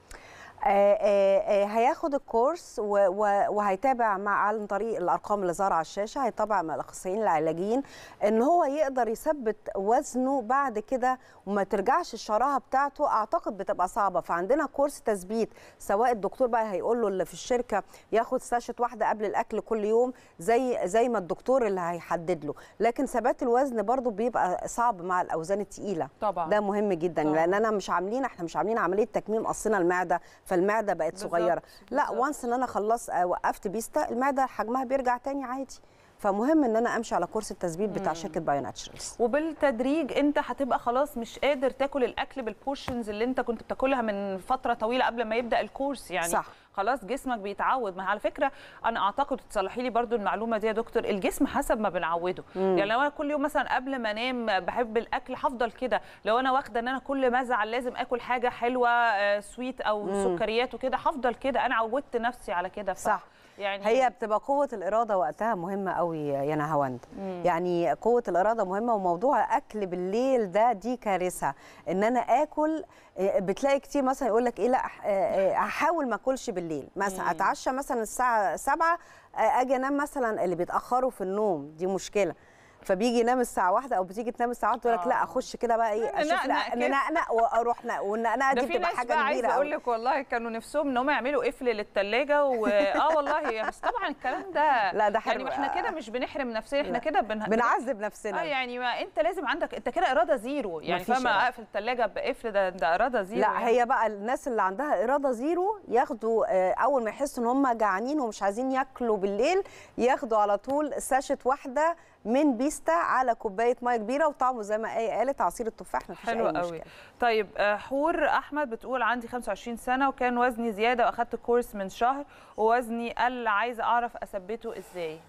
Speaker 8: هياخد الكورس وهيتابع عن طريق الارقام اللي ظاهره على الشاشه، هيتابع مع الاخصائيين العلاجيين ان هو يقدر يثبت وزنه بعد كده وما ترجعش الشراهه بتاعته. اعتقد بتبقى صعبه، فعندنا كورس تثبيت، سواء الدكتور بقى هيقول له اللي في الشركه ياخد ساشة واحده قبل الاكل كل يوم زي ما الدكتور اللي هيحدد له، لكن ثبات الوزن برضو بيبقى صعب مع الاوزان الثقيله طبعا. ده مهم جدا طبعا. لان احنا مش عاملين عمليه تكميم، قصينا المعده فالمعده بقت صغيره. لا وانس ان انا خلص وقفت بيستا المعده حجمها بيرجع تاني عادي. فمهم ان انا امشي على كورس التثبيت بتاع شركه بايو ناتشرالز.
Speaker 1: وبالتدريج انت هتبقى خلاص مش قادر تاكل الاكل بالبورشنز اللي انت كنت بتاكلها من فتره طويله قبل ما يبدا الكورس يعني. صح. خلاص جسمك بيتعود. ما على فكره انا اعتقد تصلحي لي برضو المعلومه دي يا دكتور، الجسم حسب ما بنعوده. يعني لو انا كل يوم مثلا قبل ما انام بحب الاكل هفضل كده، لو انا واخده ان انا كل ما ازعل لازم اكل حاجه حلوه سويت او سكريات وكده هفضل كده، انا عودت نفسي على كده.
Speaker 8: صح. يعني هي بتبقى قوه الاراده وقتها مهمه قوي يا نهاوند. يعني قوه الاراده مهمه، وموضوع اكل بالليل دي كارثه. ان انا اكل، بتلاقي كتير مثلا يقول لك ايه، لا هحاول ما اكلش بالليل، مثلا اتعشى مثلا الساعه 7 اجي انام، مثلا اللي بيتاخروا في النوم دي مشكله، فبيجي ينام الساعه 1 او بتيجي تنام الساعه 1 تقول لك لا اخش كده بقى ايه اشوف ننقنق واروح والنقنقه دي بتبقى حاجه كبيره.
Speaker 1: عايزه اقول لك والله كانوا نفسهم ان هم يعملوا قفل للثلاجه والله بس طبعا الكلام ده
Speaker 8: لا ده حلو.
Speaker 1: يعني احنا كده مش بنحرم نفسنا، احنا كده
Speaker 8: بنعذب نفسنا.
Speaker 1: يعني ما انت لازم عندك انت كده اراده زيرو يعني، فاهمه؟ اقفل الثلاجه بقفل ده اراده زيرو.
Speaker 8: لا
Speaker 1: يعني.
Speaker 8: هي بقى الناس اللي عندها اراده زيرو ياخدوا اول ما يحسوا ان هم جعانين ومش عايزين ياكلوا بالليل ياخدوا على طول ساشة واحده من بيستا على كوبايه ميه كبيره، وطعمه زي ما ايه قالت عصير التفاح، مفيش
Speaker 1: حلو
Speaker 8: اي مشكله.
Speaker 1: طيب حور احمد بتقول عندي 25 سنه وكان وزني زياده واخدت كورس من شهر ووزني قل، عايزه اعرف اثبته ازاي؟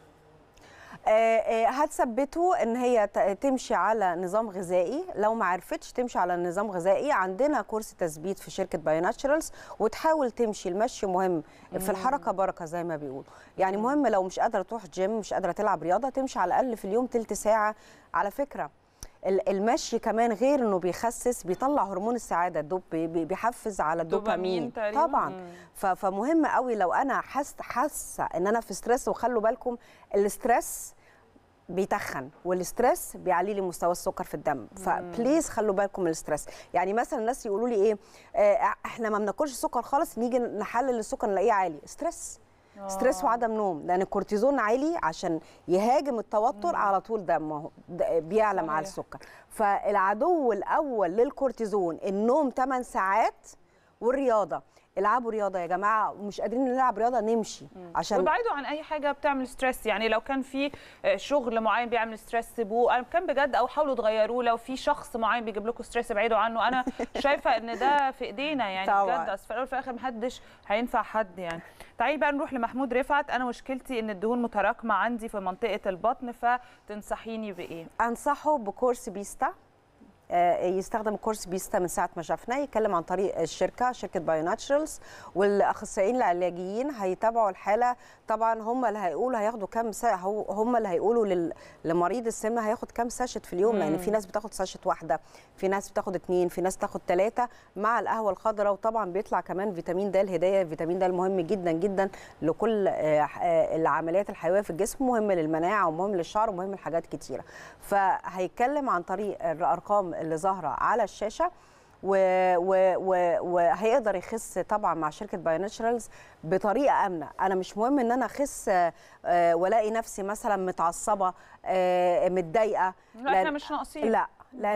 Speaker 8: هتثبته ان هي تمشي على نظام غذائي. لو ما عرفتش تمشي على نظام غذائي عندنا كورس تثبيت في شركه بايو ناتشرالز، وتحاول تمشي. المشي مهم، في الحركه بركه زي ما بيقولوا يعني. مهم لو مش قادره تروح جيم، مش قادره تلعب رياضه، تمشي على الاقل في اليوم تلت ساعه. على فكره المشي كمان غير انه بيخسس، بيطلع هرمون السعاده، بيحفز على الدوبامين طبعا. فمهم قوي لو انا حاسه ان انا في ستريس. وخلوا بالكم الاستريس بيتخن، والاستريس بيعلي لي مستوى السكر في الدم، فبليز خلوا بالكم من الاستريس. يعني مثلا الناس يقولوا لي ايه احنا ما بناكلش سكر خالص، نيجي نحلل السكر نلاقيه عالي. ستريس وعدم نوم، لان الكورتيزون عالي عشان يهاجم التوتر على طول دمه بيعلى مع السكر. فالعدو الاول للكورتيزون النوم 8 ساعات والرياضه. العبوا رياضه يا جماعه، ومش قادرين نلعب رياضه نمشي عشان
Speaker 1: وابعدوا عن اي حاجه بتعمل ستريس. يعني لو كان في شغل معين بيعمل ستريس سيبوه، انا كان بجد، او حاولوا تغيروه. لو في شخص معين بيجيب لكم ستريس ابعدوا عنه. انا شايفه ان ده في ايدينا يعني
Speaker 8: طبعاً.
Speaker 1: بجد، اصل في الاول وفي الاخر محدش هينفع حد يعني. تعالي بقى نروح لمحمود رفعت. انا مشكلتي ان الدهون متراكمه عندي في منطقه البطن، فتنصحيني بايه؟
Speaker 8: انصحه بكورس بيستا. يستخدم كورس بيستا من ساعه ما شافنا، يتكلم عن طريق شركه بايو ناتشرالز، والاخصائيين العلاجيين هيتابعوا الحاله. طبعا هم اللي هيقولوا هياخدوا كام هم اللي هيقولوا لمريض السمنه هياخد كام ساشت في اليوم، لان في ناس بتاخد ساشت واحده، في ناس بتاخد 2، في ناس تاخد 3 مع القهوه الخضراء. وطبعا بيطلع كمان فيتامين د الهدايه. فيتامين د مهم جدا جدا لكل العمليات الحيويه في الجسم، مهم للمناعه ومهم للشعر ومهم لحاجات كتيره. فهيتكلم عن طريق الارقام اللي ظاهره على الشاشه، وهيقدر يخس طبعا مع شركه بايو ناتشرالز بطريقه امنه. انا مش مهم ان انا اخس والاقي نفسي مثلا متعصبه متضايقه،
Speaker 1: لا احنا مش ناقصين.
Speaker 8: لا،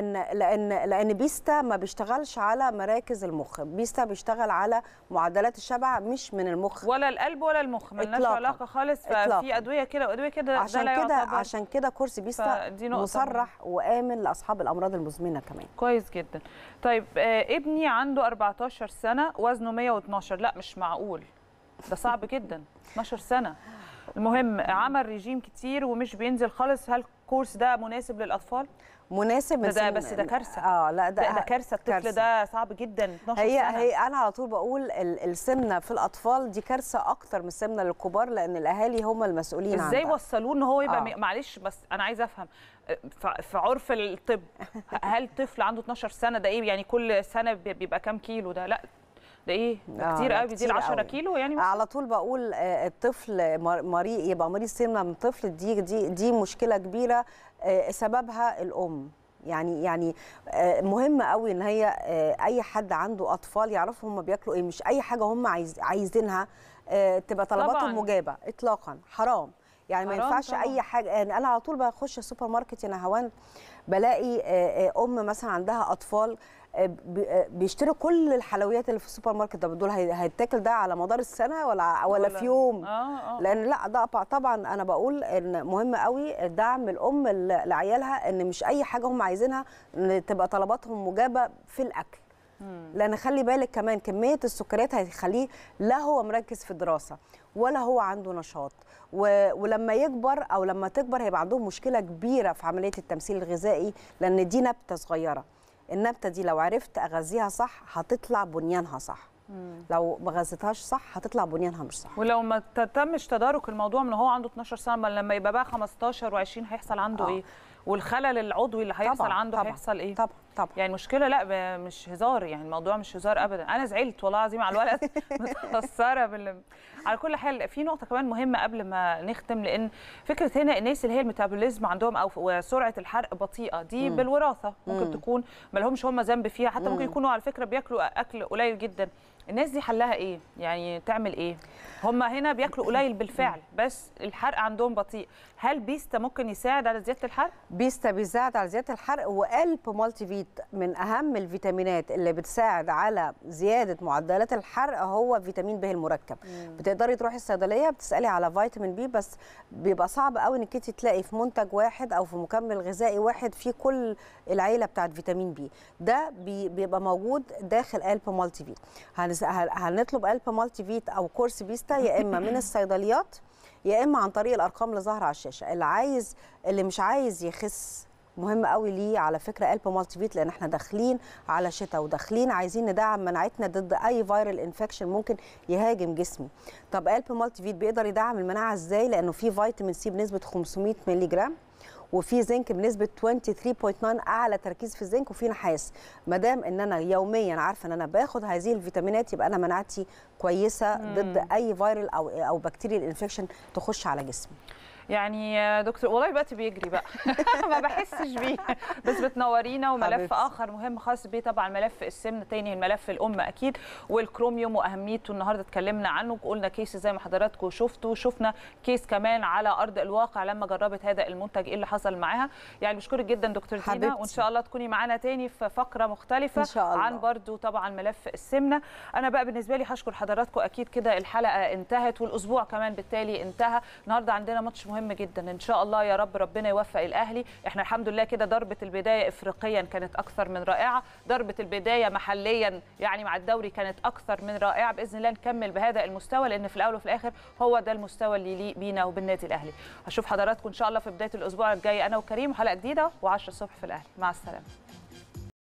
Speaker 8: لان بيستا ما بيشتغلش على مراكز المخ، بيستا بيشتغل على معدلات الشبع مش من المخ
Speaker 1: ولا القلب ولا المخ، مالناش علاقه خالص. ففي ادويه كده وادويه كده،
Speaker 8: عشان كده كورس بيستا مصرح وامن لاصحاب الامراض المزمنه كمان.
Speaker 1: كويس جدا. طيب ابني عنده 14 سنه وزنه 112. لا مش معقول، ده صعب جدا. 12 سنه. المهم عمل ريجيم كتير ومش بينزل خالص. هل الكورس ده مناسب للاطفال؟
Speaker 8: مناسب
Speaker 1: ده بس ده كارثه.
Speaker 8: لا
Speaker 1: ده كارثه. الطفل ده صعب جدا. 12 سنه.
Speaker 8: هي انا على طول بقول السمنه في الاطفال دي كارثه اكتر من السمنه للكبار، لان الاهالي هم المسؤولين عنها.
Speaker 1: ازاي وصلوه ان هو يبقى معلش بس انا عايزه افهم في عرف الطب هل طفل عنده 12 سنه ده ايه يعني؟ كل سنه بيبقى كام كيلو ده؟ لا ده ايه؟ ده كتير قوي، بيزيد 10 كيلو يعني مثلا.
Speaker 8: على طول بقول الطفل مريض يبقى مريض سمنه من طفل، دي مشكله كبيره سببها الام. يعني مهم قوي ان هي اي حد عنده اطفال يعرفوا هم بياكلوا ايه، مش اي حاجه هم عايزينها تبقى طلباتهم مجابه اطلاقا. حرام يعني، ما ينفعش طبعا. اي حاجه يعني. انا على طول بخش السوبر ماركت يا نهاوند بلاقي ام مثلا عندها اطفال بيشتروا كل الحلويات اللي في السوبر ماركت. ده دول هيتاكل ده على مدار السنه ولا في يوم؟ لان لا، ده طبعا انا بقول ان مهم قوي دعم الام لعيالها، ان مش اي حاجه هم عايزينها تبقى طلباتهم مجابه في الاكل. لان خلي بالك كمان كميه السكريات هتخليه لا هو مركز في الدراسه ولا هو عنده نشاط، ولما يكبر او لما تكبر هيبقى عندهم مشكله كبيره في عمليه التمثيل الغذائي، لان دي نبته صغيره. النبته دي لو عرفت اغذيها صح هتطلع بنيانها صح. لو ما غذيتهاش صح هتطلع بنيانها مش صح.
Speaker 1: ولو ما تمش تدارك الموضوع من هو عنده 12 سنه، لما يبقى بقى 15 و20 هيحصل عنده ايه؟ والخلل العضوي اللي هيحصل طبعًا عنده طبعًا هيحصل ايه؟
Speaker 8: طبعا
Speaker 1: يعني مشكله. لا مش هزار يعني، الموضوع مش هزار ابدا. انا زعلت والله العظيم على الولد متاثره على كل حال. في نقطه كمان مهمه قبل ما نختم، لان فكره هنا الناس اللي هي الميتابوليزم عندهم او سرعه الحرق بطيئه دي بالوراثه ممكن تكون ما لهمش هم ذنب فيها، حتى ممكن يكونوا على فكره بياكلوا اكل قليل جدا. الناس دي حلها ايه؟ يعني تعمل ايه؟ هم هنا بياكلوا قليل بالفعل بس الحرق عندهم بطيء. هل بيستا ممكن يساعد على زياده الحرق؟
Speaker 8: بيستا بيساعد على زياده الحرق، وقلب مالتي فيت من اهم الفيتامينات اللي بتساعد على زياده معدلات الحرق هو فيتامين ب المركب. بتقدري تروحي الصيدليه بتسالي على فيتامين بي، بس بيبقى صعب قوي انك انت تلاقي في منتج واحد او في مكمل غذائي واحد فيه كل العيله بتاعت فيتامين بي. ده بيبقى موجود داخل قلب مالتي فيت. هنطلب قلب مالتي فيت او كورس بيستا يا اما من الصيدليات يا اما عن طريق الارقام اللي ظاهره على الشاشه. اللي مش عايز يخس مهم قوي ليه على فكره قلب مالتي فيت، لان احنا داخلين على شتاء وداخلين عايزين ندعم مناعتنا ضد اي فيرال انفكشن ممكن يهاجم جسمي. طب قلب مالتي فيت بيقدر يدعم المناعه ازاي؟ لانه فيه فيتامين سي بنسبه 500 مللي جرام، وفي زنك بنسبه 23.9 اعلى تركيز في الزنك، وفي نحاس. ما دام ان انا يوميا عارفه ان انا باخد هذه الفيتامينات يبقى انا مناعتي كويسه ضد اي فيرال او بكتيريال انفكشن تخش على جسمي.
Speaker 1: يعني يا دكتور والله الوقت بيجري بقى ما بحسش بيه، بس بتنورينا. وملف
Speaker 8: حبيبتي.
Speaker 1: اخر مهم خاص بيه طبعا ملف السمنه، تاني الملف الام اكيد، والكروميوم واهميته النهارده اتكلمنا عنه، قلنا كيس زي ما حضراتكم شفتوا، شفنا كيس كمان على ارض الواقع لما جربت هذا المنتج ايه اللي حصل معاها. يعني بشكرك جدا دكتور دينا، وان شاء الله تكوني معانا تاني في فقره مختلفه
Speaker 8: إن شاء الله.
Speaker 1: عن برضو طبعا ملف السمنه. انا بقى بالنسبه لي هشكر حضراتكم، اكيد كده الحلقه انتهت والاسبوع كمان بالتالي انتهى. النهارده عندنا ماتش مهم جدا ان شاء الله، يا رب ربنا يوفق الاهلي. احنا الحمد لله كده ضربه البدايه افريقيا كانت اكثر من رائعه، ضربه البدايه محليا يعني مع الدوري كانت اكثر من رائعه. باذن الله نكمل بهذا المستوى، لان في الاول وفي الاخر هو ده المستوى اللي يليق بينا وبالنادي الاهلي. هشوف حضراتكم ان شاء الله في بدايه الاسبوع الجاي انا وكريم، وحلقه جديده و10 الصبح في الاهلي. مع السلامه.